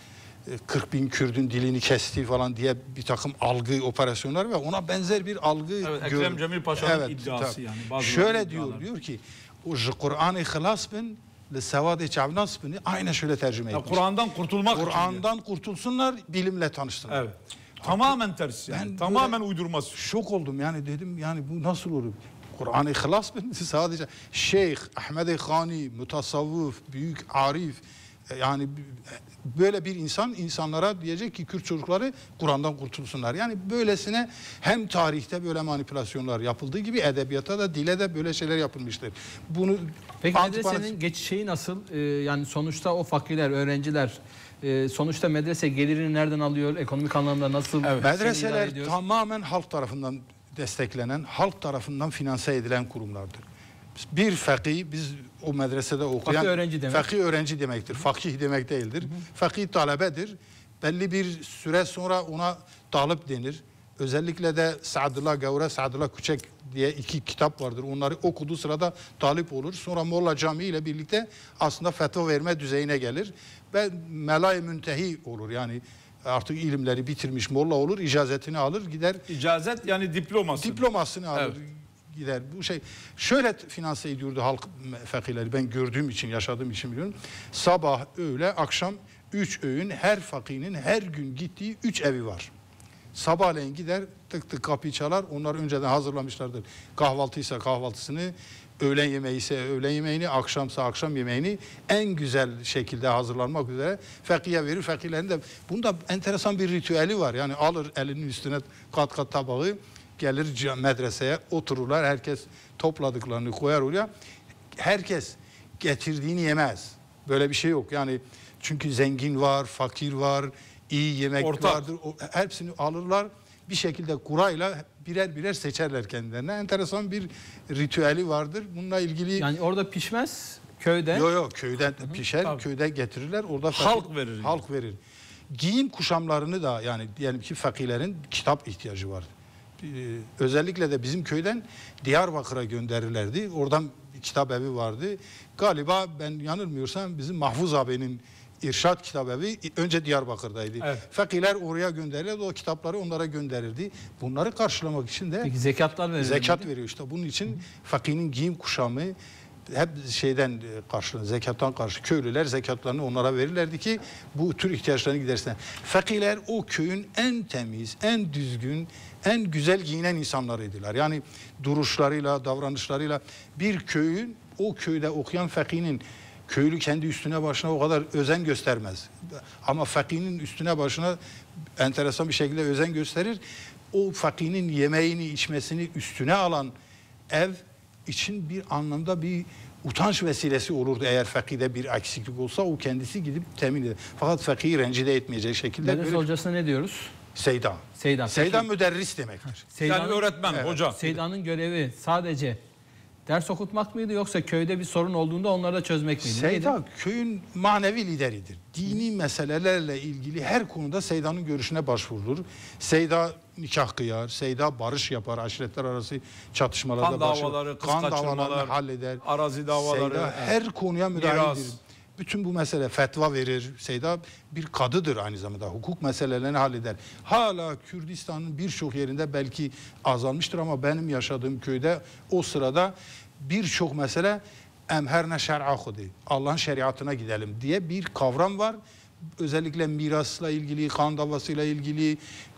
40 bin Kürdün dilini kesti falan diye bir takım algı operasyonları ve ona benzer bir algı Evet, gördüm. Ekrem Cemil Paşa'nın Evet, iddiası tabii. yani. Bazıları Şöyle iddialar. diyor ki o Kur'an-ı Hılas bin le sevade çavnas bin aynen şöyle tercüme etmiş. Kur'an'dan kurtulmak için. Kur'an'dan kurtulsunlar, bilimle tanışsınlar. Evet. Tamamen tersi yani. Ben Tamamen uydurması. Şok oldum yani dedim yani bu nasıl olur? Kur'an-ı İhlas bin sadece Şeyh Ahmed Khani mutasavvıf, büyük arif yani böyle bir insanlara diyecek ki Kürt çocukları Kur'an'dan kurtulsunlar. Yani böylesine hem tarihte böyle manipülasyonlar yapıldığı gibi edebiyata da dile de böyle şeyler yapılmıştır. Bunu Peki medresenin şeyi nasıl? Yani sonuçta o fakirler, öğrenciler sonuçta medrese gelirini nereden alıyor? Ekonomik anlamda nasıl? Medreseler tamamen halk tarafından desteklenen, halk tarafından finanse edilen kurumlardır. Bir fakih, biz o medresede okuyan fakih öğrenci demek. Fakih öğrenci demektir. Fakih demek değildir. Fakih talebedir. Belli bir süre sonra ona talip denir. Özellikle de Saadullah Gavre, Saadullah Küçek diye 2 kitap vardır. Onları okuduğu sırada talip olur. Sonra Molla Camii ile birlikte aslında fetva verme düzeyine gelir. Ve melay müntehi olur. Yani artık ilimleri bitirmiş molla olur, icazetini alır, gider. İcazet yani diploması. Diplomasını alır, Evet. gider. Bu şey şöyle finanse ediyordu halk fakirleri. Ben gördüğüm için, yaşadığım için biliyorum. Sabah, öğle, akşam 3 öğün her fakinin her gün gittiği 3 evi var. Sabahleyin gider, tık tık kapıyı çalar. Onlar önceden hazırlamışlardır. Kahvaltıysa kahvaltısını, öğlen yemeği ise öğlen yemeğini, akşamsa akşam yemeğini en güzel şekilde hazırlanmak üzere fakiye verir. Fakirlerin de bunda enteresan bir ritüeli var. Yani alır elinin üstüne kat kat tabağı, gelir medreseye otururlar. Herkes topladıklarını koyar oraya. Herkes getirdiğini yemez. Böyle bir şey yok. Yani çünkü zengin var, fakir var, iyi yemek ortak vardır. Hepsini alırlar. Bir şekilde kurayla birer birer seçerler kendilerine. Enteresan bir ritüeli vardır. Bununla ilgili Yani orada pişmez köyde. Yok köyden pişer, Tabii. köyde getirirler. Orada Halk verir. Halk verir. Giyim kuşamlarını da yani diyelim ki fakirlerin kitap ihtiyacı var. Özellikle de bizim köyden Diyarbakır'a gönderirlerdi. Oradan bir kitap evi vardı. Galiba ben yanılmıyorsam bizim Mahfuz abinin İrşad Kitabevi önce Diyarbakır'daydı. Evet. Fakirler oraya gönderirlerdi. O kitapları onlara gönderirdi. Bunları karşılamak için de Peki zekatlar verilir zekat miydi? veriyor işte. Bunun için fakirin giyim kuşamı hep şeyden karşılanır. Zekattan karşı köylüler zekatlarını onlara verirlerdi ki bu tür ihtiyaçlarını gidersinler. Fakirler o köyün en temiz, en düzgün, en güzel giyinen insanlarıydılar. Yani duruşlarıyla, davranışlarıyla bir köyün, o köyde okuyan fakinin köylü kendi üstüne başına o kadar özen göstermez. Ama fakinin üstüne başına enteresan bir şekilde özen gösterir. O fakinin yemeğini, içmesini üstüne alan ev için bir anlamda bir utanç vesilesi olurdu eğer fakihde bir eksiklik olsa, o kendisi gidip temin eder. Fakat fakihi rencide etmeyecek şekilde. Medrese hocasına ne diyoruz? Seyda. Seyda. Seyda Peki, müderris demektir. Yani öğretmen, Evet. hoca. Seyda'nın görevi sadece ders okutmak mıydı, yoksa köyde bir sorun olduğunda onları da çözmek miydi? Seyda Neydi? köyün manevi lideridir. Dini meselelerle ilgili her konuda Seyda'nın görüşüne başvurulur. Seyda nikah kıyar, Seyda barış yapar, aşiretler arası çatışmalarda Kan davaları, kız kan kaçırmalar, davalarını halleder. arazi davaları, Seyda her konuya müdahildir. miras. Bütün bu mesele fetva verir. Seyda bir kadıdır aynı zamanda. Hukuk meselelerini halleder. Hala Kürdistan'ın birçok yerinde belki azalmıştır ama benim yaşadığım köyde o sırada birçok mesele emherne şer'a hudi, Allah'ın şeriatına gidelim diye bir kavram var. Özellikle mirasla ilgili, kan davasıyla ilgili,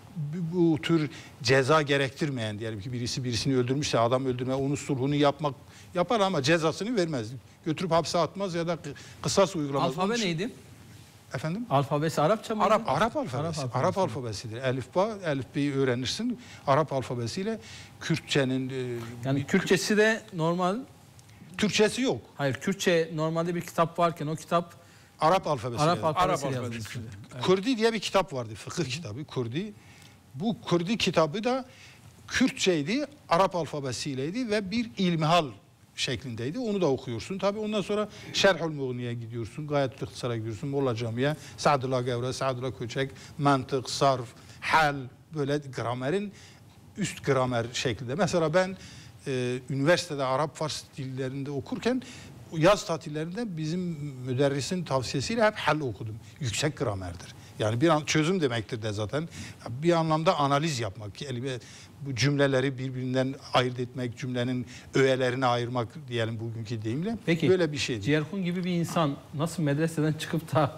bu tür ceza gerektirmeyen, diyelim ki birisi birisini öldürmüşse adam öldürme, onun sulhunu yapar ama cezasını vermez. Götürüp hapse atmaz ya da kısas uygulamaz. Alfabe neydi? Efendim? Alfabesi Arapça mıydı? Arap alfabesi. Arap alfabesidir. Elifbeyi öğrenirsin. Arap alfabesiyle Kürtçenin Yani Kürtçesi de normal. Türkçesi yok. Hayır, Kürtçe normalde bir kitap varken o kitap Arap alfabesiyle. Arap alfabesiyle alfabesi. yazılmıştı. Kürdi diye bir kitap vardı. Fıkıh kitabı Kürdi. Bu Kürdi kitabı da Kürtçeydi, Arap alfabesiyleydi ve bir ilmihal şeklindeydi. Onu da okuyorsun. Tabii ondan sonra Şerhül Muğni'ye gidiyorsun. Gayet İhtisar'a gidiyorsun. Molla Cami'ye. Sa'dullah Gevre, Sa'dullah Köçek, mantık, sarf, hal, böyle gramerin üst gramer şeklinde. Mesela ben üniversitede Arap Fars dillerinde okurken yaz tatillerinde bizim müderrisin tavsiyesiyle hep hal okudum. Yüksek gramerdir. Yani bir çözüm demektir de zaten. Bir anlamda analiz yapmak. Bu cümleleri birbirinden ayırt etmek, cümlenin öğelerini ayırmak diyelim bugünkü deyimle. Peki, böyle bir şeydir. Ciğerkun gibi bir insan nasıl medreseden çıkıp da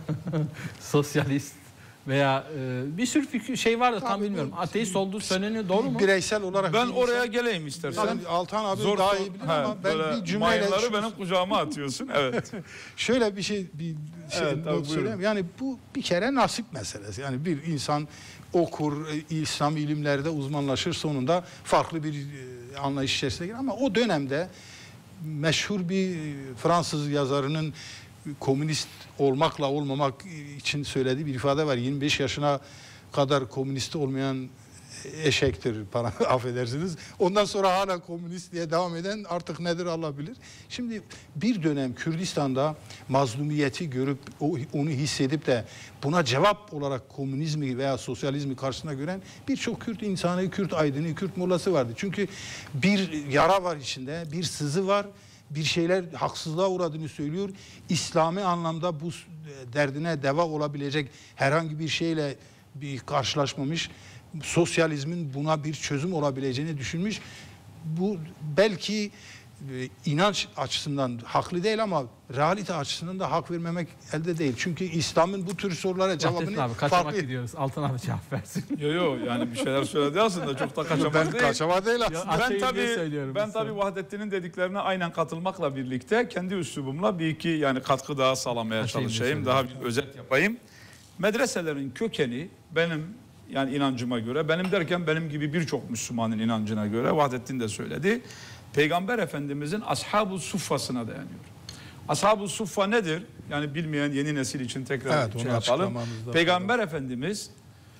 sosyalist veya bir sürü şey vardı, tam Tabii bilmiyorum. bu- Ateist olduğu söyleniyor, doğru mu? Bireysel olarak Ben bir oraya insan- geleyim istersen. Sen Altan abi daha iyi bilir ama ben bir cümleyle mayınları benim kucağıma atıyorsun. Evet. şöyle bir şey Evet, tabii, not söyleyeyim. Yani bu bir kere nasip meselesi. Yani bir insan okur, İslam ilimlerde uzmanlaşır, sonunda farklı bir anlayış içerisine girer. Ama o dönemde meşhur bir Fransız yazarının komünist olmakla olmamak için söylediği bir ifade var. 25 yaşına kadar komünist olmayan eşektir, affedersiniz. Ondan sonra hala komünist diye devam eden artık nedir Allah bilir. Şimdi bir dönem Kürdistan'da mazlumiyeti görüp onu hissedip de buna cevap olarak komünizmi veya sosyalizmi karşısına gören birçok Kürt insanı, Kürt aydını, Kürt mollası vardı. Çünkü bir yara var içinde, bir sızı var. Bir şeyler haksızlığa uğradığını söylüyor. İslami anlamda bu derdine deva olabilecek herhangi bir şeyle bir karşılaşmamış. Sosyalizmin buna bir çözüm olabileceğini düşünmüş. Bu belki inanç açısından haklı değil ama realite açısından da hak vermemek elde değil. Çünkü İslam'ın bu tür sorulara cevabını abi, kaçamak farklı. gidiyoruz. Altan abi cevap versin. Yo yani bir şeyler söyledi aslında, çok da kaçamak Ben değil. kaçamak değil aslında. Ya, Ben Ateyim diye tabii söylüyorum ben biz tabii sana. Vahdettin'in dediklerine aynen katılmakla birlikte kendi üslubumla bir iki yani katkı daha sağlamaya Ateyim diye çalışayım. Daha bir özet yapayım. Medreselerin kökeni benim yani inancıma göre, benim derken benim gibi birçok Müslümanın inancına göre, Vahdettin de söyledi, Peygamber Efendimizin Ashab-ı Suffasına dayanıyor. Ashab-ı Suffa nedir? Yani bilmeyen yeni nesil için tekrar Evet, onu şey yapalım. açıklamamızda Peygamber Efendimiz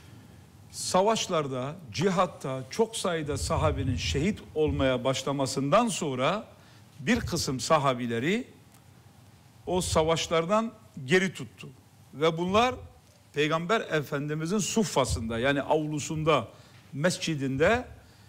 savaşlarda, cihatta çok sayıda sahabinin şehit olmaya başlamasından sonra bir kısım sahabileri o savaşlardan geri tuttu. Ve bunlar Peygamber Efendimizin suffasında, yani avlusunda, mescidinde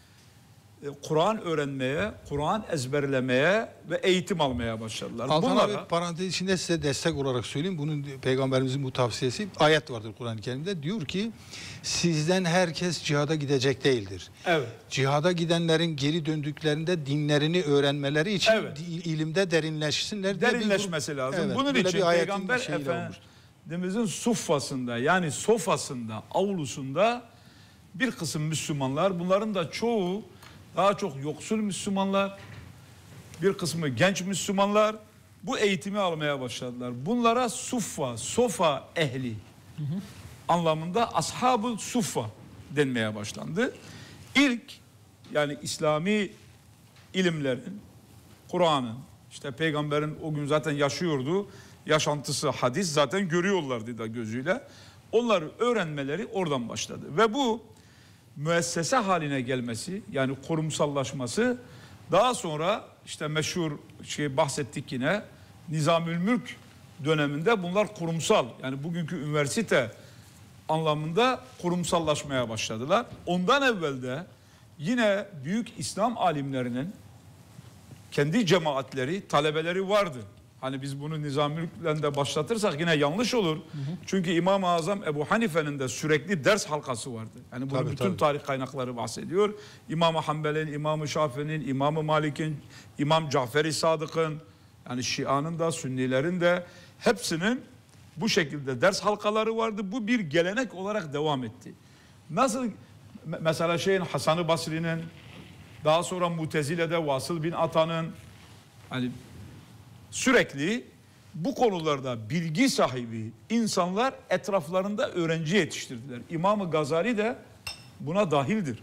Kur'an öğrenmeye, Kur'an ezberlemeye ve eğitim almaya başladılar. Altan Bunlara abi parantez içinde size destek olarak söyleyeyim. Bunun Peygamberimizin bu tavsiyesi, ayet vardır Kur'an-ı Kerim'de. Diyor ki sizden herkes cihada gidecek değildir. evet. Cihada gidenlerin geri döndüklerinde dinlerini öğrenmeleri için Evet. ilimde derinleşsinler diye derinleşmesi lazım. Evet, Bunun böyle için bir ayetin Peygamber şeyiyle olmuş. Efendimizin suffasında, yani sofasında, avlusunda bir kısım Müslümanlar, bunların da çoğu daha çok yoksul Müslümanlar, bir kısmı genç Müslümanlar bu eğitimi almaya başladılar. Bunlara suffa, sofa ehli anlamında ashab-ı suffa denmeye başlandı. İlk yani İslami ilimlerin, Kur'an'ın, İşte peygamberin o gün zaten yaşıyordu. Yaşantısı hadis zaten görüyorlardı da gözüyle. Onları öğrenmeleri oradan başladı. Ve bu müessese haline gelmesi, yani kurumsallaşması, daha sonra işte meşhur bahsettik yine, Nizamülmülk döneminde bunlar kurumsal, yani bugünkü üniversite anlamında kurumsallaşmaya başladılar. Ondan evvel de yine büyük İslam alimlerinin kendi cemaatleri, talebeleri vardı. Hani biz bunu Nizamülmülk'le de başlatırsak yine yanlış olur. Çünkü İmam-ı Azam Ebu Hanife'nin de sürekli ders halkası vardı. Yani bunu bütün tarih kaynakları bahsediyor. İmam-ı Hanbel'in, İmam-ı Şafii'nin, İmam-ı Malik'in, İmam Cafer-i Sadık'ın, yani Şia'nın da, Sünnilerin de hepsinin bu şekilde ders halkaları vardı. Bu bir gelenek olarak devam etti. Nasıl mesela Hasan-ı Basri'nin, daha sonra Mutezile'de Vasıl bin Atan'ın, hani sürekli bu konularda bilgi sahibi insanlar etraflarında öğrenci yetiştirdiler. İmam-ı Gazali de buna dahildir.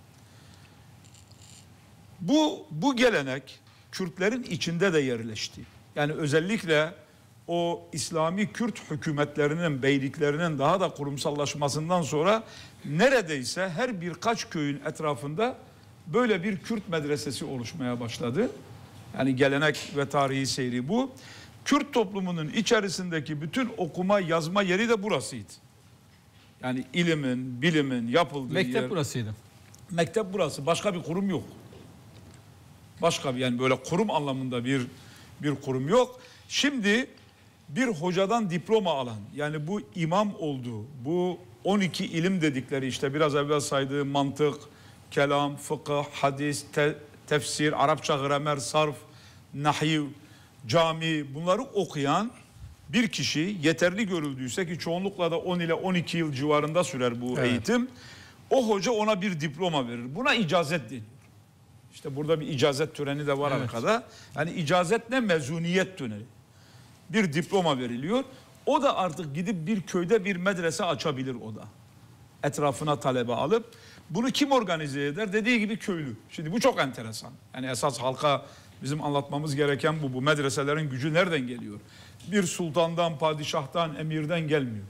Bu gelenek Kürtlerin içinde de yerleşti. Yani özellikle o İslami Kürt hükümetlerinin, beyliklerinin daha da kurumsallaşmasından sonra neredeyse her birkaç köyün etrafında böyle bir Kürt medresesi oluşmaya başladı. Yani gelenek ve tarihi seyri bu. Kürt toplumunun içerisindeki bütün okuma yazma yeri de burasıydı. Yani ilimin, bilimin yapıldığı yer. Mektep burasıydı. Mektep burası. Başka bir kurum yok. Başka bir, yani böyle kurum anlamında bir kurum yok. Şimdi bir hocadan diploma alan, yani bu imam olduğu, bu 12 ilim dedikleri, işte biraz evvel saydığım mantık, kelam, fıkıh, hadis, tefsir, Arapça gramer, sarf, nahiv, cami, bunları okuyan bir kişi yeterli görüldüyse, ki çoğunlukla da 10 ile 12 yıl civarında sürer bu eğitim. O hoca ona bir diploma verir. Buna icazet deniyor. İşte burada bir icazet töreni de var arkada. Yani icazet ne? Mezuniyet töreni. Bir diploma veriliyor. O da artık gidip bir köyde bir medrese açabilir o da. Etrafına talebe alıp. Bunu kim organize eder? Dediği gibi köylü. Şimdi bu çok enteresan. Yani esas halka bizim anlatmamız gereken bu. Bu medreselerin gücü nereden geliyor? Bir sultandan, padişahtan, emirden gelmiyor.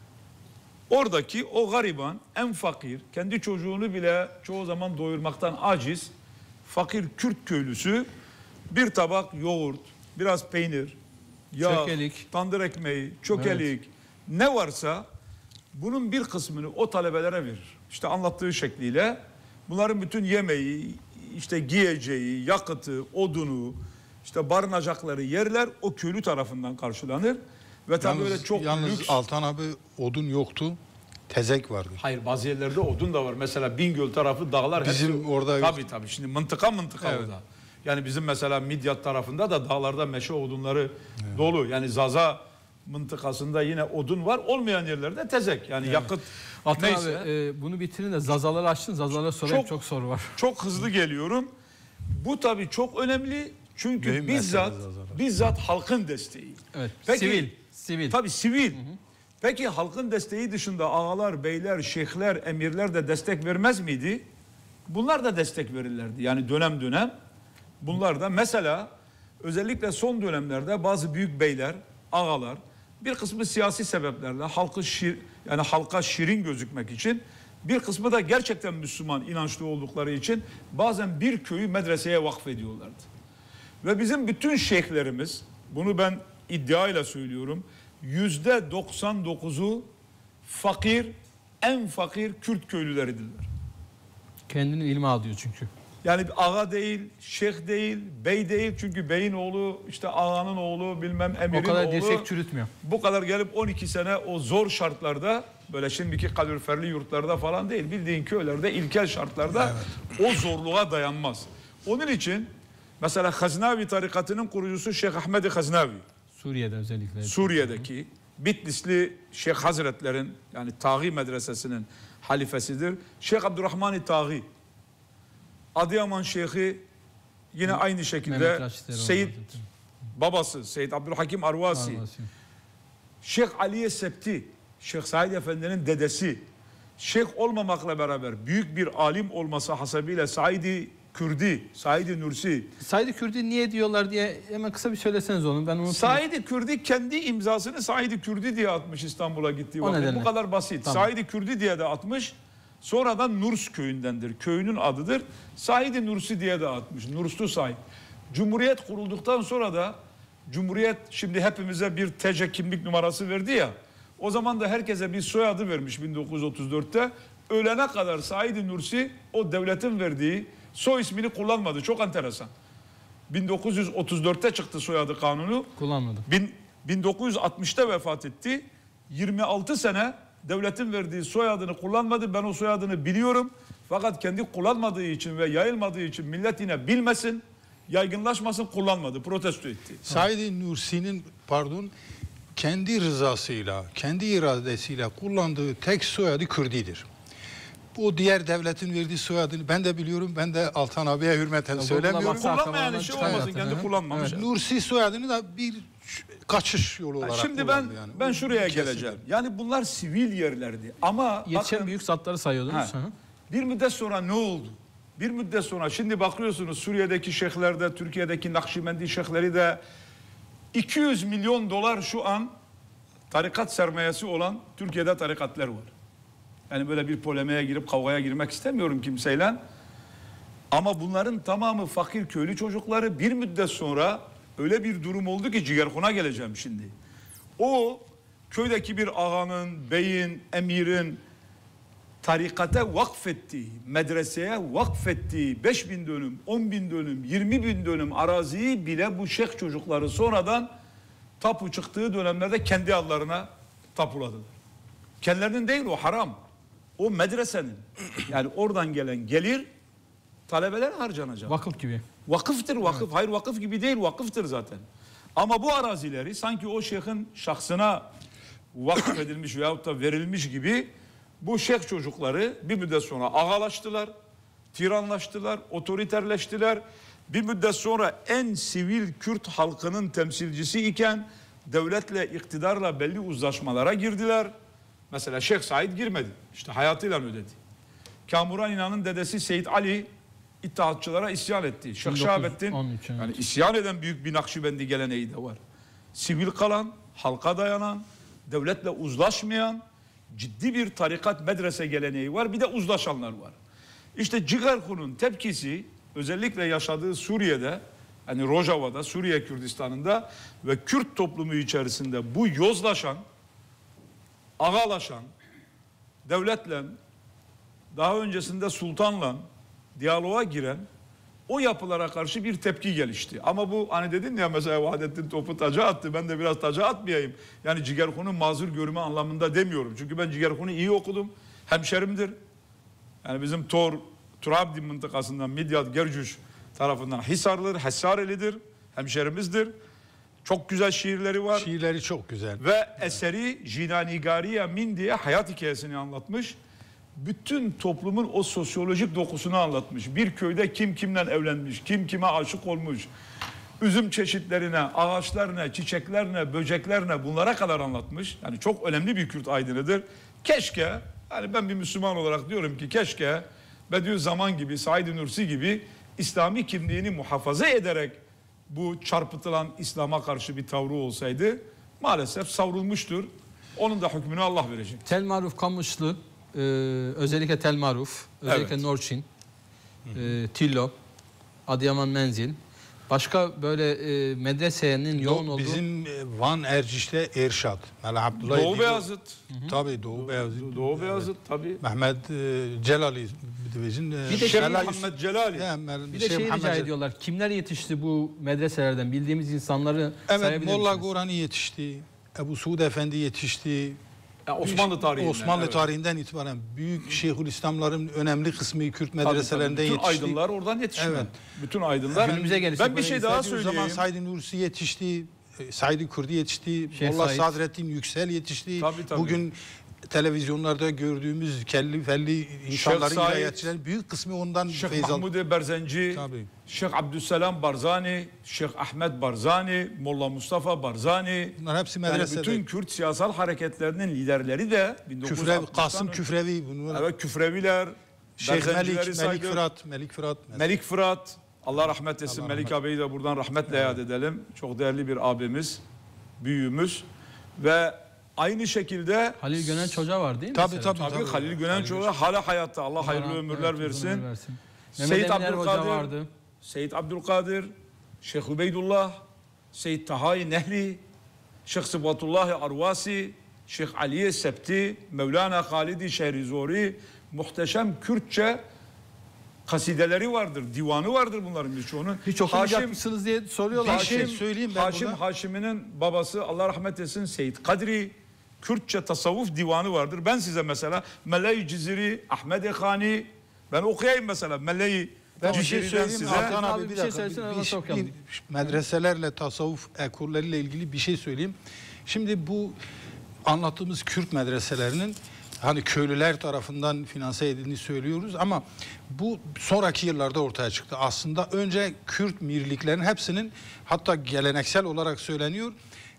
Oradaki o gariban, en fakir, kendi çocuğunu bile çoğu zaman doyurmaktan aciz, fakir Kürt köylüsü bir tabak yoğurt, biraz peynir, yağ, çökelik, tandır ekmeği, çökelik, ne varsa bunun bir kısmını o talebelere verir. İşte anlattığı şekliyle bunların bütün yemeği, işte giyeceği, yakıtı, odunu, işte barınacakları yerler o köylü tarafından karşılanır. Ve tabii öyle çok yalnız lüks. Altan abi, odun yoktu. Tezek vardı. Hayır, bazı yerlerde odun da var. Mesela Bingöl tarafı dağlar. Bizim hepsi, orada tabii şimdi mıntıka orada. Yani bizim mesela Midyat tarafında da dağlarda meşe odunları dolu. Yani Zaza mıntıkasında yine odun var. Olmayan yerlerde tezek. Yani yakıt Altan neyse. abi bunu bitirin de Zazaları açtın. Zazalara sorayım, çok soru var. Çok hızlı geliyorum. Bu tabii çok önemli. Çünkü Mühim bizzat halkın desteği. Evet. Peki, Sivil. Tabii sivil. Peki halkın desteği dışında ağalar, beyler, şeyhler, emirler de destek vermez miydi? Bunlar da destek verirlerdi. Yani dönem dönem bunlar da, mesela özellikle son dönemlerde bazı büyük beyler, ağalar bir kısmı siyasi sebeplerle halka şirin gözükmek için, bir kısmı da gerçekten Müslüman inançlı oldukları için bazen bir köyü medreseye vakfediyorlardı. Ve bizim bütün şeyhlerimiz, bunu ben iddiayla söylüyorum, %99'u fakir, en fakir Kürt köylüleridirler. Kendini ilme alıyor çünkü. Yani ağa değil, şeyh değil, bey değil. Çünkü beyin oğlu, işte ağanın oğlu, bilmem emirin oğlu. O kadar dirsek çürütmüyor. Bu kadar gelip 12 sene o zor şartlarda, böyle şimdiki kaloriferli yurtlarda falan değil, bildiğin köylerde, ilkel şartlarda o zorluğa dayanmaz. Onun için mesela Haznavi tarikatının kurucusu Şeyh Ahmed-i Haznavi. Suriye'de özellikle. Suriye'deki Bitlisli Şeyh Hazretlerin, yani Taği medresesinin halifesidir. Şeyh Abdurrahman-ı Taği. Adıyaman Şeyhi yine aynı şekilde Seyyid babası Seyyid Abdülhakim Arvasi. Şeyh Aliye Septi, Şeyh Said Efendi'nin dedesi. Şeyh olmamakla beraber büyük bir alim olması hasebiyle Said-i Kürdi, Said-i Nursi. Said-i Kürdi niye diyorlar diye hemen kısa bir söyleseniz onu. Ben unuttum. Said-i Kürdi kendi imzasını Said-i Kürdi diye atmış İstanbul'a gittiği vakit. Bu kadar basit. Tamam. Said-i Kürdi diye de atmış. Sonradan Nurs köyündendir. Köyünün adıdır. Said-i Nursi diye de atmış. Nurslu Said. Cumhuriyet kurulduktan sonra da Cumhuriyet şimdi hepimize bir TC kimlik numarası verdi ya. O zaman da herkese bir soyadı vermiş 1934'te. Ölene kadar Said-i Nursi o devletin verdiği soy ismini kullanmadı. Çok enteresan. 1934'te çıktı soyadı kanunu. Kullanmadı. 1960'ta vefat etti. 26 sene devletin verdiği soyadını kullanmadı. Ben o soyadını biliyorum. Fakat kendi kullanmadığı için ve yayılmadığı için millet yine bilmesin, yaygınlaşmasın, kullanmadı. Protesto etti. Said-i Nursi'nin kendi rızasıyla, kendi iradesiyle kullandığı tek soyadı Kürdi'dir. Bu diğer devletin verdiği soyadını ben de biliyorum. Ben de Altan abiye hürmeten söylemiyorum. Kullanmayan şey olmasın, kendi kullanmamış. Evet. Nursi soyadını da bir kaçış yolu olarak şimdi kullandı ben şuraya geleceğim. Yani bunlar sivil yerlerdi. Ama yetişen bakın, büyük zatları sayıyordunuz. bir müddet sonra ne oldu? Bir müddet sonra şimdi bakıyorsunuz Suriye'deki şeyhlerde, Türkiye'deki Nakşibendi şeyhleri de 200 milyon dolar şu an tarikat sermayesi olan Türkiye'de tarikatlar var. Yani böyle bir polemiğe girip kavgaya girmek istemiyorum kimseyle. Ama bunların tamamı fakir köylü çocukları. Bir müddet sonra öyle bir durum oldu ki cigerkuna geleceğim şimdi. O köydeki bir ağanın, beyin, emirin tarikata vakfettiği, medreseye vakfettiği 5.000 dönüm, 10.000 dönüm, 20.000 dönüm araziyi bile bu şeyh çocukları sonradan tapu çıktığı dönemlerde kendi adlarına tapuladılar. Kendilerinin değil, o haram. O medresenin. Yani oradan gelen gelir talebeler harcanacak. Vakıf gibi. Vakıftır vakıf. Evet. Hayır, vakıf gibi değil, vakıftır zaten. Ama bu arazileri sanki o şeyhin şahsına vakıf edilmiş veyahut da verilmiş gibi bu şeyh çocukları bir müddet sonra ağalaştılar, tiranlaştılar, otoriterleştiler. Bir müddet sonra en sivil Kürt halkının temsilcisi iken devletle, iktidarla belli uzlaşmalara girdiler. Mesela Şeyh Said girmedi. İşte hayatıyla ödedi. Kamuran İnan'ın dedesi Seyit Ali İttihatçılara isyan etti. Şeyh Şahabettin, yani isyan eden büyük bir Nakşibendi geleneği de var. Sivil kalan, halka dayanan, devletle uzlaşmayan ciddi bir tarikat medrese geleneği var. Bir de uzlaşanlar var. İşte Cigerkun'un tepkisi özellikle yaşadığı Suriye'de, hani Rojava'da, Suriye Kürdistan'ında ve Kürt toplumu içerisinde bu yozlaşan, ağalaşan, devletle, daha öncesinde sultanla diyaloğa giren o yapılara karşı bir tepki gelişti. Ama bu hani dedin ya mesela Vahdettin topu taca attı, ben de biraz taca atmayayım. Yani Cigerkun'u mazur görme anlamında demiyorum. Çünkü ben Cigerkun'u iyi okudum, hemşerimdir. Yani bizim Turabdi mıntıkasından Midyat Gercüş tarafından Hisarlıdır, Hessarelidir, hemşerimizdir. Çok güzel şiirleri var. Şiirleri çok güzel. Ve eseri Jinanigariye Min diye hayat hikayesini anlatmış. Bütün toplumun o sosyolojik dokusunu anlatmış. Bir köyde kim kimle evlenmiş, kim kime aşık olmuş. Üzüm çeşitlerine, ağaçlarına, çiçeklerine, böceklerine bunlara kadar anlatmış. Yani çok önemli bir Kürt aydınıdır. Keşke, yani ben bir Müslüman olarak diyorum ki keşke Bediüzzaman gibi, Said-i Nursi gibi İslami kimliğini muhafaza ederek bu çarpıtılan İslam'a karşı bir tavrı olsaydı maalesef savrulmuştur. Onun da hükmünü Allah verecek. Tel Maruf Kamışlı, özellikle Tel Maruf, özellikle evet. Norçin, Tillo, Adıyaman Menzil. Başka böyle medresenin yoğun olduğu... Bizim Van Erciş'te Erşad. Abdullah Doğu Beyazıt. Tabii Doğu Beyazıt. Doğu Beyazıt tabii. Mehmet Celali. Bir de Mehmet Celali. Bir de şey rica ediyorlar. Kimler yetişti bu medreselerden? Bildiğimiz insanları sayabilir misiniz? Molla Gorani yetişti. Ebu Suud Efendi yetişti. Osmanlı tarihinden. Osmanlı tarihinden itibaren büyük Şeyhülislamların önemli kısmı Kürt medreselerinden bütün yetişti. Bütün aydınlar oradan yetişti. Evet. Bütün aydınlar. Ben bir şey daha söyleyeyim. O zaman Said-i Nursi yetişti. Said-i Kürdi yetişti. Molla Sadrettin Yüksel yetişti. Tabii. Bugün televizyonlarda gördüğümüz kelli felli insanların ilahiyatçıların büyük kısmı ondan Şeyh feyz aldı. Mahmud Berzenci, tabii. Şeyh Abdüsselam Barzani, Şeyh Ahmet Barzani, Molla Mustafa Barzani. Bunlar hepsi medresede. Yani bütün Kürt siyasal hareketlerinin liderleri de Kasım Küfrevi. Evet, Küfreviler. Şeyh Berzencileri Melik Fırat. Melik Fırat, Allah rahmet etsin. Allah Melik rahmet. abiyi de buradan rahmetle yad edelim. Çok değerli bir abimiz, büyüğümüz ve aynı şekilde Halil Gönenç Hoca var değil mi? Tabii, mesela? tabii. tabii Halil Gönenç Hoca hala hayatta. Allah hayırlı ömürler Evet, uzun versin. ömür versin. Seyyid Mehmet Eminer Hoca Abdülkadir, vardı. Seyyid Abdülkadir, Şeyh Ubeydullah, Seyyid Tahayi Nehli, Şeyh Sıbatullah Arvasi, Şeyh Aliye Septi, Mevlana Halidi Şehrizori, muhteşem Kürtçe kasideleri vardır, divanı vardır bunların birçoğunun. Hiç okuyacak mısınız diye soruyorlar. Bir şey söyleyeyim ben burada. Haşim'in babası Allah rahmet etsin Seyyid Kadri, Kürtçe tasavvuf divanı vardır. Ben size mesela Mele-i Ciziri, Ahmed-i Khani, ben okuyayım mesela Mele-i Ben bir şey Ciziri'den söyleyeyim mi? size. Hakan Abi abi bir bir şey dakika. söylesin, ondan sonra okuyalım. Medreselerle, tasavvuf ekollerle ilgili bir şey söyleyeyim. Şimdi bu anlattığımız Kürt medreselerinin hani köylüler tarafından finanse edildiğini söylüyoruz ama bu sonraki yıllarda ortaya çıktı. Aslında önce Kürt mirliklerin hepsinin, hatta geleneksel olarak söyleniyor,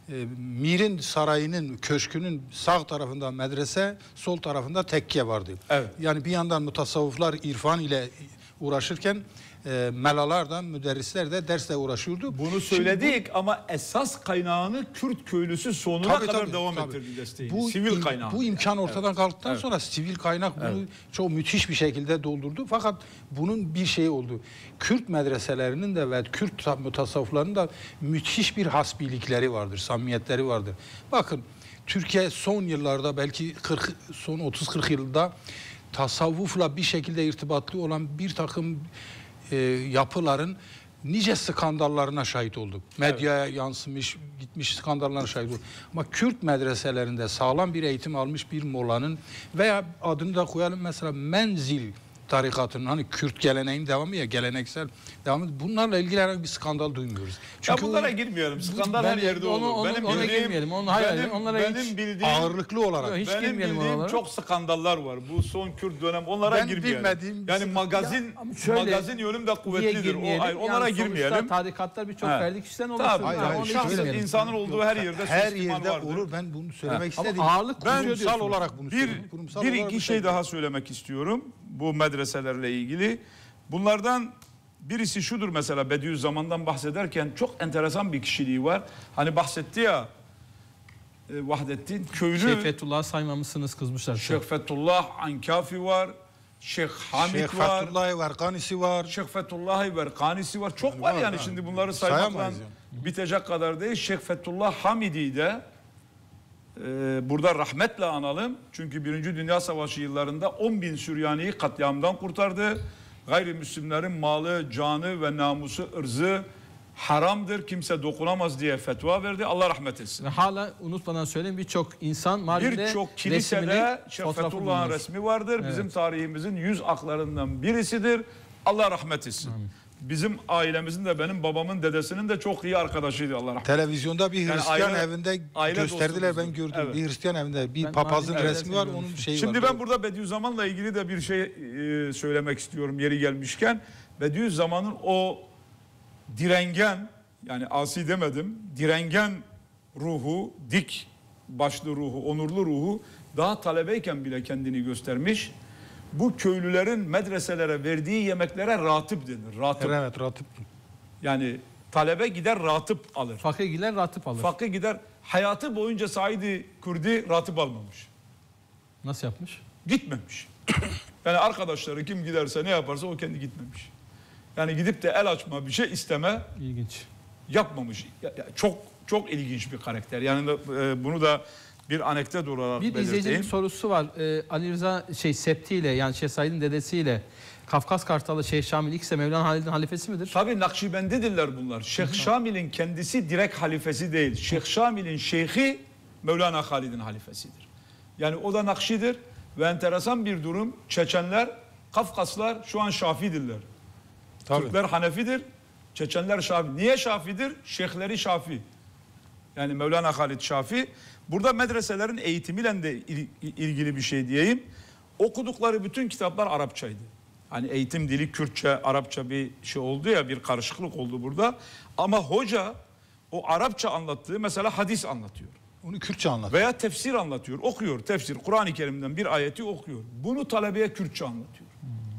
Mir'in sarayının, köşkünün sağ tarafında medrese, sol tarafında tekke vardı. Evet. Yani bir yandan mutasavvıflar irfan ile uğraşırken melalar da, müderrisler de dersle uğraşıyordu. Bunu söyledik ama esas kaynağını Kürt köylüsü sonuna kadar devam tabii. ettirdi desteğini. Sivil kaynağı. Bu imkan ortadan kalktıktan Evet. sonra sivil kaynak bunu çok müthiş bir şekilde doldurdu. Fakat bunun bir şeyi oldu. Kürt medreselerinin de ve Kürt mutasavvıflarının da müthiş bir hasbilikleri vardır, samimiyetleri vardır. Bakın Türkiye son yıllarda, belki son 30-40 yılda tasavvufla bir şekilde irtibatlı olan bir takım yapıların nice skandallarına şahit olduk. Medyaya yansımış, gitmiş skandallarına şahit olduk. Ama Kürt medreselerinde sağlam bir eğitim almış bir molanın veya adını da koyalım mesela Menzil tarikatının, hani Kürt geleneğin devamı ya, geleneksel devamı, bunlarla ilgili herhangi bir skandal duymuyoruz. Çünkü ya bunlara girmeyelim. Skandal her yerde olur. Ona girmeyelim. Onlara benim bildiğim ağırlıklı olarak. Yok, hiç benim girmeyelim bildiğim oralara. çok skandallar var. Bu son Kürt dönem onlara Ben girmeyelim. bilmediğim Yani bir- magazin yönüm de kuvvetlidir. Onlara girmeyelim. Tarikatlar birçok He. ferdi kişiden Tabii. oluşur. Hayır, Onu hiç şahsen girmeyelim. insanın olduğu her yerde her suistimal yerde vardır. olur. Ben bunu söylemek Ama istedim. ağırlık Ben kuruyor kurumsal diyorsunuz. olarak bunu söylüyorum. Kurumsal Bir olarak iki bu şey daha söylemek istiyorum bu medreselerle ilgili. Bunlardan birisi şudur, mesela Bediüzzaman'dan bahsederken çok enteresan bir kişiliği var. Hani bahsetti ya Vahdettin köylü. Şeyh Fethullah'ı saymamışsınız, kızmışlar. Şeyh Fethullah Ankafi var. Şeyh Hamid Şeyh var. Fethullah Verkanisi var. Şeyh Fethullah Verkanisi var. Çok var yani, şimdi bunları saymakla Sayamayız bitecek kadar değil. Şeyh Fethullah Hamidi'yi de burada rahmetle analım. Çünkü 1. Dünya Savaşı yıllarında 10.000 Süryani'yi katliamdan kurtardı. Gayrimüslimlerin malı, canı ve namusu, ırzı haramdır, kimse dokunamaz diye fetva verdi. Allah rahmet etsin. Ve hala unutmadan söyleyeyim, birçok insan Mardin'de Birçok kilisede Şeyh Fethullah'ın resmi vardır. Evet. Bizim tarihimizin 100 aklarından birisidir. Allah rahmet etsin. Bizim ailemizin de, benim babamın dedesinin de çok iyi arkadaşıydı, Allah rahmet etsin. Televizyonda bir Hristiyan evinde aile gösterdiler, ben dostumuzdur. gördüm. Evet. Bir Hristiyan evinde bir Ben papazın Mardin'de resmi var, görmüştüm. onun şeyi Şimdi var. ben burada Bediüzzaman'la ilgili de bir şey söylemek istiyorum yeri gelmişken. Bediüzzaman'ın o direngen, yani asi demedim, direngen ruhu, dik başlı ruhu, onurlu ruhu daha talebeyken bile kendini göstermiş. Bu köylülerin medreselere verdiği yemeklere ratip denir. Ratip. Evet, ratip. Yani talebe gider ratip alır. fakirgiler ratip alır. Fakir gider, hayatı boyunca Said-i Kürdi ratip almamış. Nasıl yapmış? Gitmemiş. Yani arkadaşları kim giderse, ne yaparsa o kendi gitmemiş. Yani gidip de el açma, bir şey isteme İlginç. yapmamış. Çok ilginç bir karakter. Yani bunu da bir anekdot olarak Bir izleyicinin belirteyim. sorusu var. Ali Rıza Septi ile, yani Şeyh Said'in dedesiyle Kafkas Kartalı Şeyh Şamil ikisi de Mevlana Halid'in halifesi midir? Tabii Nakşibendidirler bunlar. Şeyh Şamil'in kendisi direkt halifesi değil. Şeyh Şamil'in şeyhi Mevlana Halid'in halifesidir. Yani o da Nakşidir ve enteresan bir durum. Çeçenler, Kafkaslar şu an Şafidirler. Tabii. Türkler Hanefidir, Çeçenler Şafi. Niye Şafidir? Şeyhleri Şafi. Yani Mevlana Halid Şafi. Burada medreselerin eğitimiyle de ilgili bir şey diyeyim. Okudukları bütün kitaplar Arapçaydı. Hani eğitim dili Kürtçe, Arapça bir şey oldu ya, bir karışıklık oldu burada. Ama hoca o Arapça anlattığı, mesela hadis anlatıyor. Onu Kürtçe anlatıyor. Veya tefsir anlatıyor, okuyor. Tefsir, Kur'an-ı Kerim'den bir ayeti okuyor. Bunu talebeye Kürtçe anlatıyor.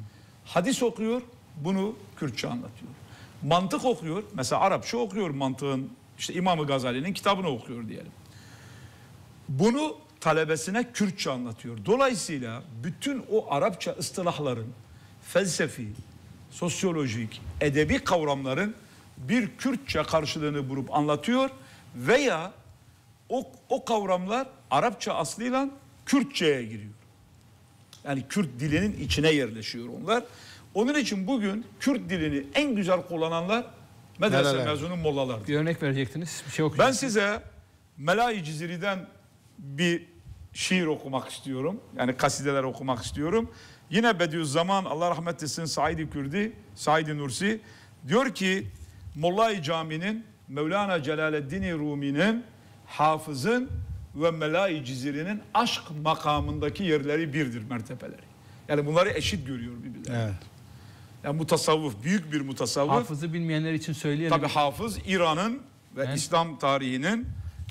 Hadis okuyor, bunu Kürtçe anlatıyor. Mantık okuyor, mesela Arapça okuyor mantığın, işte İmam-ı Gazali'nin kitabını okuyor diyelim. Bunu talebesine Kürtçe anlatıyor. Dolayısıyla bütün o Arapça ıstılahların, felsefi, sosyolojik, edebi kavramların bir Kürtçe karşılığını bulup anlatıyor veya o kavramlar Arapça aslıyla Kürtçe'ye giriyor. Yani Kürt dilinin içine yerleşiyor onlar. Onun için bugün Kürt dilini en güzel kullananlar medrese mezunu mollalar. Bir örnek verecektiniz. Bir şey Ben okuyacaksınız. size Mela-i Cizri'den bir şiir okumak istiyorum. Yani kasideler okumak istiyorum. Yine Bediüzzaman, Allah rahmet etsin, Said-i Kürdi, Said-i Nursi diyor ki Molla-i Cami'nin, Mevlana Celaleddin Rumi'nin, Hafız'ın ve Mela-i Cizri'nin aşk makamındaki yerleri birdir, mertebeleri. Yani bunları eşit görüyor birbirlerine. Evet. Yani mutasavvıf, büyük bir mutasavvıf. Hafız'ı bilmeyenler için söyleyelim. Tabii Hafız İran'ın ve İslam tarihinin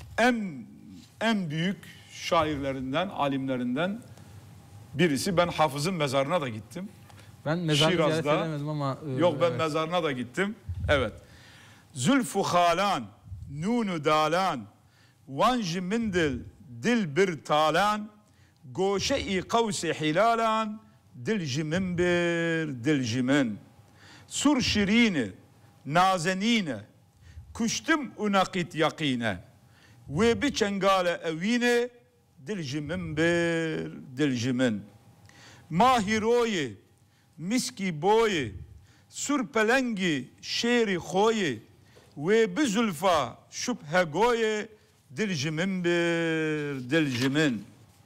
en büyük şairlerinden, alimlerinden birisi. Ben Hafız'ın mezarına da gittim. Ben mezarını ziyaret edemedim ama... Yok ben mezarına da gittim. Evet. Zülfü halan, nunu dalan, vanj mindil, dil bir talan, goşe-i kavsi hilalan, dil jimin bir dil jimin. Sur şirini, nazenine, kuştum unakit yakine, ve bir çengale evine, dil jimin bir dil jimin. Mahiroyi, miski boyi, sur pelengi şeri khoyi, ve bir zülfa şüphe goyi, dil jimin bir dil jimin.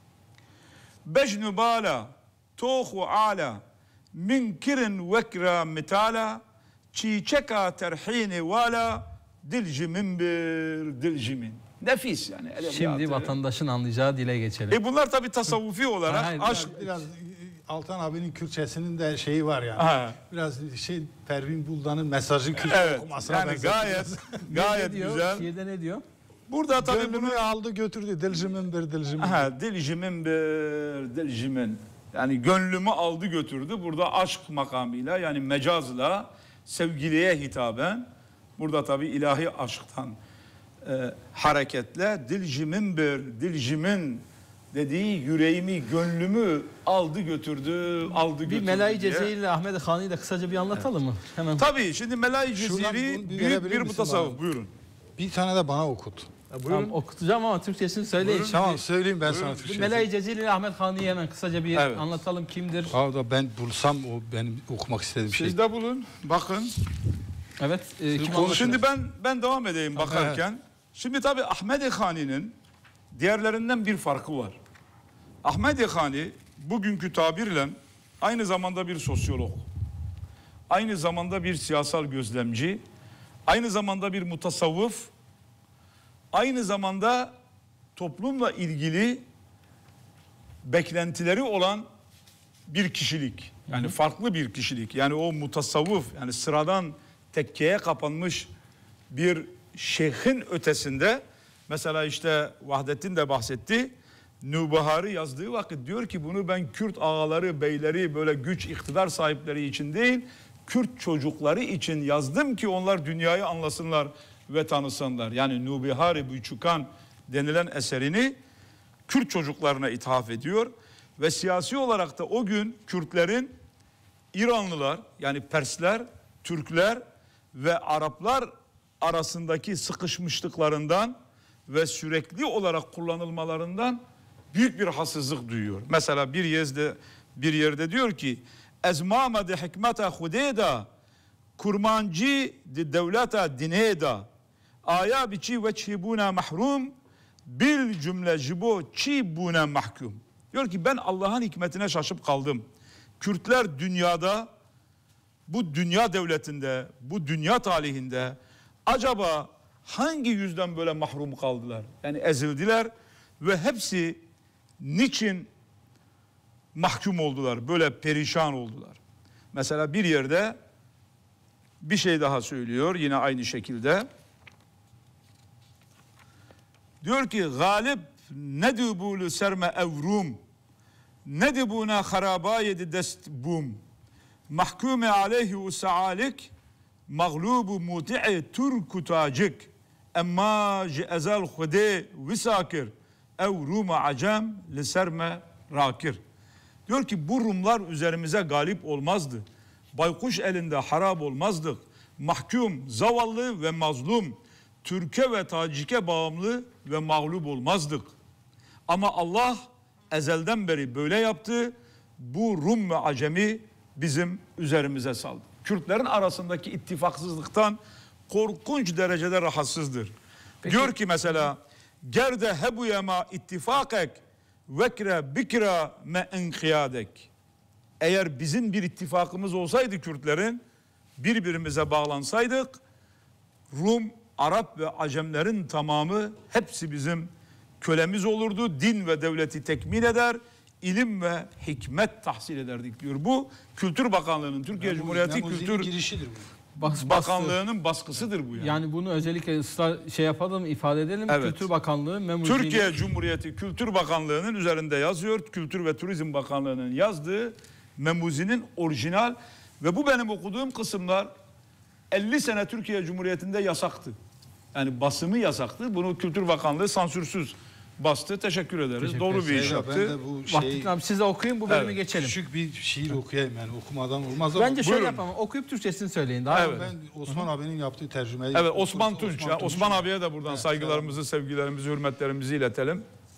Bejnu bala, tohu ala, min kirin vekra mitala, çiçeka terhini vala, dil jimin bir dil jimin. Nefis yani. Şimdi vatandaşın anlayacağı dile geçelim. Bunlar tabii tasavvufi olarak Hayır, aşk. Biraz Altan abinin Kürtçesinin de şeyi var yani. Ha. Biraz Pervin Buldan'ın mesajı Kürtçe okumasına yani gayet güzel. Şiirde ne diyor? Burada tabii bunu aldı götürdü. Dilcimin bir dilcimin. Dilcimin bir dilcimin. Yani gönlümü aldı götürdü. Burada aşk makamıyla yani mecazla sevgiliye hitaben. Burada tabii ilahi aşktan hareketle dilcimin bir dilcimin dediği yüreğimi, gönlümü aldı götürdü, Bir Mela-i Cezayir ile Ahmet Han'ı da kısaca bir anlatalım mı? Hemen. Tabii şimdi Mela-i Cezayir'i büyük bir mutasavvuf. Buyurun. Bir tane de bana okut. Tamam, okutacağım ama Türkçesini söyleyin. Buyurun. Tamam söyleyeyim ben sana Türkçesini. Mela-i Cezayir ile Ahmet Han'ı hemen kısaca bir anlatalım. Kimdir? Da ben bulsam o benim okumak istediğim şey. Siz de bulun, bakın. Evet. Şimdi ben devam edeyim bakarken. Evet. Şimdi tabii Ahmed Hani'nin diğerlerinden bir farkı var. Ahmed Hani bugünkü tabirle aynı zamanda bir sosyolog, aynı zamanda bir siyasal gözlemci, aynı zamanda bir mutasavvıf, aynı zamanda toplumla ilgili beklentileri olan bir kişilik. Yani farklı bir kişilik. Yani o mutasavvıf, yani sıradan tekkeye kapanmış bir şeyhin ötesinde, mesela işte Vahdettin de bahsetti, Nübahar'ı yazdığı vakit diyor ki bunu ben Kürt ağaları, beyleri, böyle güç, iktidar sahipleri için değil, Kürt çocukları için yazdım ki onlar dünyayı anlasınlar ve tanısınlar. Yani Nübahar-ı Büyüçukan denilen eserini Kürt çocuklarına ithaf ediyor ve siyasi olarak da o gün Kürtlerin İranlılar, yani Persler, Türkler ve Araplar arasındaki sıkışmışlıklarından ve sürekli olarak kullanılmalarından büyük bir hassızlık duyuyor. Mesela bir yerde diyor ki ezmama de hikmeta hudeda kurmancı de devleta dineda aya biçi veçhibuna mahrum bil cümle jibo çi buna mahkum. Diyor ki ben Allah'ın hikmetine şaşıp kaldım. Kürtler dünyada, bu dünya devletinde, bu dünya talihinde acaba hangi yüzden böyle mahrum kaldılar? Yani ezildiler ve hepsi niçin mahkum oldular? Böyle perişan oldular. Mesela bir yerde bir şey daha söylüyor yine aynı şekilde. Diyor ki galip nedubulu serme evrum nedibuna harabayedi dest bum mahkume aleyhi usaalik mağlubu muti'i Türk tacik emma ezel hude visakir ev Ruma acem liserme rakir. Diyor ki bu Rumlar üzerimize galip olmazdı. Baykuş elinde harap olmazdık. Mahkum, zavallı ve mazlum, Türkiye ve Tacik'e bağımlı ve mağlup olmazdık. Ama Allah ezelden beri böyle yaptı. Bu Rum ve Acemi bizim üzerimize saldı. Kürtlerin arasındaki ittifaksızlıktan korkunç derecede rahatsızdır. Peki. Diyor ki mesela gerde hebu yema ittifakek vekre bikra me inkiyadek. Eğer bizim bir ittifakımız olsaydı Kürtlerin, birbirimize bağlansaydık, Rum, Arap ve Acemlerin tamamı hepsi bizim kölemiz olurdu. Din ve devleti tekmin eder, ilim ve hikmet tahsil ederdik diyor. Bu Kültür Bakanlığı'nın, Türkiye Cumhuriyeti Kültür girişidir bu. Bakanlığı'nın baskısıdır bu yani. Yani bunu özellikle yapalım, ifade edelim. Evet. Kültür Bakanlığı Memuzini... Türkiye Cumhuriyeti Kültür Bakanlığı'nın üzerinde yazıyor. Kültür ve Turizm Bakanlığı'nın yazdığı Memuzi'nin orijinal ve bu benim okuduğum kısımlar 50 sene Türkiye Cumhuriyeti'nde yasaktı. Yani basımı yasaktı. Bunu Kültür Bakanlığı sansürsüz bastı. Teşekkür ederiz. Doğru bir iş yaptı. Vakti abi siz de okuyun, bu bölümü geçelim. Küçük bir şiir okuyayım yani, okumadan olmaz. Bence şöyle yapalım. Okuyup Türkçesini söyleyin. Daha Ben Osman abinin yaptığı tercümeyi... Evet, Osman Tunç. Osman abiye de buradan saygılarımızı, sevgilerimizi, hürmetlerimizi iletelim.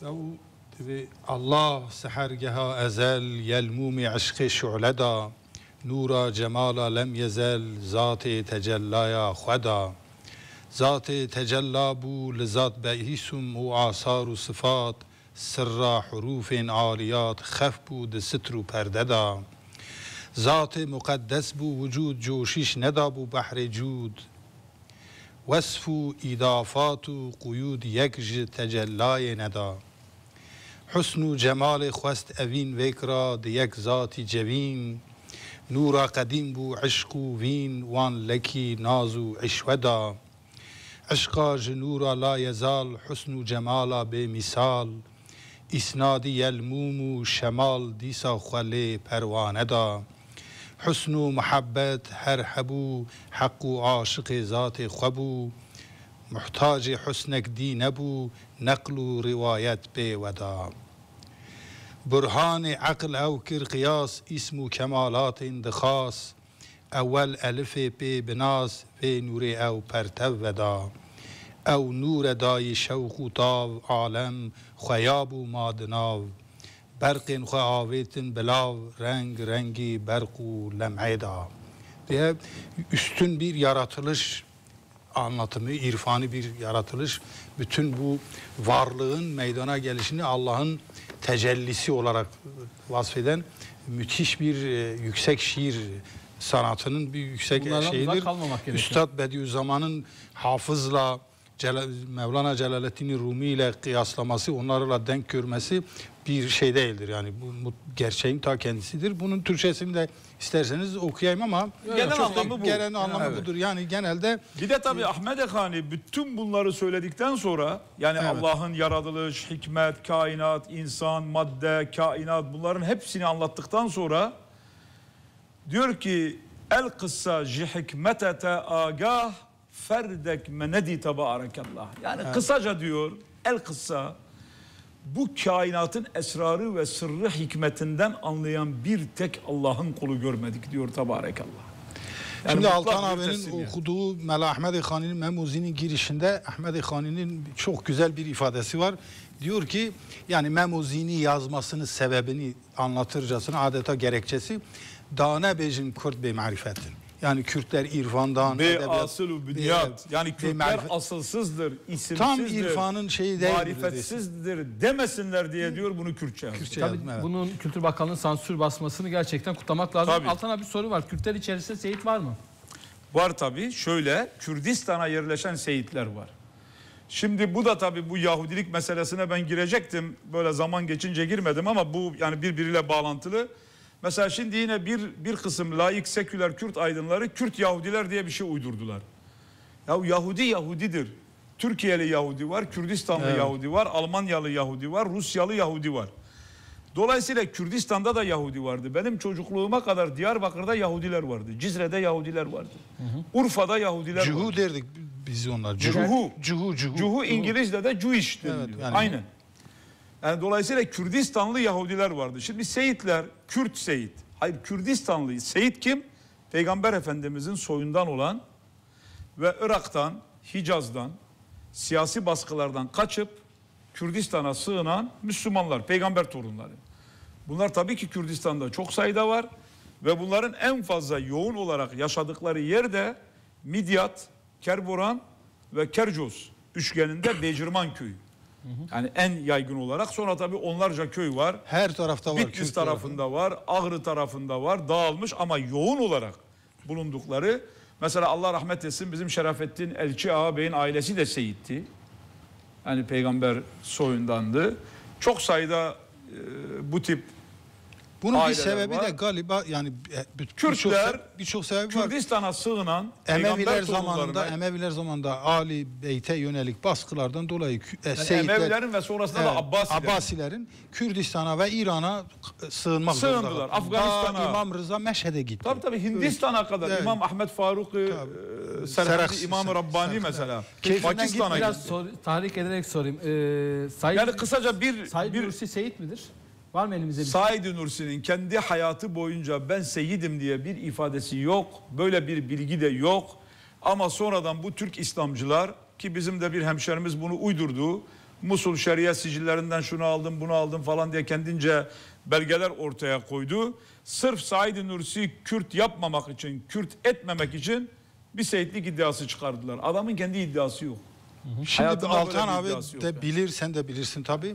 Allah sehergeha ezel yelmumi aşkı şu'leda nura cemala lem yezel zat-ı tecellaya khada zat-ı tecella bu lizat behisum u asar sıfat sırra hurufin aliyat khef bu de sitru perdeda zat-ı mukaddes bu vücud coşiş neda bu bahre cud vesfu idafatu quyud yekj tecellaya neda حسن و جمال خواست اوین وکرا دیک ذاتی جوین نورا قدیم بو عشق و وین وان لکی ناز و عشودا عشقا جنورا لا یزال حسن و جمالا به مثال اسنادی الموم و شمال دیسا خلی پروانه دا حسن و محبت هر حبو حق و عاشق ذات خبو محتاج حسنك دي نبو نقل رواية بي ودا برهان عقل أو كر قياس اسم كمالات دخاس أول ألف بي بناس في نور أو برتو ودا أو نور داي شوق طاو عالم خياب مادناو برق خواويت بلاو رنگ رنگي برق لمعدا diye üstün bir yaratılış anlatımı, irfani bir yaratılış, bütün bu varlığın meydana gelişini Allah'ın tecellisi olarak vasfeden müthiş bir yüksek şiir sanatının bir yüksek şeyidir. Üstad Bediüzzaman'ın Hafız'la Mevlana Celaleddin Rumi ile kıyaslaması, onlarla denk görmesi bir şey değildir. Yani bu gerçeğin ta kendisidir. Bunun Türkçesini de isterseniz okuyayım ama genel anlamı bu. Genel anlamı budur. Yani genelde bir de tabii Ahmed Ekani bütün bunları söyledikten sonra yani Allah'ın yaratılış, hikmet, kainat, insan, madde, kainat bunların hepsini anlattıktan sonra diyor ki el kıssa ji hikmetete agah ferdek menedi tabarakallah. Yani kısaca diyor el kıssa bu kainatın esrarı ve sırrı hikmetinden anlayan bir tek Allah'ın kulu görmedik diyor tabarekallah. Yani şimdi Altan abinin okuduğu Mela Ahmed Khani'nin Memuzi'nin girişinde Ahmed Khani'nin çok güzel bir ifadesi var. Diyor ki yani Memuzi'ni yazmasının sebebini anlatırcasına adeta gerekçesi dane bejim Kürt be marifetin. Yani Kürtler irfandan, be asıl bünyat. Yani Kürtler asılsızdır, isimsizdir. Tam irfanın şeyi değil. Marifetsizdir demesinler diye diyor bunu Kürtçe. Tabii bunun Kültür Bakanlığı'nın sansür basmasını gerçekten kutlamak lazım. Tabii. Altan abi bir soru var. Kürtler içerisinde Seyit var mı? Var tabii. Şöyle Kürdistan'a yerleşen Seyitler var. Şimdi bu da tabii bu Yahudilik meselesine ben girecektim. Böyle zaman geçince girmedim ama bu yani birbiriyle bağlantılı. Mesela şimdi yine bir kısım laik seküler Kürt aydınları Kürt Yahudiler diye bir şey uydurdular. Ya Yahudi Yahudidir. Türkiye'li Yahudi var, Kürdistanlı Yahudi var, Almanyalı Yahudi var, Rusyalı Yahudi var. Dolayısıyla Kürdistan'da da Yahudi vardı. Benim çocukluğuma kadar Diyarbakır'da Yahudiler vardı. Cizre'de Yahudiler vardı. Urfa'da Yahudiler vardı. Cuhu derdik biz onlar. Cuhu İngilizce'de de Jewish deniliyor. Evet, yani. Aynen. Yani dolayısıyla Kürdistanlı Yahudiler vardı. Şimdi Seyitler, Kürt Seyit. Hayır, Kürdistanlı Seyit kim? Peygamber Efendimizin soyundan olan ve Irak'tan, Hicaz'dan, siyasi baskılardan kaçıp Kürdistan'a sığınan Müslümanlar, peygamber torunları. Bunlar tabii ki Kürdistan'da çok sayıda var ve bunların en fazla yoğun olarak yaşadıkları yer de Midyat, Kerboran ve Kercos üçgeninde Becirman köyü. Yani en yaygın olarak. Sonra tabii onlarca köy var. Her tarafta var. Bitlis tarafında var, Ağrı tarafında var, dağılmış ama yoğun olarak bulundukları. Mesela Allah rahmet etsin, bizim Şerafettin Elçi Ağabey'in ailesi de Seyitti. Yani peygamber soyundandı. Çok sayıda bu tip bunun bir aileler sebebi var. de galiba yani Kürtler birçok sebebi var. Kürdistan'a sığınan Emeviler peygamber zamanında Ali Beyt'e yönelik baskılardan dolayı Emevilerin ve sonrasında da Abbasilerin Kürdistan'a ve İran'a sığınmak sığındılar. zorunda. Afganistan'a. İmam Rıza Meşhed'e gitti. Tabii Hindistan'a kadar. Evet. İmam Ahmet Faruk Serhadi İmam-ı Rabbani mesela. Pakistan'a biraz gitti. tahrik ederek sorayım. Yani kısaca Said Nursi Seyit midir? Var mı elimizde bir Said Nursi'nin kendi hayatı boyunca ben seyidim diye bir ifadesi yok. Böyle bir bilgi de yok. Ama sonradan bu Türk İslamcılar, ki bizim de bir hemşerimiz bunu uydurdu. Musul Şeria sicillerinden şunu aldım bunu aldım falan diye kendince belgeler ortaya koydu. Sırf Said Nursi Kürt yapmamak için, Kürt etmemek için bir seyitlik iddiası çıkardılar. Adamın kendi iddiası yok. Şimdi Altan abi de yani. bilir, sen de bilirsin tabii.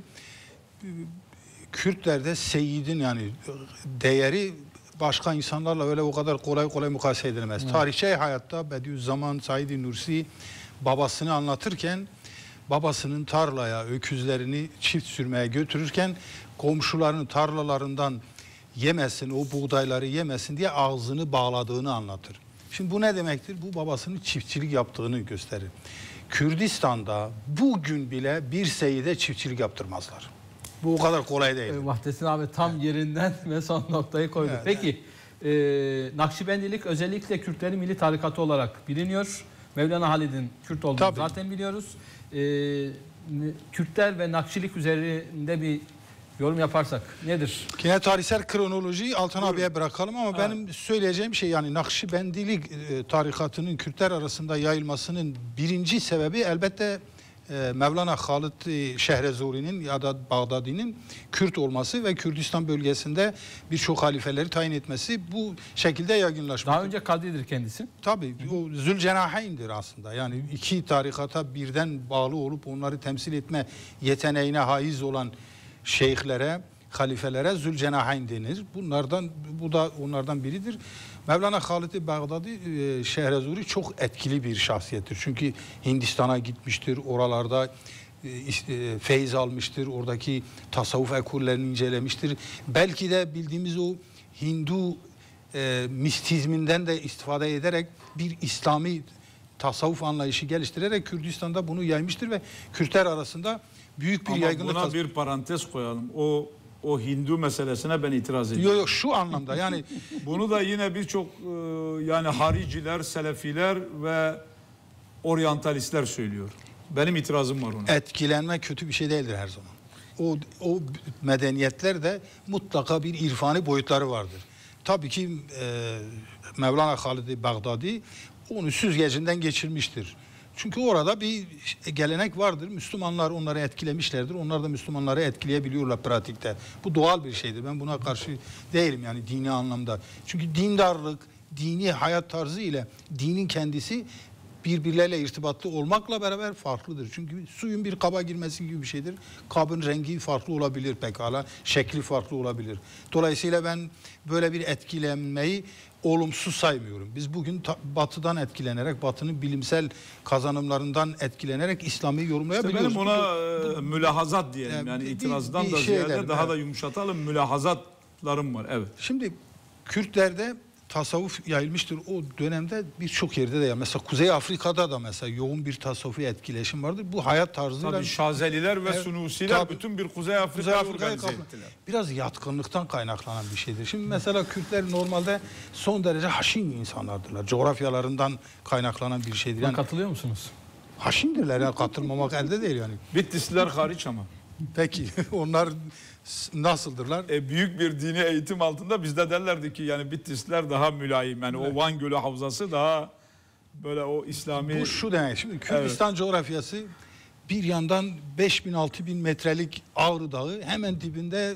Kürtlerde seyidin yani değeri başka insanlarla öyle o kadar kolay mukayese edilemez. Tarihçi hayatta Bediüzzaman Said Nursi babasını anlatırken babasının tarlaya öküzlerini çift sürmeye götürürken komşularının tarlalarından yemesin, o buğdayları yemesin diye ağzını bağladığını anlatır. Şimdi bu ne demektir? Bu babasının çiftçilik yaptığını gösterir. Kürdistan'da bugün bile bir seyide çiftçilik yaptırmazlar. Bu o kadar kolay değil. Vahdettin abi tam yerinden ve son noktayı koydu. Evet, Peki Nakşibendilik özellikle Kürtlerin milli tarikatı olarak biliniyor. Mevlana Halid'in Kürt olduğunu zaten biliyoruz. Kürtler ve Nakşilik üzerinde bir yorum yaparsak nedir? Yine tarihsel kronolojiyi Altan abiye bırakalım ama benim söyleyeceğim şey yani Nakşibendilik tarikatının Kürtler arasında yayılmasının birinci sebebi elbette Mevlana Halid Şehrezuri'nin ya da Bağdadi'nin Kürt olması ve Kürdistan bölgesinde birçok halifeleri tayin etmesi bu şekilde yaygınlaşmış. Daha önce Kadri'dir kendisi. Tabii o Zülcenaheyn'dir aslında. Yani iki tarikata birden bağlı olup onları temsil etme yeteneğine haiz olan şeyhlere, halifelere Zülcenaheyn denir. Bu da onlardan biridir. Mevlana Halid-i Bağdadi Şehrezuri çok etkili bir şahsiyettir. Çünkü Hindistan'a gitmiştir, oralarda feyiz almıştır, oradaki tasavvuf ekollerini incelemiştir. Belki de bildiğimiz o Hindu mistizminden de istifade ederek bir İslami tasavvuf anlayışı geliştirerek Kürdistan'da bunu yaymıştır ve Kürtler arasında büyük bir yaygınlık. Buna bir parantez koyalım. O Hindu meselesine ben itiraz ediyorum. Yok şu anlamda yani bunu da yine birçok yani hariciler, selefiler ve oryantalistler söylüyor. Benim itirazım var ona. Etkilenme kötü bir şey değildir her zaman. O medeniyetlerde mutlaka bir irfani boyutları vardır. Tabii ki Mevlana Halid-i Bağdadi onu süzgecinden geçirmiştir. Çünkü orada bir gelenek vardır. Müslümanlar onları etkilemişlerdir. Onlar da Müslümanları etkileyebiliyorlar pratikte. Bu doğal bir şeydir. Ben buna karşı değilim yani dini anlamda. Çünkü dindarlık, dini hayat tarzı ile dinin kendisi birbirleriyle irtibatlı olmakla beraber farklıdır. Çünkü suyun bir kaba girmesi gibi bir şeydir. Kabın rengi farklı olabilir pekala, şekli farklı olabilir. Dolayısıyla ben böyle bir etkilenmeyi olumsuz saymıyorum. Biz bugün batıdan etkilenerek, batının bilimsel kazanımlarından etkilenerek İslam'ı yorumlayabiliyoruz. İşte benim ona mülahazat diyelim. Yani itirazdan da ziyade daha da yumuşatalım. Mülahazatlarım var. Evet. Şimdi Kürtlerde tasavvuf yayılmıştır. O dönemde birçok yerde de ya mesela Kuzey Afrika'da da mesela yoğun bir tasavvufi etkileşim vardır. Bu hayat tarzıyla Tabii Şazeliler ve Evet, Sunusiler tabii. bütün bir Kuzey Afrika'yı organize ettiler. biraz yatkınlıktan kaynaklanan bir şeydir. Şimdi mesela Kürtler normalde son derece haşin insanlardırlar. Coğrafyalarından kaynaklanan bir şeydir. Yani Katılıyor musunuz? haşindirler ya, katılmamak elde değil yani. Bitlisliler hariç ama. Peki onlar nasıldırlar? Büyük bir dini eğitim altında bizde derlerdi ki yani Bitlisliler daha mülayim. Yani o Van Gölü havzası daha böyle o İslami... Bu şu demek. Şimdi Kürdistan coğrafyası bir yandan 5000-6000 metrelik Ağrı Dağı, hemen dibinde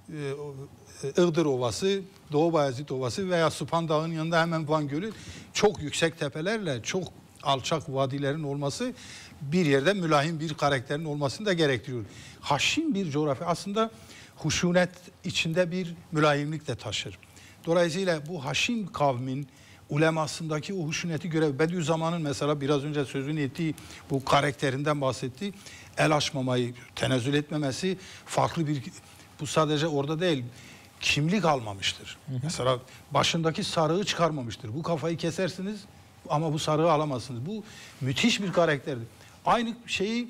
Iğdır Ovası, Doğu Bayezid Ovası veya Supan Dağı'nın yanında hemen Van Gölü, çok yüksek tepelerle çok alçak vadilerin olması bir yerde mülahim bir karakterin olmasını da gerektiriyor. Haşin bir coğrafya aslında huşunet içinde bir mülahimlik de taşır. Dolayısıyla bu haşin kavmin ulemasındaki o huşuneti görev. Bediüzzaman'ın mesela biraz önce sözünü ettiği bu karakterinden bahsetti. El açmamayı, tenezzül etmemesi farklı bir... Bu sadece orada değil, kimlik almamıştır. Mesela başındaki sarığı çıkarmamıştır. Bu kafayı kesersiniz ama bu sarığı alamazsınız. Bu müthiş bir karakterdir. Aynı şeyi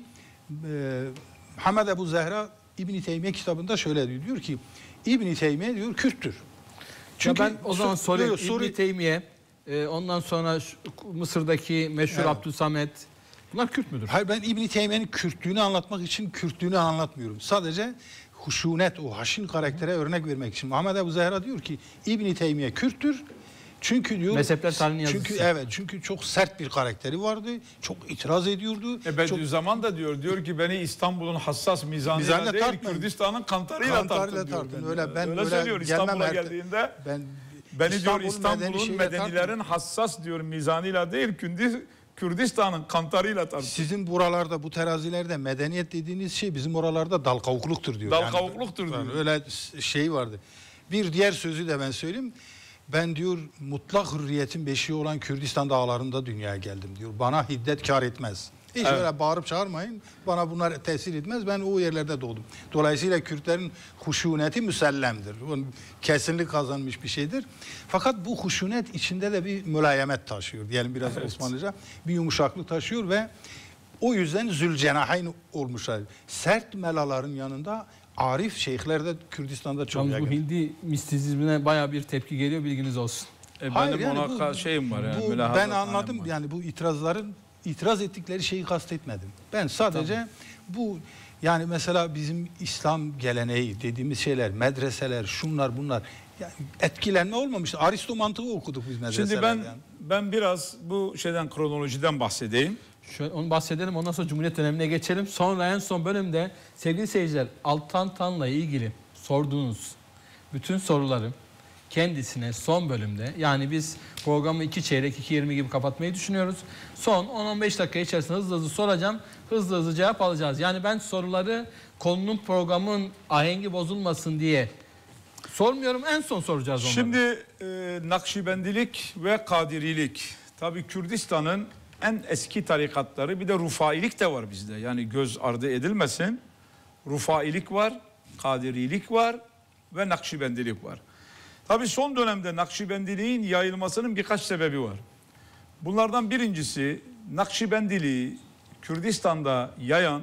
Muhammed Ebu Zehra İbn-i Teymiye kitabında şöyle diyor. Diyor ki İbn-i Teymiye diyor Kürttür. Çünkü ben o zaman sorayım. İbn-i Teymiye, ondan sonra Mısır'daki meşhur Abdülsamet, bunlar Kürt müdür? Hayır, ben İbn-i Teymiye'nin Kürtlüğünü anlatmak için Kürtlüğünü anlatmıyorum. Sadece huşunet, o haşin karaktere örnek vermek için. Muhammed Ebu Zehra diyor ki İbn-i Teymiye Kürttür. Çünkü diyor Mezhepler tarihinin yazısı. Çünkü çok sert bir karakteri vardı. Çok itiraz ediyordu. Bediüzzaman da diyor ki beni İstanbul'un hassas mizanıyla değil tartmayın. Kürdistan'ın kantarıyla tartın diyor. Öyle söylüyor İstanbul'a geldiğinde. Beni diyor İstanbul'un medenilerin hassas diyor mizanıyla değil Kürdistan'ın kantarıyla tartın. Sizin buralarda bu terazilerde medeniyet dediğiniz şey bizim oralarda dal kavukluktur diyor. Dal kavukluktur diyor. Öyle şey vardı. Bir diğer sözü de ben söyleyeyim. Ben diyor mutlak hürriyetin beşiği olan Kürdistan dağlarında dünyaya geldim diyor. Bana hiddet kar etmez. Hiç öyle bağırıp çağırmayın. Bana bunlar tesir etmez. Ben o yerlerde doğdum. Dolayısıyla Kürtlerin huşuneti müsellemdir. Kesinlik kazanmış bir şeydir. Fakat bu huşunet içinde de bir mülayemet taşıyor. Diyelim biraz Osmanlıca. Bir yumuşaklık taşıyor ve o yüzden zülcenahayn olmuşlar. Sert melaların yanında arif şeyhler de Kürdistan'da çok yaygın. Bu Hindi mistizmine bayağı bir tepki geliyor, bilginiz olsun. Benim yani ona şeyim var yani. Ben anladım var. Yani bu itiraz ettikleri şeyi kastetmedim. Ben sadece bu yani mesela bizim İslam geleneği dediğimiz şeyler, medreseler, şunlar bunlar yani etkilenme olmamıştı. Aristo mantığı okuduk biz medreselerde. Şimdi ben biraz bu kronolojiden bahsedeyim. Şöyle, onu bahsedelim, ondan sonra Cumhuriyet dönemine geçelim. Sonra en son bölümde sevgili seyirciler Altan Tan'la ilgili sorduğunuz bütün soruları kendisine son bölümde, yani biz programı 2 çeyrek 2.20 gibi kapatmayı düşünüyoruz. Son 10-15 dakika içerisinde hızlı soracağım. Hızlı cevap alacağız. Yani ben soruları konunun, programın ahengi bozulmasın diye sormuyorum. En son soracağız onları. Şimdi Nakşibendilik ve Kadirilik. Tabii Kürdistan'ın en eski tarikatları, bir de Rufailik de var bizde. Yani göz ardı edilmesin. Rufailik var, Kadirilik var ve Nakşibendilik var. Tabii son dönemde Nakşibendiliğin yayılmasının birkaç sebebi var. Bunlardan birincisi Nakşibendiliği Kürdistan'da yayan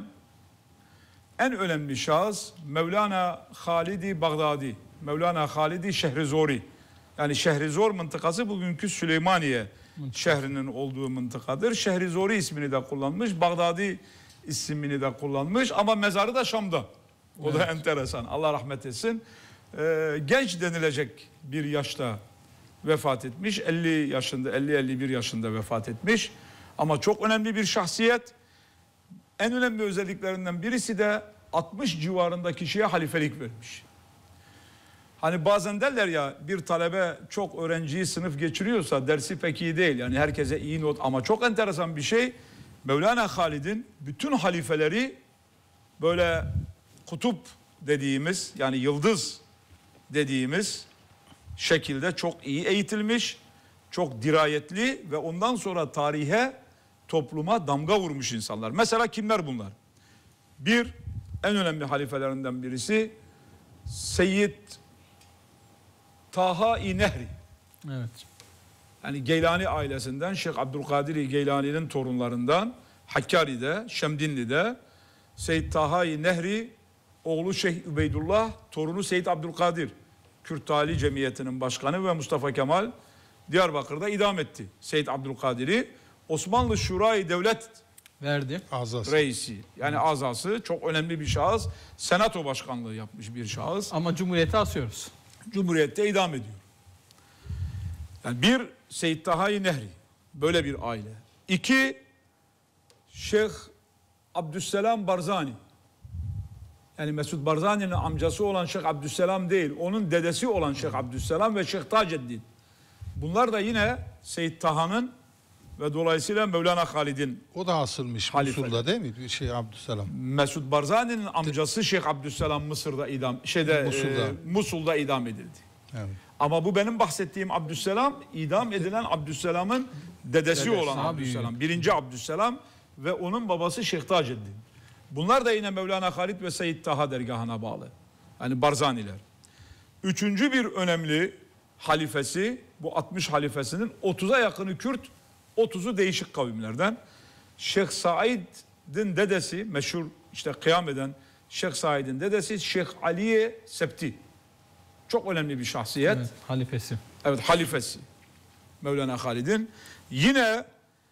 en önemli şahıs Mevlana Halid-i Bağdadi, Mevlana Halid-i Şehrizori. Yani Şehrizor mıntıkası bugünkü Süleymaniye şehrinin olduğu mıntıkadır. Şehrizori ismini de kullanmış, Bağdadi ismini de kullanmış ama mezarı da Şam'da. O da enteresan. Allah rahmet etsin. Genç denilecek bir yaşta vefat etmiş. 50-51 yaşında vefat etmiş. Ama çok önemli bir şahsiyet. En önemli özelliklerinden birisi de 60 civarında kişiye halifelik vermiş. Hani bazen derler ya, bir talebe çok öğrenciyi sınıf geçiriyorsa dersi pek iyi değil. Yani herkese iyi not, ama çok enteresan bir şey. Mevlana Halid'in bütün halifeleri böyle kutup dediğimiz, yani yıldız dediğimiz şekilde çok iyi eğitilmiş, çok dirayetli ve ondan sonra tarihe, topluma damga vurmuş insanlar. Mesela kimler bunlar? Bir, en önemli halifelerinden birisi Seyyid Taha-i Nehri. Evet. Yani Geylani ailesinden Şeyh Abdülkadir Geylani'nin torunlarından Hakkari'de, Şemdinli'de Seyyid Taha-i Nehri oğlu Şeyh Übeydullah, torunu Seyyid Abdülkadir Kürt Tali Cemiyeti'nin başkanı ve Mustafa Kemal Diyarbakır'da idam etti. Seyyid Abdülkadir'i Osmanlı Şura-i Devlet verdi. Reisi. Yani azası çok önemli bir şahıs. Senato başkanlığı yapmış bir şahıs. Ama Cumhuriyet'e asıyoruz. Cumhuriyette idam ediyor. Yani bir Seyyid Taha-i Nehri. Böyle bir aile. İki Şeyh Abdüsselam Barzani. Yani Mesud Barzani'nin amcası olan Şeyh Abdüsselam değil. Onun dedesi olan Şeyh Abdüsselam ve Şeyh Taceddin. Bunlar da yine Seyyid Taha'nın ve dolayısıyla Mevlana Halid'in. O da asılmış Musul'da değil mi? Abdüsselam. Mesud Barzani'nin amcası Şeyh Abdüsselam Mısır'da Musul'da idam edildi. Evet. Ama bu benim bahsettiğim Abdüsselam, idam edilen Abdüsselam'ın dedesi olan Abdüsselam. Birinci Abdüsselam ve onun babası Şeyh Taceddin. Bunlar da yine Mevlana Halid ve Seyyid Taha dergahına bağlı. Yani Barzaniler. Üçüncü bir önemli halifesi, bu 60 halifesinin 30'a yakını Kürt, 30'u değişik kavimlerden. Şeyh Said'in dedesi, meşhur işte kıyam eden Şeyh Said'in dedesi Şeyh Aliye Septi. Çok önemli bir şahsiyet. Evet, halifesi. Evet, halifesi. Mevlana Halid'in. Yine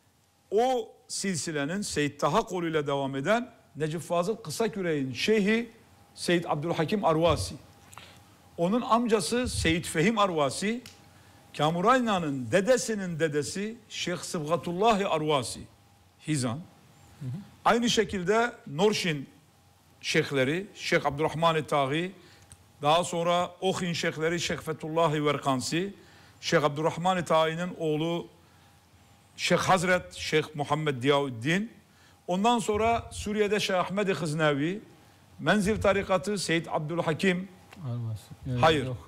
o silsilenin Seyyid Taha koluyla devam eden Necip Fazıl Kısaküre'nin şeyhi Seyyid Abdülhakim Arvasi. Onun amcası Seyyid Fehim Arvasi, Kamurayna'nın dedesinin dedesi Şeyh Sıbgatullahi Arvasi, Hizan. Aynı şekilde Norşin şeyhleri, Şeyh Abdurrahman-ı Taği, daha sonra Ohin şeyhleri Şeyh Fethullahi Verkansi, Şeyh Abdurrahman-ı Taği'nin oğlu Şeyh Hazret, Şeyh Muhammed Diyaüddin. Ondan sonra Suriye'de Şeyh Ahmed-i Hıznevi, Menzil tarikatı Seyyid Abdülhakim, hayır, yok,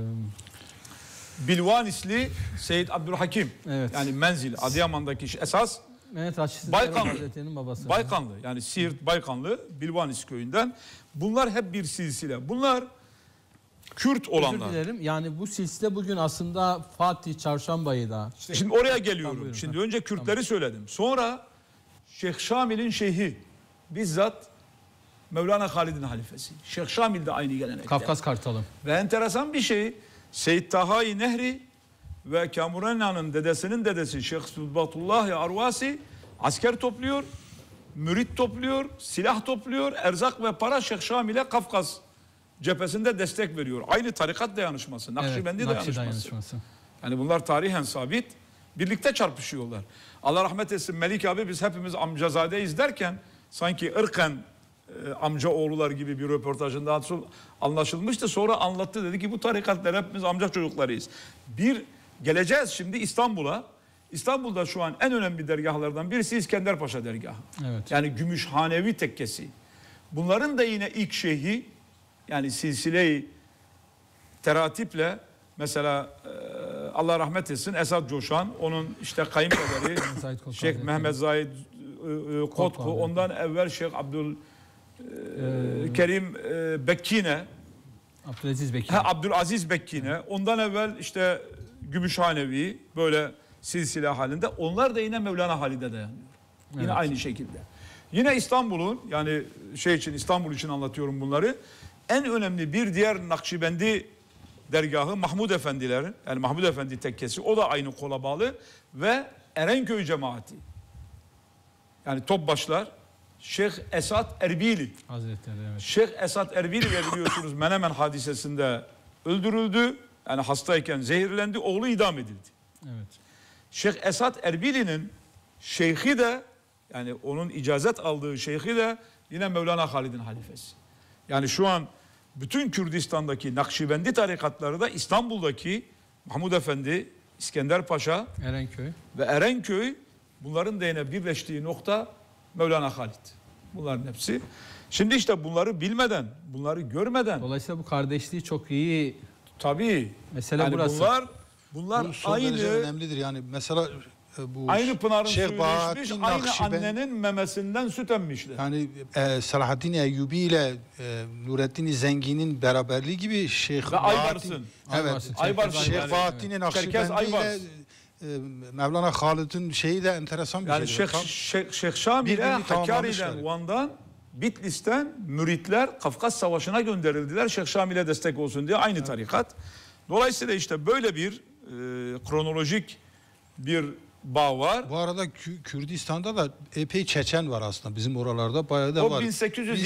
Bilvanisli Seyyid Abdülhakim, evet. Yani Menzil, Adıyaman'daki esas Mehmet Baykanlı, babası. Baykanlı, yani Siirt Baykanlı, Bilvanis köyünden. Bunlar hep bir silsile. Bunlar Kürt olanlar. Özür dilerim. Yani bu silsile bugün aslında Fatih Çarşambayı'da. Şimdi oraya geliyorum. Buyurun, şimdi önce Kürtleri söyledim. Sonra Şeyh Şamil'in şeyhi, bizzat Mevlana Halid'in halifesi. Şeyh Şamil de aynı gelenekte. Kafkas Kartalı. Ve enteresan bir şey, Seyyid Taha-i Nehri ve Kamurayna'nın dedesinin dedesi Şeyh Sıbgatullahi Arvasi asker topluyor, mürit topluyor, silah topluyor, erzak ve para Şeyh Şamil'e Kafkas cephesinde destek veriyor. Aynı tarikat dayanışması, Nakşibendi dayanışması. Yani bunlar tarihen sabit. Birlikte çarpışıyorlar. Allah rahmet etsin Melik abi, biz hepimiz amcazadeyiz derken sanki ırken amca oğlular gibi bir röportajında anlaşılmıştı. Sonra anlattı, dedi ki bu tarikatlar hepimiz amca çocuklarıyız. Geleceğiz şimdi İstanbul'a. İstanbul'da şu an en önemli dergahlardan birisi İskenderpaşa dergahı. Evet. Yani Gümüşhanevi tekkesi. Bunların da yine ilk şeyhi, yani silsile-i teratiple mesela Allah rahmet etsin Esad Coşan, onun işte kayınpederi Şeyh Mehmet Zahid Kotku, ondan evvel Şeyh Abdülkerim Bekkine, Abdülaziz Bekkine, ondan evvel işte Gümüşhanevi, böyle silsile halinde. Onlar da yine Mevlana Halid'e dayanıyor. Yine evet. Aynı şekilde. Yine İstanbul'un, yani İstanbul için anlatıyorum bunları. En önemli bir diğer Nakşibendi dergahı Mahmud Efendilerin, yani Mahmud Efendi tekkesi, o da aynı kola bağlı ve Erenköy cemaati. Yani topbaşlar Şeyh Esat Erbili. Hazretleri, evet. Şeyh Esat Erbili de biliyorsunuz Menemen hadisesinde öldürüldü. Yani hastayken zehirlendi, oğlu idam edildi. Evet. Şeyh Esat Erbili'nin şeyhi de, yani onun icazet aldığı şeyhi de yine Mevlana Halid'in halifesi. Yani şu an bütün Kürdistan'daki Nakşibendi tarikatları da İstanbul'daki Mahmud Efendi, İskenderpaşa, Erenköy ve Erenköy, bunların da yine birleştiği nokta Mevlana Halid. Bunların hepsi. Şimdi işte bunları bilmeden, bunları görmeden. Dolayısıyla bu kardeşliği çok iyi. Tabii. Mesela yani burası. Bunlar aynı önemlidir. Yani mesela bu aynı pınarın suyu içmiş, aynı annenin memesinden süt emmişler. Yani Selahaddin Eyyubi ile Nureddin Zengin'in beraberliği gibi Şeyh ve Aybars'ın. Evet. Aybars'ın. Şeyh Bahattin'in Nakşibendi ile Mevlana Halid'in şeyi de enteresan bir Yani şey. Şeyh Şamil'e birbirini tamamlamışlar. Hakkari'den, Van'dan, Bitlis'ten müritler Kafkas Savaşı'na gönderildiler. Şeyh Şamil'e destek olsun diye aynı tarikat. Dolayısıyla işte böyle bir kronolojik bir bağ var. Bu arada Kürdistan'da da epey Çeçen var aslında. Bizim oralarda bayağı da O var.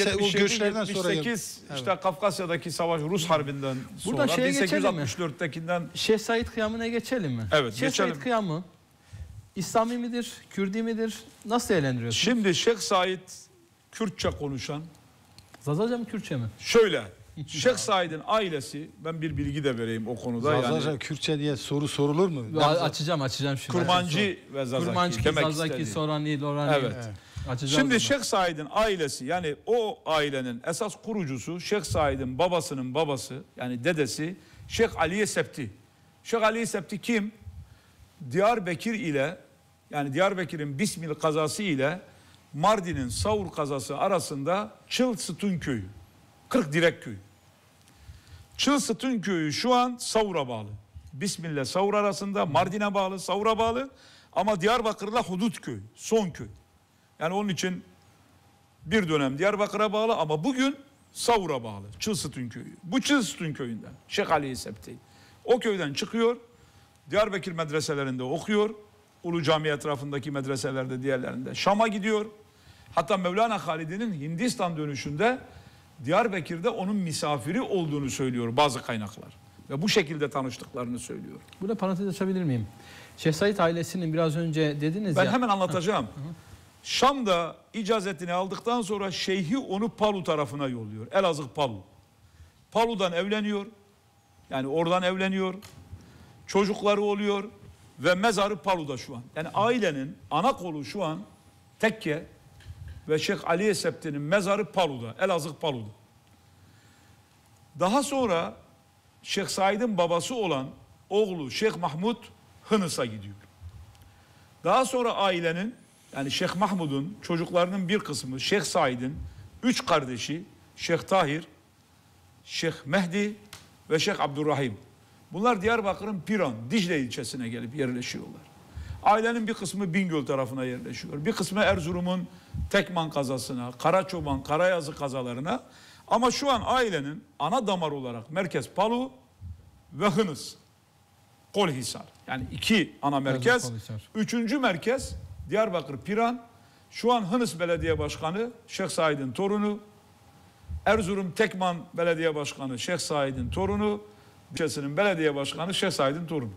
1878 işte Kafkasya'daki savaş Rus Harbi'nden sonra Buradan şeye geçelim mi? 1864'tekinden Şeyh Said Kıyamı'na geçelim mi? Evet, Şeyh geçelim. Said Kıyamı İslami midir, Kürdi midir? Nasıl değerlendiriyorsunuz? şimdi Şeyh Said Kürtçe konuşan Zazaca mı, Kürtçe mi? şöyle Şeyh Said'in ailesi, ben bir bilgi de vereyim o konuda. Zazaca Yani Kürtçe diye soru sorulur mu? Açacağım şimdi. Kurmancı ve Zazaki Kurmancı, demek Zazaki, istedi. Sorani, Lorani. Evet. Açacağım Şimdi bunu. Şeyh Said'in ailesi, yani o ailenin esas kurucusu Şeyh Said'in babasının babası, yani dedesi Şeyh Ali Septi. Şeyh Ali Septi kim? Diyarbakır ile, yani Diyarbakır'ın Bismil kazası ile Mardin'in Savur kazası arasında Çıl-Sütun köyü. 40 direk köyü. Çıl-Sütun köyü şu an Savur'a bağlı. Bismil ile Savur arasında, Mardin'e bağlı, Savur'a bağlı. Ama Diyarbakır'la hudut köy, son köy. Yani onun için bir dönem Diyarbakır'a bağlı ama bugün Savur'a bağlı. Çıl-Sütun köyü. Bu Çıl-Sütun köyünden Şeyh Ali Septi. O köyden çıkıyor. Diyarbakır medreselerinde okuyor. Ulu Cami etrafındaki medreselerde, diğerlerinde. Şam'a gidiyor. Hatta Mevlana Halid'in Hindistan dönüşünde Diyarbakır'da onun misafiri olduğunu söylüyor bazı kaynaklar. Ve bu şekilde tanıştıklarını söylüyor. Burada parantez açabilir miyim? Şeyh Said ailesinin biraz önce dediniz Ben ya. hemen anlatacağım. Şam'da icazetini aldıktan sonra şeyhi onu Palu tarafına yolluyor. Elazığ Palu. Palu'dan evleniyor. Yani oradan evleniyor. Çocukları oluyor. Ve mezarı Palu'da şu an. Yani ailenin ana kolu şu an Tekke ve Şeyh Ali Septi'nin mezarı Palu'da. Elazığ Palu'da. Daha sonra Şeyh Said'in babası olan oğlu Şeyh Mahmud Hınıs'a gidiyor. Daha sonra ailenin, yani Şeyh Mahmud'un çocuklarının bir kısmı Şeyh Said'in 3 kardeşi Şeyh Tahir, Şeyh Mehdi ve Şeyh Abdurrahim. Bunlar Diyarbakır'ın Piran, Dicle ilçesine gelip yerleşiyorlar. Ailenin bir kısmı Bingöl tarafına yerleşiyor. Bir kısmı Erzurum'un Tekman kazasına, Karaçoban, Karayazı kazalarına. Ama şu an ailenin ana damar olarak merkez Palu ve Hınıs. Kolhisar. Yani 2 ana merkez. Kolhisar. 3. merkez Diyarbakır Piran. Şu an Hınıs Belediye Başkanı Şeyh Said'in torunu. Erzurum Tekman Belediye Başkanı Şeyh Said'in torunu. İlçesinin belediye başkanı Şeyh Said'in torunu.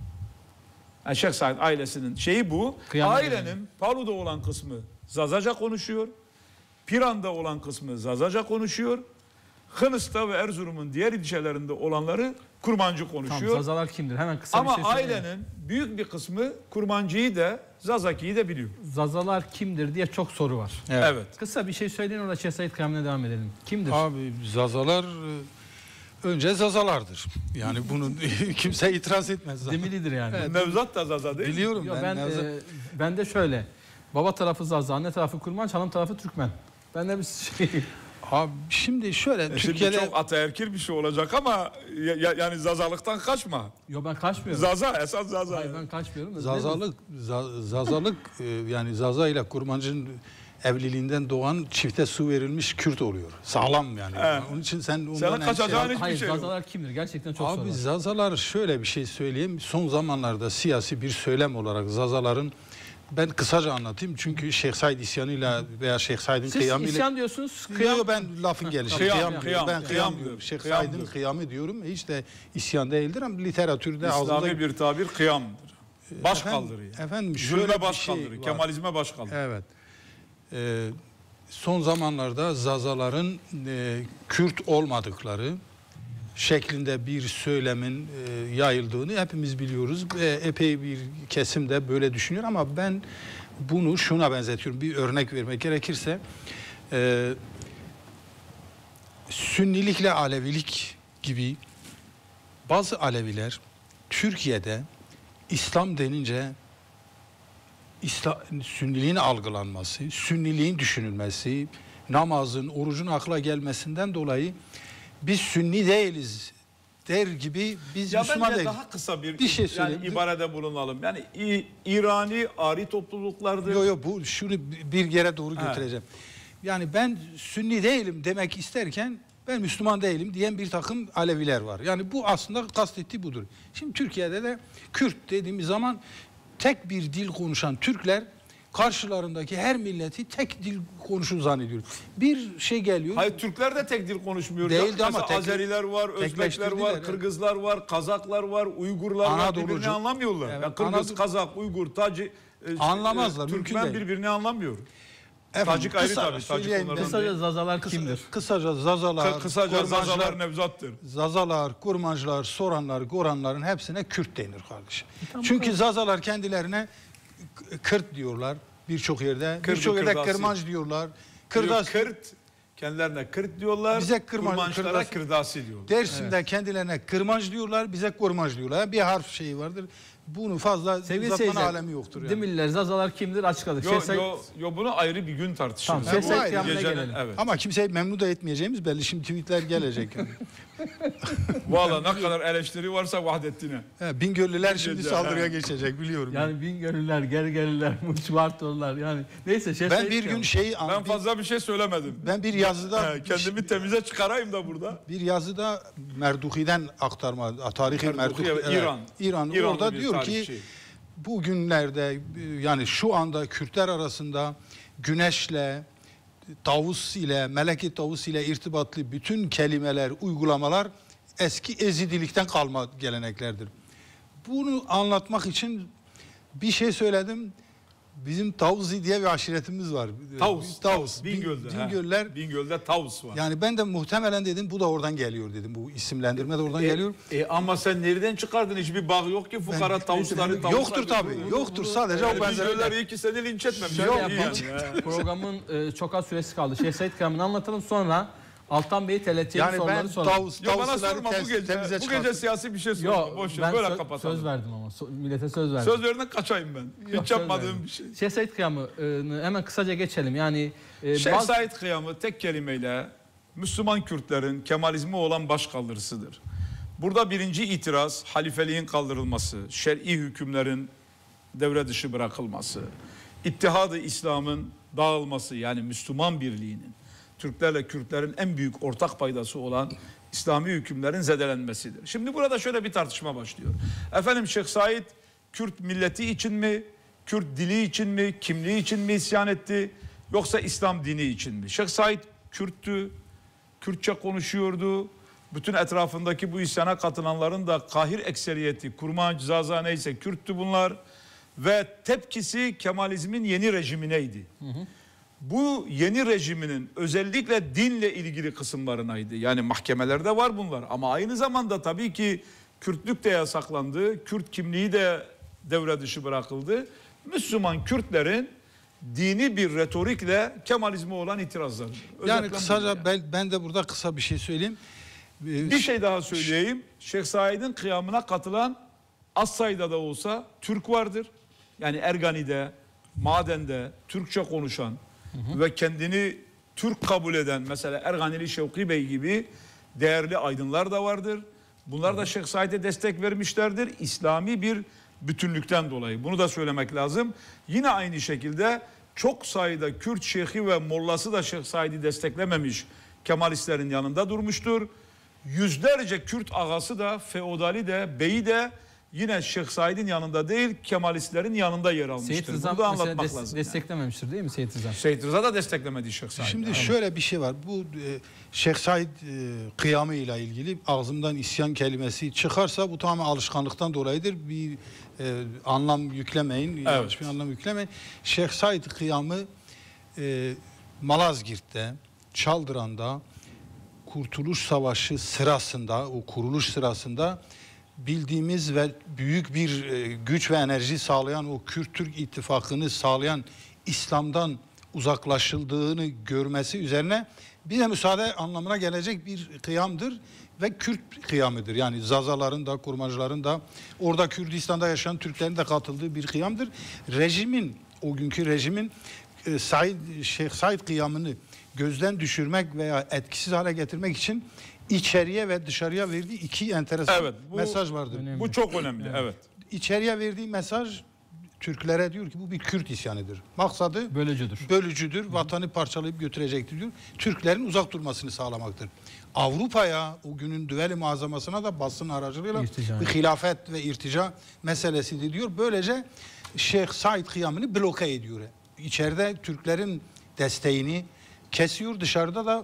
Yani Şeyh Said ailesinin şeyi bu. Kıyamet Ailenin yani. Palu'da olan kısmı Zazaca konuşuyor. Piran'da olan kısmı Zazaca konuşuyor. Hınıs'ta ve Erzurum'un diğer ilçelerinde olanları Kurmancı konuşuyor. Tamam, Zazalar kimdir? Hemen kısa Ama bir şey söyleyeyim. ailenin büyük bir kısmı Kurmancı'yı da Zazaki'yi de biliyor. Zazalar kimdir diye çok soru var. Evet. Kısa bir şey söyleyin, orada Şeyh Said Kıyamı'na devam edelim. Kimdir? Abi Zazalar önce Zazalardır. Yani bunu kimse itiraz etmez. Demilidir yani. Nevzat da Zaza değil mi? Biliyorum Yo, ben. ben de şöyle. Baba tarafı Zaza, anne tarafı Kurmanç, hanım tarafı Türkmen. Ben de bir şey... Abi şimdi şöyle Şimdi Türkiye'de çok ataerkil bir şey olacak ama yani Zazalıktan kaçma. Yo, ben kaçmıyorum. Zaza, esas Zaza. Hayır, ben kaçmıyorum. da Zazalık yani Zaza ile Kurmancı'nın evliliğinden doğan çifte su verilmiş Kürt oluyor. Sağlam yani. Evet. Onun için sen ondan Senin kaçacağın hiçbir Hayır, şey yok. Zazalar kimdir? Gerçekten çok soru Abi var. Zazalar şöyle bir şey söyleyeyim. Son zamanlarda siyasi bir söylem olarak Zazaların, ben kısaca anlatayım. Çünkü Şeyh Said isyanıyla veya Şeyh Said'in Siz kıyamıyla... isyan diyorsunuz. Yok, ben lafın gelişi. Kıyam, Ben kıyam kıyam diyor. diyorum. Şeyh Kıyam Said'in diyor. kıyamı diyorum. Hiç de isyan değildir ama literatürde ağzında... İslami bir tabir kıyamdır. Baş Efendim- kaldırı. efendim şöyle Zulme bir baş şey kaldırı. var. Kemalizme baş kaldırı. Evet. Son zamanlarda Zazaların Kürt olmadıkları şeklinde bir söylemin yayıldığını hepimiz biliyoruz ve epey bir kesim de böyle düşünüyor ama ben bunu şuna benzetiyorum. Bir örnek vermek gerekirse Sünnilikle Alevilik gibi bazı Aleviler Türkiye'de İslam denince Sünniliğin algılanması, Sünniliğin düşünülmesi, namazın, orucun akla gelmesinden dolayı biz Sünni değiliz der gibi biz Ya Müslüman bence değiliz. daha kısa bir şey söyleyeyim. yani ibarede bulunalım. Yani İrani ari topluluklardır. Yok bu şunu bir yere doğru götüreceğim. Yani ben Sünni değilim demek isterken ben Müslüman değilim diyen bir takım Aleviler var. Yani bu aslında kastettiği budur. Şimdi Türkiye'de de Kürt dediğimiz zaman tek bir dil konuşan Türkler karşılarındaki her milleti tek dil konuşur zannediyor. Bir şey geliyor. Hayır, Türkler de tek dil konuşmuyor. Değildi ama Azeriler var, Özbekler var, Kırgızlar var, Kazaklar var, Uygurlar var, birbirini anlamıyorlar. Evet, yani Kırgız, Kazak, Uygur, Tacı, anlamazlar. Türkmen birbirini anlamıyor. Efendim, Tacik ayrı tabii. Tacik onlardan Kısaca Zazalar kimdir? Kısaca Zazalar, Kısaca Zazalar Nevzat'tır. Zazalar, Kurmancılar, Soranlar, Goranların hepsine Kürt denir kardeşim. Çünkü Zazalar kendilerine Kürt diyorlar birçok yerde. Birçok yerde Kırmanç diyorlar. Kürt, kendilerine Kürt diyorlar. Bize Kurmançlara Kırdasi diyorlar. Dersim'de kendilerine Kırmanç diyorlar, bize Kurmanç diyorlar. Bir harf şeyi vardır. Bunu fazla uzatmanın alemi yoktur yani. Demirler, Zazalar kimdir açıkladık. Yo, bunu ayrı bir gün tartışırız. Tamam, bu ayrı. gelelim. Evet. Ama kimseyi memnun da etmeyeceğimiz belli. Şimdi tweetler gelecek. Yani. Valla ne kadar eleştiri varsa Vahdettin'e. Bingöllüler şimdi saldırıya geçecek biliyorum. Yani Bingöllüler, Gergerliler, Muçvartoğlular yani. Neyse ben bir gün Ben fazla bir şey söylemedim. Ben bir yazıda kendimi temize çıkarayım da burada. Bir yazıda Merduki'den aktarma, tarihi Merduki, İran orada diyor ki bugünlerde yani şu anda Kürtler arasında güneşle, tavus ile, meleki tavus ile irtibatlı bütün kelimeler, uygulamalar eski Ezidilikten kalma geleneklerdir. Bunu anlatmak için bir şey söyledim. Bizim Tavzi diye bir aşiretimiz var. Tavus. Bingöl'de Tavus var. Yani ben de muhtemelen dedim bu da oradan geliyor dedim. Bu isimlendirme de oradan geliyor. Ama sen nereden çıkardın? Hiçbir bağ yok ki fukara Tavusları. Yoktur tabii. Yoktur sadece o benzerler. Bingöl'ler iyi ki seni linç etmemiş. Programın çok az süresi kaldı. Şeyh Said Kıyam'ını anlatalım sonra Altan Bey'i teleteceğim soruları soralım. Bana sorma bu gece siyasi bir şey sorma. Boş ver böyle kapatalım. Söz verdim ama millete söz verdim. Söz verdiğinde kaçayım ben. Hiç yapmadığım bir şey. Şeyh Said Kıyam'ı hemen kısaca geçelim. Yani Şeyh Said Kıyam'ı tek kelimeyle Müslüman Kürtlerin Kemalizmi olan başkaldırısıdır. Burada birinci itiraz halifeliğin kaldırılması, şer'i hükümlerin devre dışı bırakılması, İttihad-ı İslam'ın dağılması yani Müslüman birliğinin Türklerle Kürtlerin en büyük ortak paydası olan İslami hükümlerin zedelenmesidir. Şimdi burada şöyle bir tartışma başlıyor. Efendim Şeyh Said Kürt milleti için mi, Kürt dili için mi, kimliği için mi isyan etti yoksa İslam dini için mi? Şeyh Said Kürttü, Kürtçe konuşuyordu. Bütün etrafındaki bu isyana katılanların da kahir ekseriyeti, Kurmanç, Zaza neyse Kürttü bunlar. Ve tepkisi Kemalizmin yeni rejimineydi. Bu yeni rejiminin özellikle dinle ilgili kısımlarınaydı. Yani mahkemelerde var bunlar ama aynı zamanda tabii ki Kürtlük de yasaklandı. Kürt kimliği de devre dışı bırakıldı. Müslüman Kürtlerin dini bir retorikle Kemalizme olan itirazları. Yani kısaca ben de burada kısa bir şey söyleyeyim. Bir şey daha söyleyeyim. Şeyh Said'in kıyamına katılan az sayıda da olsa Türk vardır. Yani Ergani'de, Maden'de Türkçe konuşan ve kendini Türk kabul eden mesela Erganili Şevki Bey gibi değerli aydınlar da vardır. Bunlar da Şeyh Said'e destek vermişlerdir. İslami bir bütünlükten dolayı. Bunu da söylemek lazım. Yine aynı şekilde çok sayıda Kürt şeyhi ve mollası da Şeyh Said'i desteklememiş Kemalistlerin yanında durmuştur. Yüzlerce Kürt ağası da, feodali de, beyi de yine Şeyh Said'in yanında değil, Kemalistlerin yanında yer almıştır. Seyit Rıza bunu da anlatmak lazım. Desteklememiştir yani. Değil mi Seyit Rıza? Seyit Rıza da desteklemedi Şeyh Said. Şimdi şöyle bir şey var. Bu Şeyh Said kıyamı ile ilgili ağzımdan isyan kelimesi çıkarsa bu tamamen alışkanlıktan dolayıdır. Bir anlam yüklemeyin. Yanlış bir anlam yüklemeyin. Şeyh Said kıyamı Malazgirt'te, Çaldıran'da Kurtuluş Savaşı sırasında, o kuruluş sırasında bildiğimiz ve büyük bir güç ve enerji sağlayan o Kürt-Türk ittifakını sağlayan İslam'dan uzaklaşıldığını görmesi üzerine bir de müsaade anlamına gelecek bir kıyamdır ve Kürt kıyamıdır. Yani Zazaların da, Kurmancıların da, orada Kürdistan'da yaşayan Türklerin de katıldığı bir kıyamdır. Rejimin, o günkü rejimin Şeyh Said kıyamını gözden düşürmek veya etkisiz hale getirmek için içeriye ve dışarıya verdiği iki enteresan mesaj vardır. Önemli. Bu çok önemli. Evet. İçeriye verdiği mesaj Türklere diyor ki bu bir Kürt isyanıdır. Maksadı bölücüdür, vatanı parçalayıp götürecektir diyor. Türklerin uzak durmasını sağlamaktır. Avrupa'ya, o günün düveli muazzamasına da basın aracılığıyla bir hilafet ve irtica meselesi diyor. Böylece Şeyh Said kıyamını bloke ediyor. İçeride Türklerin desteğini kesiyor, dışarıda da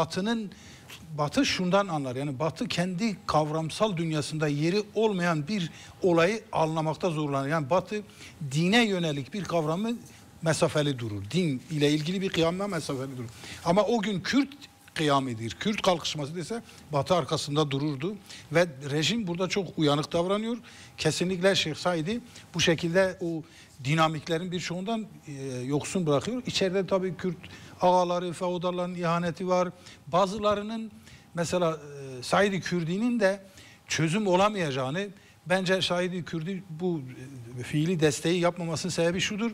Batı şundan anlar. Yani Batı kendi kavramsal dünyasında yeri olmayan bir olayı anlamakta zorlanır. Yani Batı dine yönelik bir kavramı mesafeli durur. Din ile ilgili bir kıyamda mesafeli durur. Ama o gün Kürt kıyamidir, Kürt kalkışması dese Batı arkasında dururdu. Ve rejim burada çok uyanık davranıyor. Kesinlikle Şeyh Said'i bu şekilde o dinamiklerin birçoğundan yoksun bırakıyor. İçeride tabii Kürt ağaları, feodalların ihaneti var. Bazılarının mesela Said-i Kürdi'nin de çözüm olamayacağını, bence Said-i Kürdi bu fiili desteği yapmamasının sebebi şudur.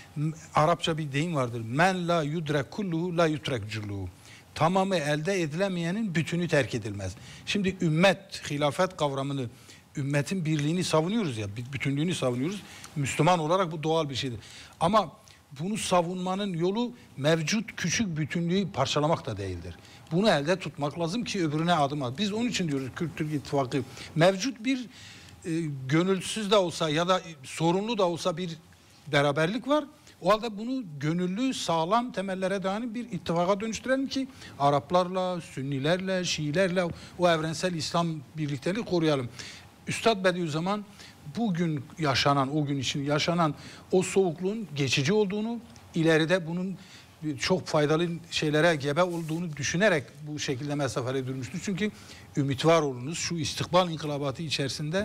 Arapça bir deyim vardır. Men la yudrek kulluhu la yutrek culluhu. Tamamı elde edilemeyenin bütünü terk edilmez. Şimdi ümmet, hilafet kavramını, ümmetin birliğini savunuyoruz ya, bütünlüğünü savunuyoruz. Müslüman olarak bu doğal bir şeydir. Ama bunu savunmanın yolu mevcut küçük bütünlüğü parçalamak da değildir. Bunu elde tutmak lazım ki öbürüne adım at. Biz onun için diyoruz Kürt-Türk İttifakı. Mevcut bir gönülsüz de olsa ya da sorunlu da olsa bir beraberlik var. O halde bunu gönüllü, sağlam temellere dayanan bir ittifaka dönüştürelim ki Araplarla, Sünnilerle, Şiilerle o evrensel İslam birlikteliği koruyalım. Üstad Bediüzzaman bugün yaşanan, o gün için yaşanan o soğukluğun geçici olduğunu, ileride bunun çok faydalı şeylere gebe olduğunu düşünerek bu şekilde mesafeli durmuştu. Çünkü ümit var olunuz şu istikbal inkılabatı içerisinde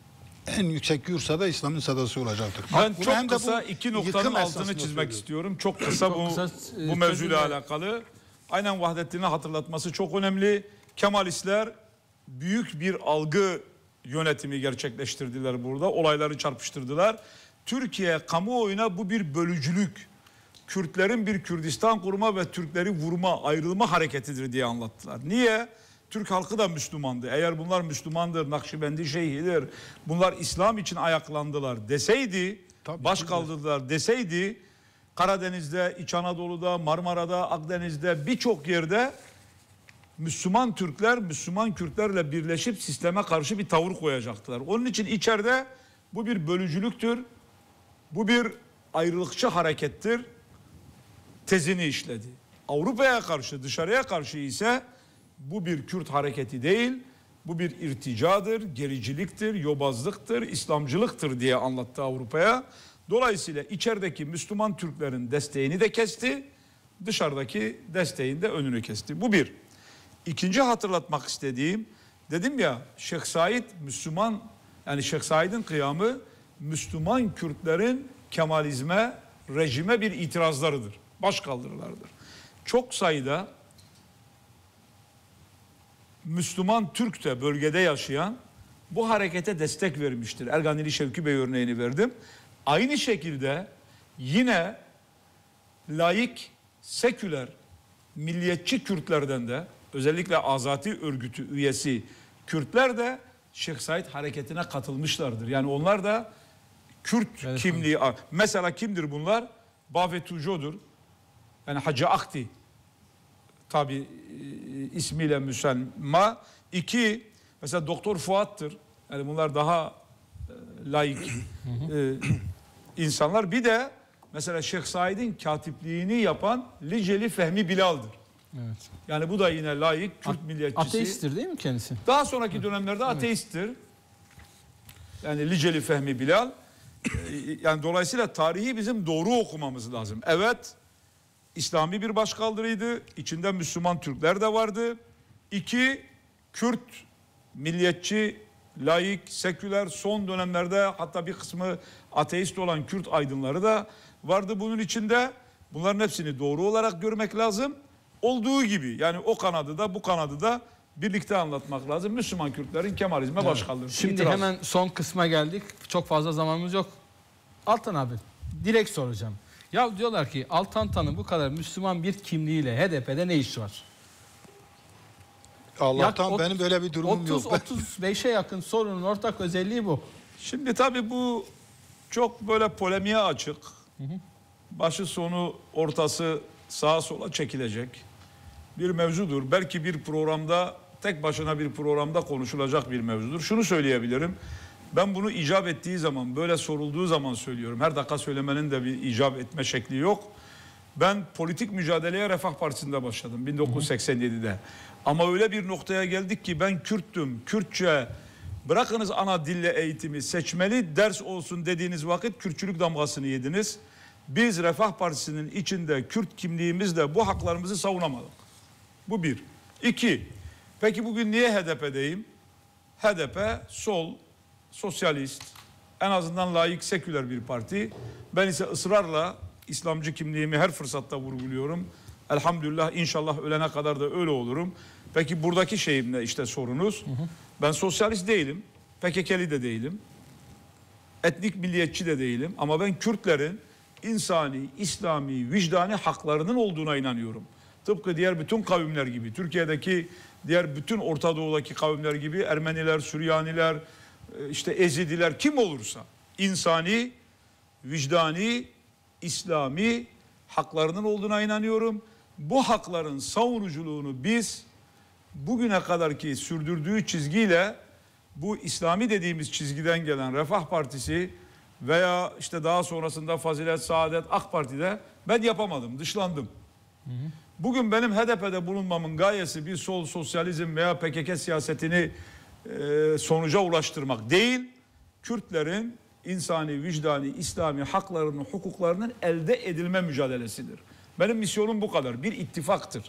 en yüksek gürsada İslam'ın sadası olacaktır. Ben çok kısa iki noktanın altını çizmek istiyorum. Çok kısa bu mevzuyla alakalı. Aynen Vahdettin'e hatırlatması çok önemli. Kemalistler büyük bir algı yönetimi gerçekleştirdiler burada. Olayları çarpıştırdılar. Türkiye kamuoyuna bu bir bölücülük, Kürtlerin bir Kürdistan kurma ve Türkleri vurma, ayrılma hareketidir diye anlattılar. Niye? Türk halkı da Müslümandı. Eğer bunlar Müslümandır, Nakşibendi şeyhidir, bunlar İslam için ayaklandılar deseydi, baş kaldırdılar deseydi, Karadeniz'de, İç Anadolu'da, Marmara'da, Akdeniz'de birçok yerde Müslüman Türkler, Müslüman Kürtlerle birleşip sisteme karşı bir tavır koyacaktılar. Onun için içeride bu bir bölücülüktür, bu bir ayrılıkçı harekettir tezini işledi. Avrupa'ya karşı, dışarıya karşı ise bu bir Kürt hareketi değil, bu bir irticadır, gericiliktir, yobazlıktır, İslamcılıktır diye anlattı Avrupa'ya. Dolayısıyla içerideki Müslüman Türklerin desteğini de kesti, dışarıdaki desteğin de önünü kesti. Bu bir. İkinci hatırlatmak istediğim, dedim ya Şeyh Said Müslüman, yani Şeyh Said'in kıyamı Müslüman Kürtlerin Kemalizme, rejime bir itirazlarıdır, başkaldırılardır. Çok sayıda Müslüman Türk de bölgede yaşayan bu harekete destek vermiştir. Erganili Şevki Bey örneğini verdim. Aynı şekilde yine laik, seküler, milliyetçi Kürtlerden de özellikle Azati örgütü üyesi Kürtler de Şeyh Said hareketine katılmışlardır. Yani onlar da Kürt kimliği. Mesela kimdir bunlar? Bafet Tujo'dur. Yani Hacı Akti. Tabi ismiyle müsemma. İki, mesela Doktor Fuat'tır. Yani bunlar daha laik insanlar. Bir de mesela Şeyh Said'in katipliğini yapan Liceli Fehmi Bilal'dır. Evet. Yani bu da yine laik Kürt milliyetçisi. Ateisttir değil mi kendisi? Daha sonraki dönemlerde ateisttir. Yani Liceli Fehmi Bilal. Yani dolayısıyla tarihi bizim doğru okumamız lazım. Evet, İslami bir başkaldırıydı. İçinde Müslüman Türkler de vardı. İki, Kürt, milliyetçi, laik, seküler, son dönemlerde hatta bir kısmı ateist olan Kürt aydınları da vardı bunun içinde. Bunların hepsini doğru olarak görmek lazım. Olduğu gibi yani o kanadı da bu kanadı da birlikte anlatmak lazım. Müslüman Kürtlerin Kemalizme başkaldırısı. Şimdi hemen son kısma geldik. Çok fazla zamanımız yok. Altan abi direkt soracağım. Ya diyorlar ki Altan Tan'ın bu kadar Müslüman bir kimliğiyle HDP'de ne işi var? Allah'tan benim böyle bir durumum yok. 30-35'e yakın sorunun ortak özelliği bu. Şimdi tabii bu çok böyle polemiğe açık. Başı sonu ortası sağa sola çekilecek bir mevzudur. Belki bir programda, tek başına bir programda konuşulacak bir mevzudur. Şunu söyleyebilirim. Ben bunu icap ettiği zaman, böyle sorulduğu zaman söylüyorum. Her dakika söylemenin de bir icap etme şekli yok. Ben politik mücadeleye Refah Partisi'nde başladım 1987'de. Ama öyle bir noktaya geldik ki ben Kürttüm, Kürtçe, bırakınız ana dille eğitimi, seçmeli ders olsun dediğiniz vakit Kürtçülük damgasını yediniz. Biz Refah Partisi'nin içinde Kürt kimliğimizle bu haklarımızı savunamadık. Bu bir. İki, peki bugün niye HDP'deyim? HDP sol, sosyalist, en azından laik, seküler bir parti. Ben ise ısrarla İslamcı kimliğimi her fırsatta vurguluyorum. Elhamdülillah, inşallah ölene kadar da öyle olurum. Peki buradaki şeyim ne işte sorunuz? Ben sosyalist değilim, PKK'li de değilim, etnik milliyetçi de değilim. Ama ben Kürtlerin insani, İslami, vicdani haklarının olduğuna inanıyorum. Tıpkı diğer bütün kavimler gibi, Türkiye'deki diğer bütün Orta Doğu'daki kavimler gibi, Ermeniler, Süryaniler, işte Ezidiler, kim olursa insani, vicdani, İslami haklarının olduğuna inanıyorum. Bu hakların savunuculuğunu biz bugüne kadarki sürdürdüğü çizgiyle, bu İslami dediğimiz çizgiden gelen Refah Partisi veya işte daha sonrasında Fazilet, Saadet, AK Parti'de ben yapamadım, dışlandım. Bugün benim HDP'de bulunmamın gayesi bir sol sosyalizm veya PKK siyasetini sonuca ulaştırmak değil, Kürtlerin insani, vicdani, İslami haklarının, hukuklarının elde edilme mücadelesidir. Benim misyonum bu kadar. Bir ittifaktır.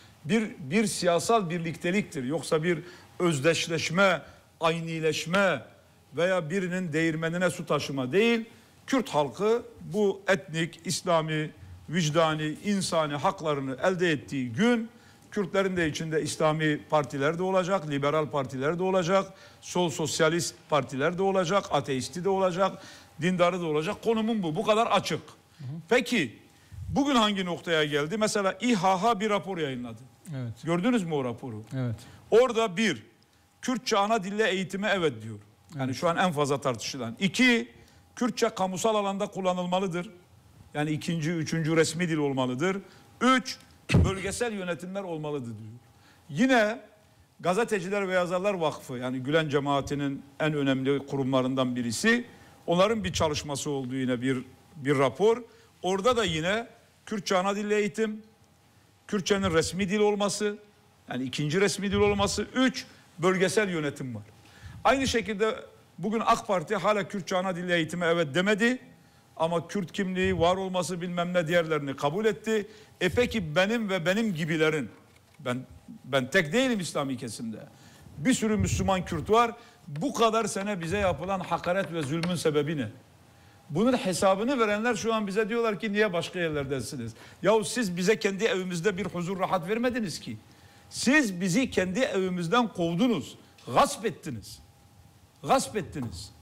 Bir siyasal birlikteliktir. Yoksa bir özdeşleşme, aynileşme veya birinin değirmenine su taşıma değil. Kürt halkı bu etnik, İslami, vicdani, insani haklarını elde ettiği gün, Kürtlerin de içinde İslami partiler de olacak, liberal partiler de olacak, sol sosyalist partiler de olacak, ateisti de olacak, dindarı da olacak. Konumum bu. Bu kadar açık. Peki bugün hangi noktaya geldi? Mesela İHH bir rapor yayınladı. Evet. Gördünüz mü o raporu? Evet. Orada bir, Kürtçe ana dille eğitime evet diyor. Yani şu an en fazla tartışılan. İki, Kürtçe kamusal alanda kullanılmalıdır. Yani ikinci, üçüncü resmi dil olmalıdır. Üç, bölgesel yönetimler olmalıdır diyor. Yine Gazeteciler ve Yazarlar Vakfı, yani Gülen cemaatinin en önemli kurumlarından birisi, onların bir çalışması olduğu yine bir rapor. Orada da yine Kürtçe ana dille eğitim, Kürtçenin resmi dil olması, yani ikinci resmi dil olması, üç, bölgesel yönetim var. Aynı şekilde bugün AK Parti hala Kürtçe ana dille eğitime evet demedi. Ama Kürt kimliği var olması bilmem ne diğerlerini kabul etti. Peki benim ve benim gibilerin, ben tek değilim İslami kesimde, bir sürü Müslüman Kürt var. Bu kadar sene bize yapılan hakaret ve zulmün sebebi ne? Bunun hesabını verenler şu an bize diyorlar ki niye başka yerlerdensiniz? Yahu siz bize kendi evimizde bir huzur rahat vermediniz ki. Siz bizi kendi evimizden kovdunuz, gasp ettiniz. Gasp ettiniz.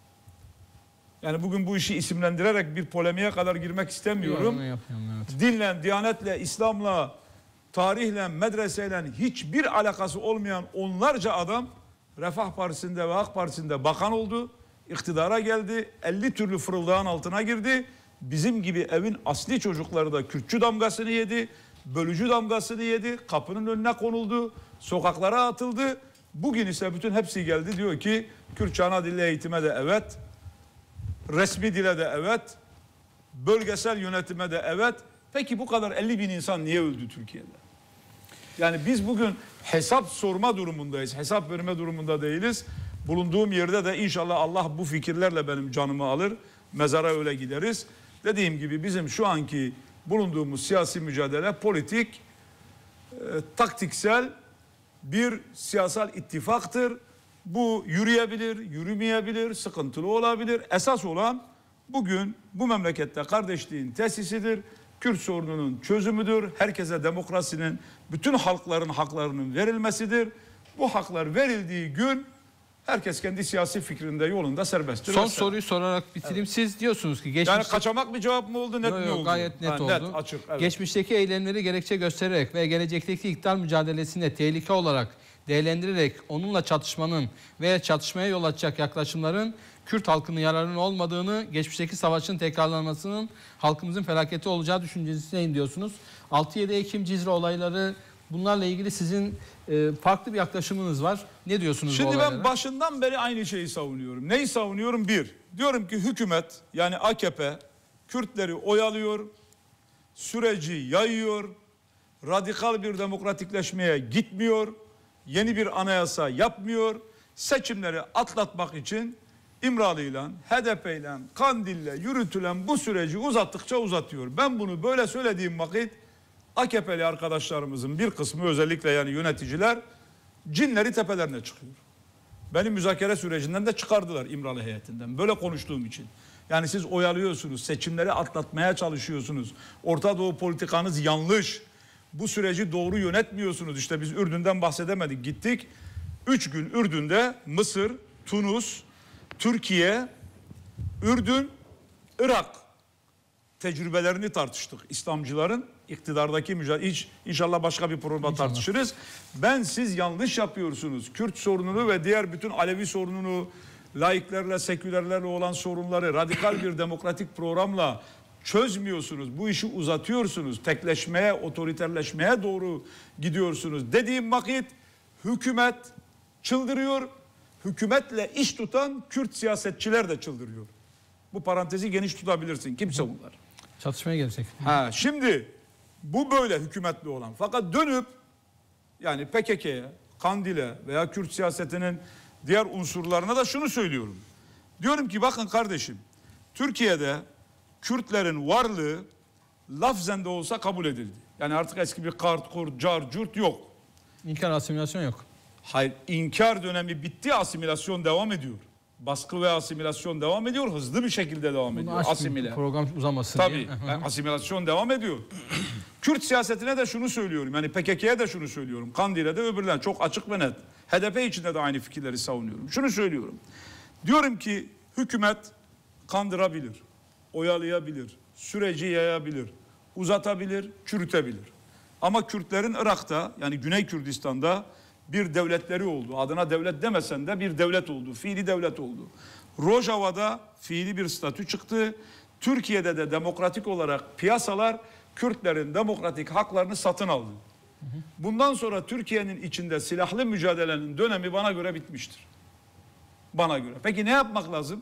Yani bugün bu işi isimlendirerek bir polemiğe kadar girmek istemiyorum. Evet. Dinle, diyanetle, İslam'la, tarihle, medreseyle hiçbir alakası olmayan onlarca adam Refah Partisi'nde ve AK Partisi'nde bakan oldu. İktidara geldi. 50 türlü fırıldağın altına girdi. Bizim gibi evin asli çocukları da Kürtçü damgasını yedi. Bölücü damgasını yedi. Kapının önüne konuldu. Sokaklara atıldı. Bugün ise bütün hepsi geldi. Diyor ki Kürtçe ana dille eğitime de evet. Resmi dile de evet. Bölgesel yönetime de evet. Peki bu kadar 50 bin insan niye öldü Türkiye'de? Yani biz bugün hesap sorma durumundayız. Hesap verme durumunda değiliz. Bulunduğum yerde de inşallah Allah bu fikirlerle benim canımı alır. Mezara öyle gideriz. Dediğim gibi bizim şu anki bulunduğumuz siyasi mücadele politik, taktiksel bir siyasal ittifaktır. Bu yürüyebilir, yürümeyebilir, sıkıntılı olabilir. Esas olan bugün bu memlekette kardeşliğin tesisidir. Kürt sorununun çözümüdür. Herkese demokrasinin, bütün halkların haklarının verilmesidir. Bu haklar verildiği gün Herkes kendi siyasi fikrinde yolunda serbesttir. Son soruyu sorarak bitireyim. Siz diyorsunuz ki Yani kaçamak bir cevap mı oldu, net mi oldu? Gayet net oldu. Net, açık, evet. Geçmişteki eylemleri gerekçe göstererek ve gelecekteki iktidar mücadelesinde tehlike olarak değerlendirerek onunla çatışmanın veya çatışmaya yol açacak yaklaşımların Kürt halkının yararının olmadığını, geçmişteki savaşın tekrarlanmasının halkımızın felaketi olacağı düşüncesindeyim diyorsunuz. 6-7 Ekim Cizre olayları, bunlarla ilgili sizin farklı bir yaklaşımınız var. Ne diyorsunuz bu Şimdi olaylara? ben başından beri aynı şeyi savunuyorum. Neyi savunuyorum? Diyorum ki hükümet, yani AKP Kürtleri oyalıyor, süreci yayıyor, radikal bir demokratikleşmeye gitmiyor, yeni bir anayasa yapmıyor, seçimleri atlatmak için İmralı'yla, HDP'yle, Kandil'le yürütülen bu süreci uzattıkça uzatıyor. Ben bunu böyle söylediğim vakit AKP'li arkadaşlarımızın bir kısmı, özellikle yani yöneticiler, cinleri tepelerine çıkıyor. Beni müzakere sürecinden de çıkardılar, İmralı heyetinden. Böyle konuştuğum için. Yani siz oyalıyorsunuz, seçimleri atlatmaya çalışıyorsunuz. Orta Doğu politikanız yanlış. Bu süreci doğru yönetmiyorsunuz. İşte biz Ürdün'den bahsedemedik. Gittik. 3 gün Ürdün'de Mısır, Tunus, Türkiye, Ürdün, Irak tecrübelerini tartıştık. İslamcıların iktidardaki mücadele. İnşallah başka bir programda tartışırız. Siz yanlış yapıyorsunuz. Kürt sorununu ve diğer bütün Alevi sorununu, laiklerle, sekülerlerle olan sorunları radikal bir demokratik programla çözmüyorsunuz. Bu işi uzatıyorsunuz. Tekleşmeye, otoriterleşmeye doğru gidiyorsunuz. Dediğim vakit hükümet çıldırıyor. Hükümetle iş tutan Kürt siyasetçiler de çıldırıyor. Bu parantezi geniş tutabilirsin. Kimse bunlar. Çatışmaya gelsek. Şimdi bu böyle hükümetli olan. Fakat dönüp yani PKK'ye, Kandil'e veya Kürt siyasetinin diğer unsurlarına da şunu söylüyorum. Diyorum ki bakın kardeşim, Türkiye'de Kürtlerin varlığı lafzen de olsa kabul edildi. Yani artık eski bir kart, kurt, car, curt yok. İnkar, asimilasyon yok. Hayır, inkar dönemi bitti, asimilasyon devam ediyor. Baskı ve asimilasyon devam ediyor, hızlı bir şekilde devam ediyor. Asimile. Program uzamasın Tabii, diye. asimilasyon devam ediyor. Kürt siyasetine de şunu söylüyorum, yani PKK'ye de şunu söylüyorum, Kandil'e de öbürlerine çok açık ve net. HDP içinde de aynı fikirleri savunuyorum. Şunu söylüyorum, diyorum ki hükümet kandırabilir, oyalayabilir, süreci yayabilir, uzatabilir, çürütebilir. Ama Kürtlerin Irak'ta, yani Güney Kürdistan'da bir devletleri oldu. Adına devlet demesen de bir devlet oldu. Fiili devlet oldu. Rojava'da fiili bir statü çıktı. Türkiye'de de demokratik olarak piyasalar Kürtlerin demokratik haklarını satın aldı. Bundan sonra Türkiye'nin içinde silahlı mücadelenin dönemi bana göre bitmiştir. Bana göre. Peki ne yapmak lazım?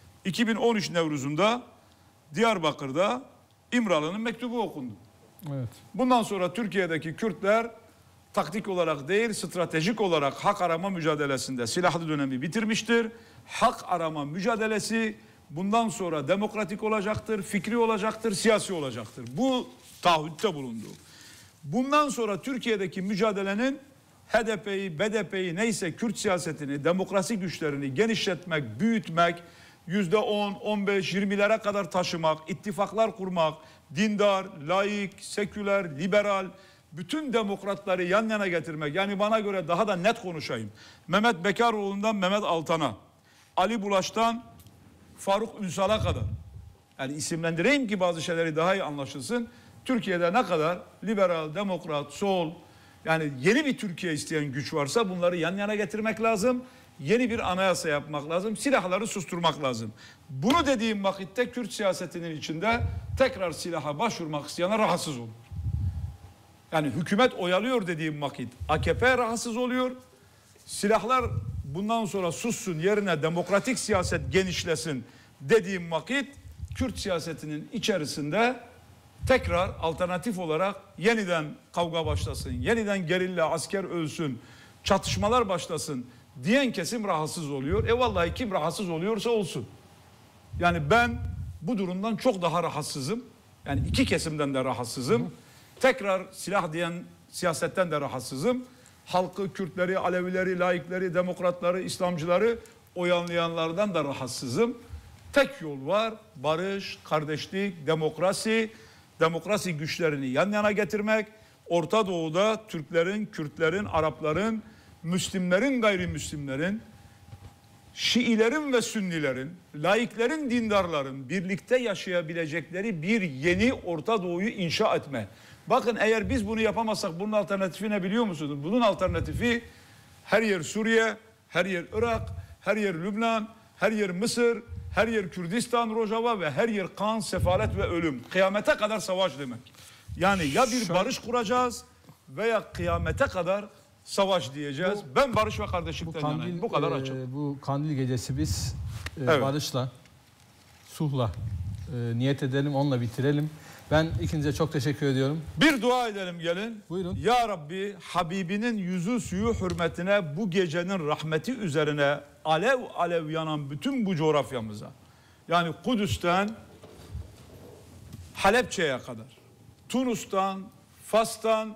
2013 Nevruz'unda Diyarbakır'da İmralı'nın mektubu okundu. Evet. Bundan sonra Türkiye'deki Kürtler taktik olarak değil, stratejik olarak hak arama mücadelesinde silahlı dönemi bitirmiştir. Hak arama mücadelesi bundan sonra demokratik olacaktır, fikri olacaktır, siyasi olacaktır. Bu taahhütte bulundu. Bundan sonra Türkiye'deki mücadelenin HDP'yi, BDP'yi, neyse Kürt siyasetini, demokrasi güçlerini genişletmek, büyütmek, %10, 15, 20'lere kadar taşımak, ittifaklar kurmak, dindar, laik, seküler, liberal, bütün demokratları yan yana getirmek. Yani bana göre daha da net konuşayım. Mehmet Bekaroğlu'ndan Mehmet Altan'a, Ali Bulaş'tan Faruk Ünsal'a kadar. Yani isimlendireyim ki bazı şeyleri daha iyi anlaşılsın. Türkiye'de ne kadar liberal, demokrat, sol, yani yeni bir Türkiye isteyen güç varsa bunları yan yana getirmek lazım. Yeni bir anayasa yapmak lazım. Silahları susturmak lazım. Bunu dediğim vakitte Kürt siyasetinin içinde tekrar silaha başvurmak isteyenler rahatsız olur. Yani hükümet oyalıyor dediğim vakit AKP rahatsız oluyor. Silahlar bundan sonra sussun, yerine demokratik siyaset genişlesin dediğim vakit Kürt siyasetinin içerisinde tekrar alternatif olarak yeniden kavga başlasın, yeniden gerilla, asker ölsün, çatışmalar başlasın diyen kesim rahatsız oluyor. Vallahi kim rahatsız oluyorsa olsun. Yani ben bu durumdan çok daha rahatsızım. Yani iki kesimden de rahatsızım. Tekrar silah diyen siyasetten de rahatsızım. Halkı, Kürtleri, Alevileri, laikleri, demokratları, İslamcıları oyanlayanlardan da rahatsızım. Tek yol var: barış, kardeşlik, demokrasi, demokrasi güçlerini yan yana getirmek. Orta Doğu'da Türklerin, Kürtlerin, Arapların, Müslümanların, gayrimüslimlerin Şiilerin ve Sünnilerin, laiklerin, dindarların birlikte yaşayabilecekleri bir yeni Orta Doğu'yu inşa etme. Bakın eğer biz bunu yapamazsak bunun alternatifi ne biliyor musunuz? Bunun alternatifi her yer Suriye, her yer Irak, her yer Lübnan, her yer Mısır, her yer Kürdistan, Rojava ve her yer kan, sefalet ve ölüm. Kıyamete kadar savaş demek. Yani ya bir barış kuracağız veya kıyamete kadar savaş diyeceğiz. Ben barış ve kardeşlikten yanayım. Bu kadar açık. Bu kandil gecesi biz Evet. barışla, sulhla niyet edelim, onunla bitirelim. Ben ikinize çok teşekkür ediyorum. Bir dua edelim gelin. Buyurun. Ya Rabbi, Habibinin yüzü suyu hürmetine bu gecenin rahmeti üzerine alev alev yanan bütün bu coğrafyamıza, yani Kudüs'ten Halepçe'ye kadar, Tunus'tan, Fas'tan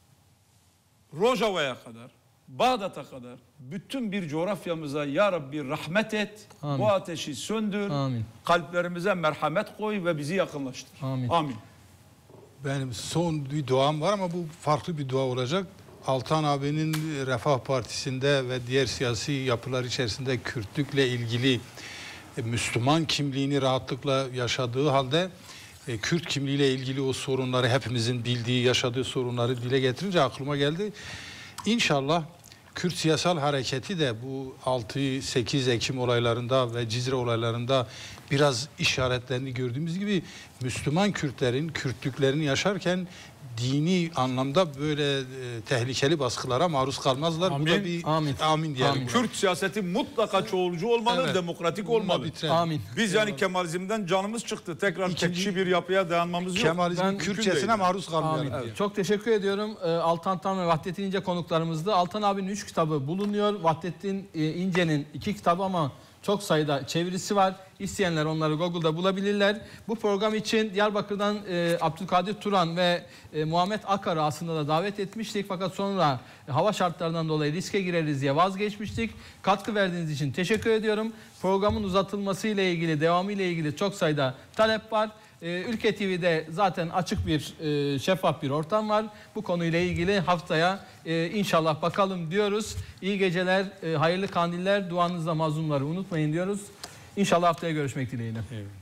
Rojava'ya kadar, Bağdat'a kadar bütün bir coğrafyamıza Ya Rabbi rahmet et. Amin. Bu ateşi söndür. Amin. Kalplerimize merhamet koy ve bizi yakınlaştır. Amin. Amin. Benim son bir duam var ama bu farklı bir dua olacak. Altan abinin Refah Partisi'nde ve diğer siyasi yapılar içerisinde Kürtlükle ilgili Müslüman kimliğini rahatlıkla yaşadığı halde Kürt kimliğiyle ilgili o sorunları, hepimizin bildiği, yaşadığı sorunları dile getirince aklıma geldi. İnşallah Kürt siyasal hareketi de bu 6-8 Ekim olaylarında ve Cizre olaylarında biraz işaretlerini gördüğümüz gibi Müslüman Kürtlerin, Kürtlüklerini yaşarken dini anlamda böyle tehlikeli baskılara maruz kalmazlar. Amin. Bu da bir amin diyelim. Amin. Kürt siyaseti mutlaka çoğulcu olmalı, Evet. demokratik olmalı. Bitirelim. Amin. Biz yani Kemalizmden canımız çıktı. Tekrar tekçi bir yapıya dayanmamız yok. Kemalizmin Ben- Kürtçesine maruz kalmayalım Amin. diye. Çok teşekkür ediyorum. Altan Tan ve Vahdettin İnce konuklarımızdı. Altan abinin 3 kitabı bulunuyor. Vahdettin İnce'nin 2 kitabı ama çok sayıda çevirisi var. İsteyenler onları Google'da bulabilirler. Bu program için Diyarbakır'dan Abdülkadir Turan ve Muhammed Akar'ı aslında da davet etmiştik. Fakat sonra hava şartlarından dolayı riske gireriz diye vazgeçmiştik. Katkı verdiğiniz için teşekkür ediyorum. Programın uzatılması ile ilgili, devamı ile ilgili çok sayıda talep var. Ülke TV'de zaten açık bir, şeffaf bir ortam var. Bu konuyla ilgili haftaya inşallah bakalım diyoruz. İyi geceler, hayırlı kandiller, duanızla mazlumları unutmayın diyoruz. İnşallah haftaya görüşmek dileğiyle. Evet.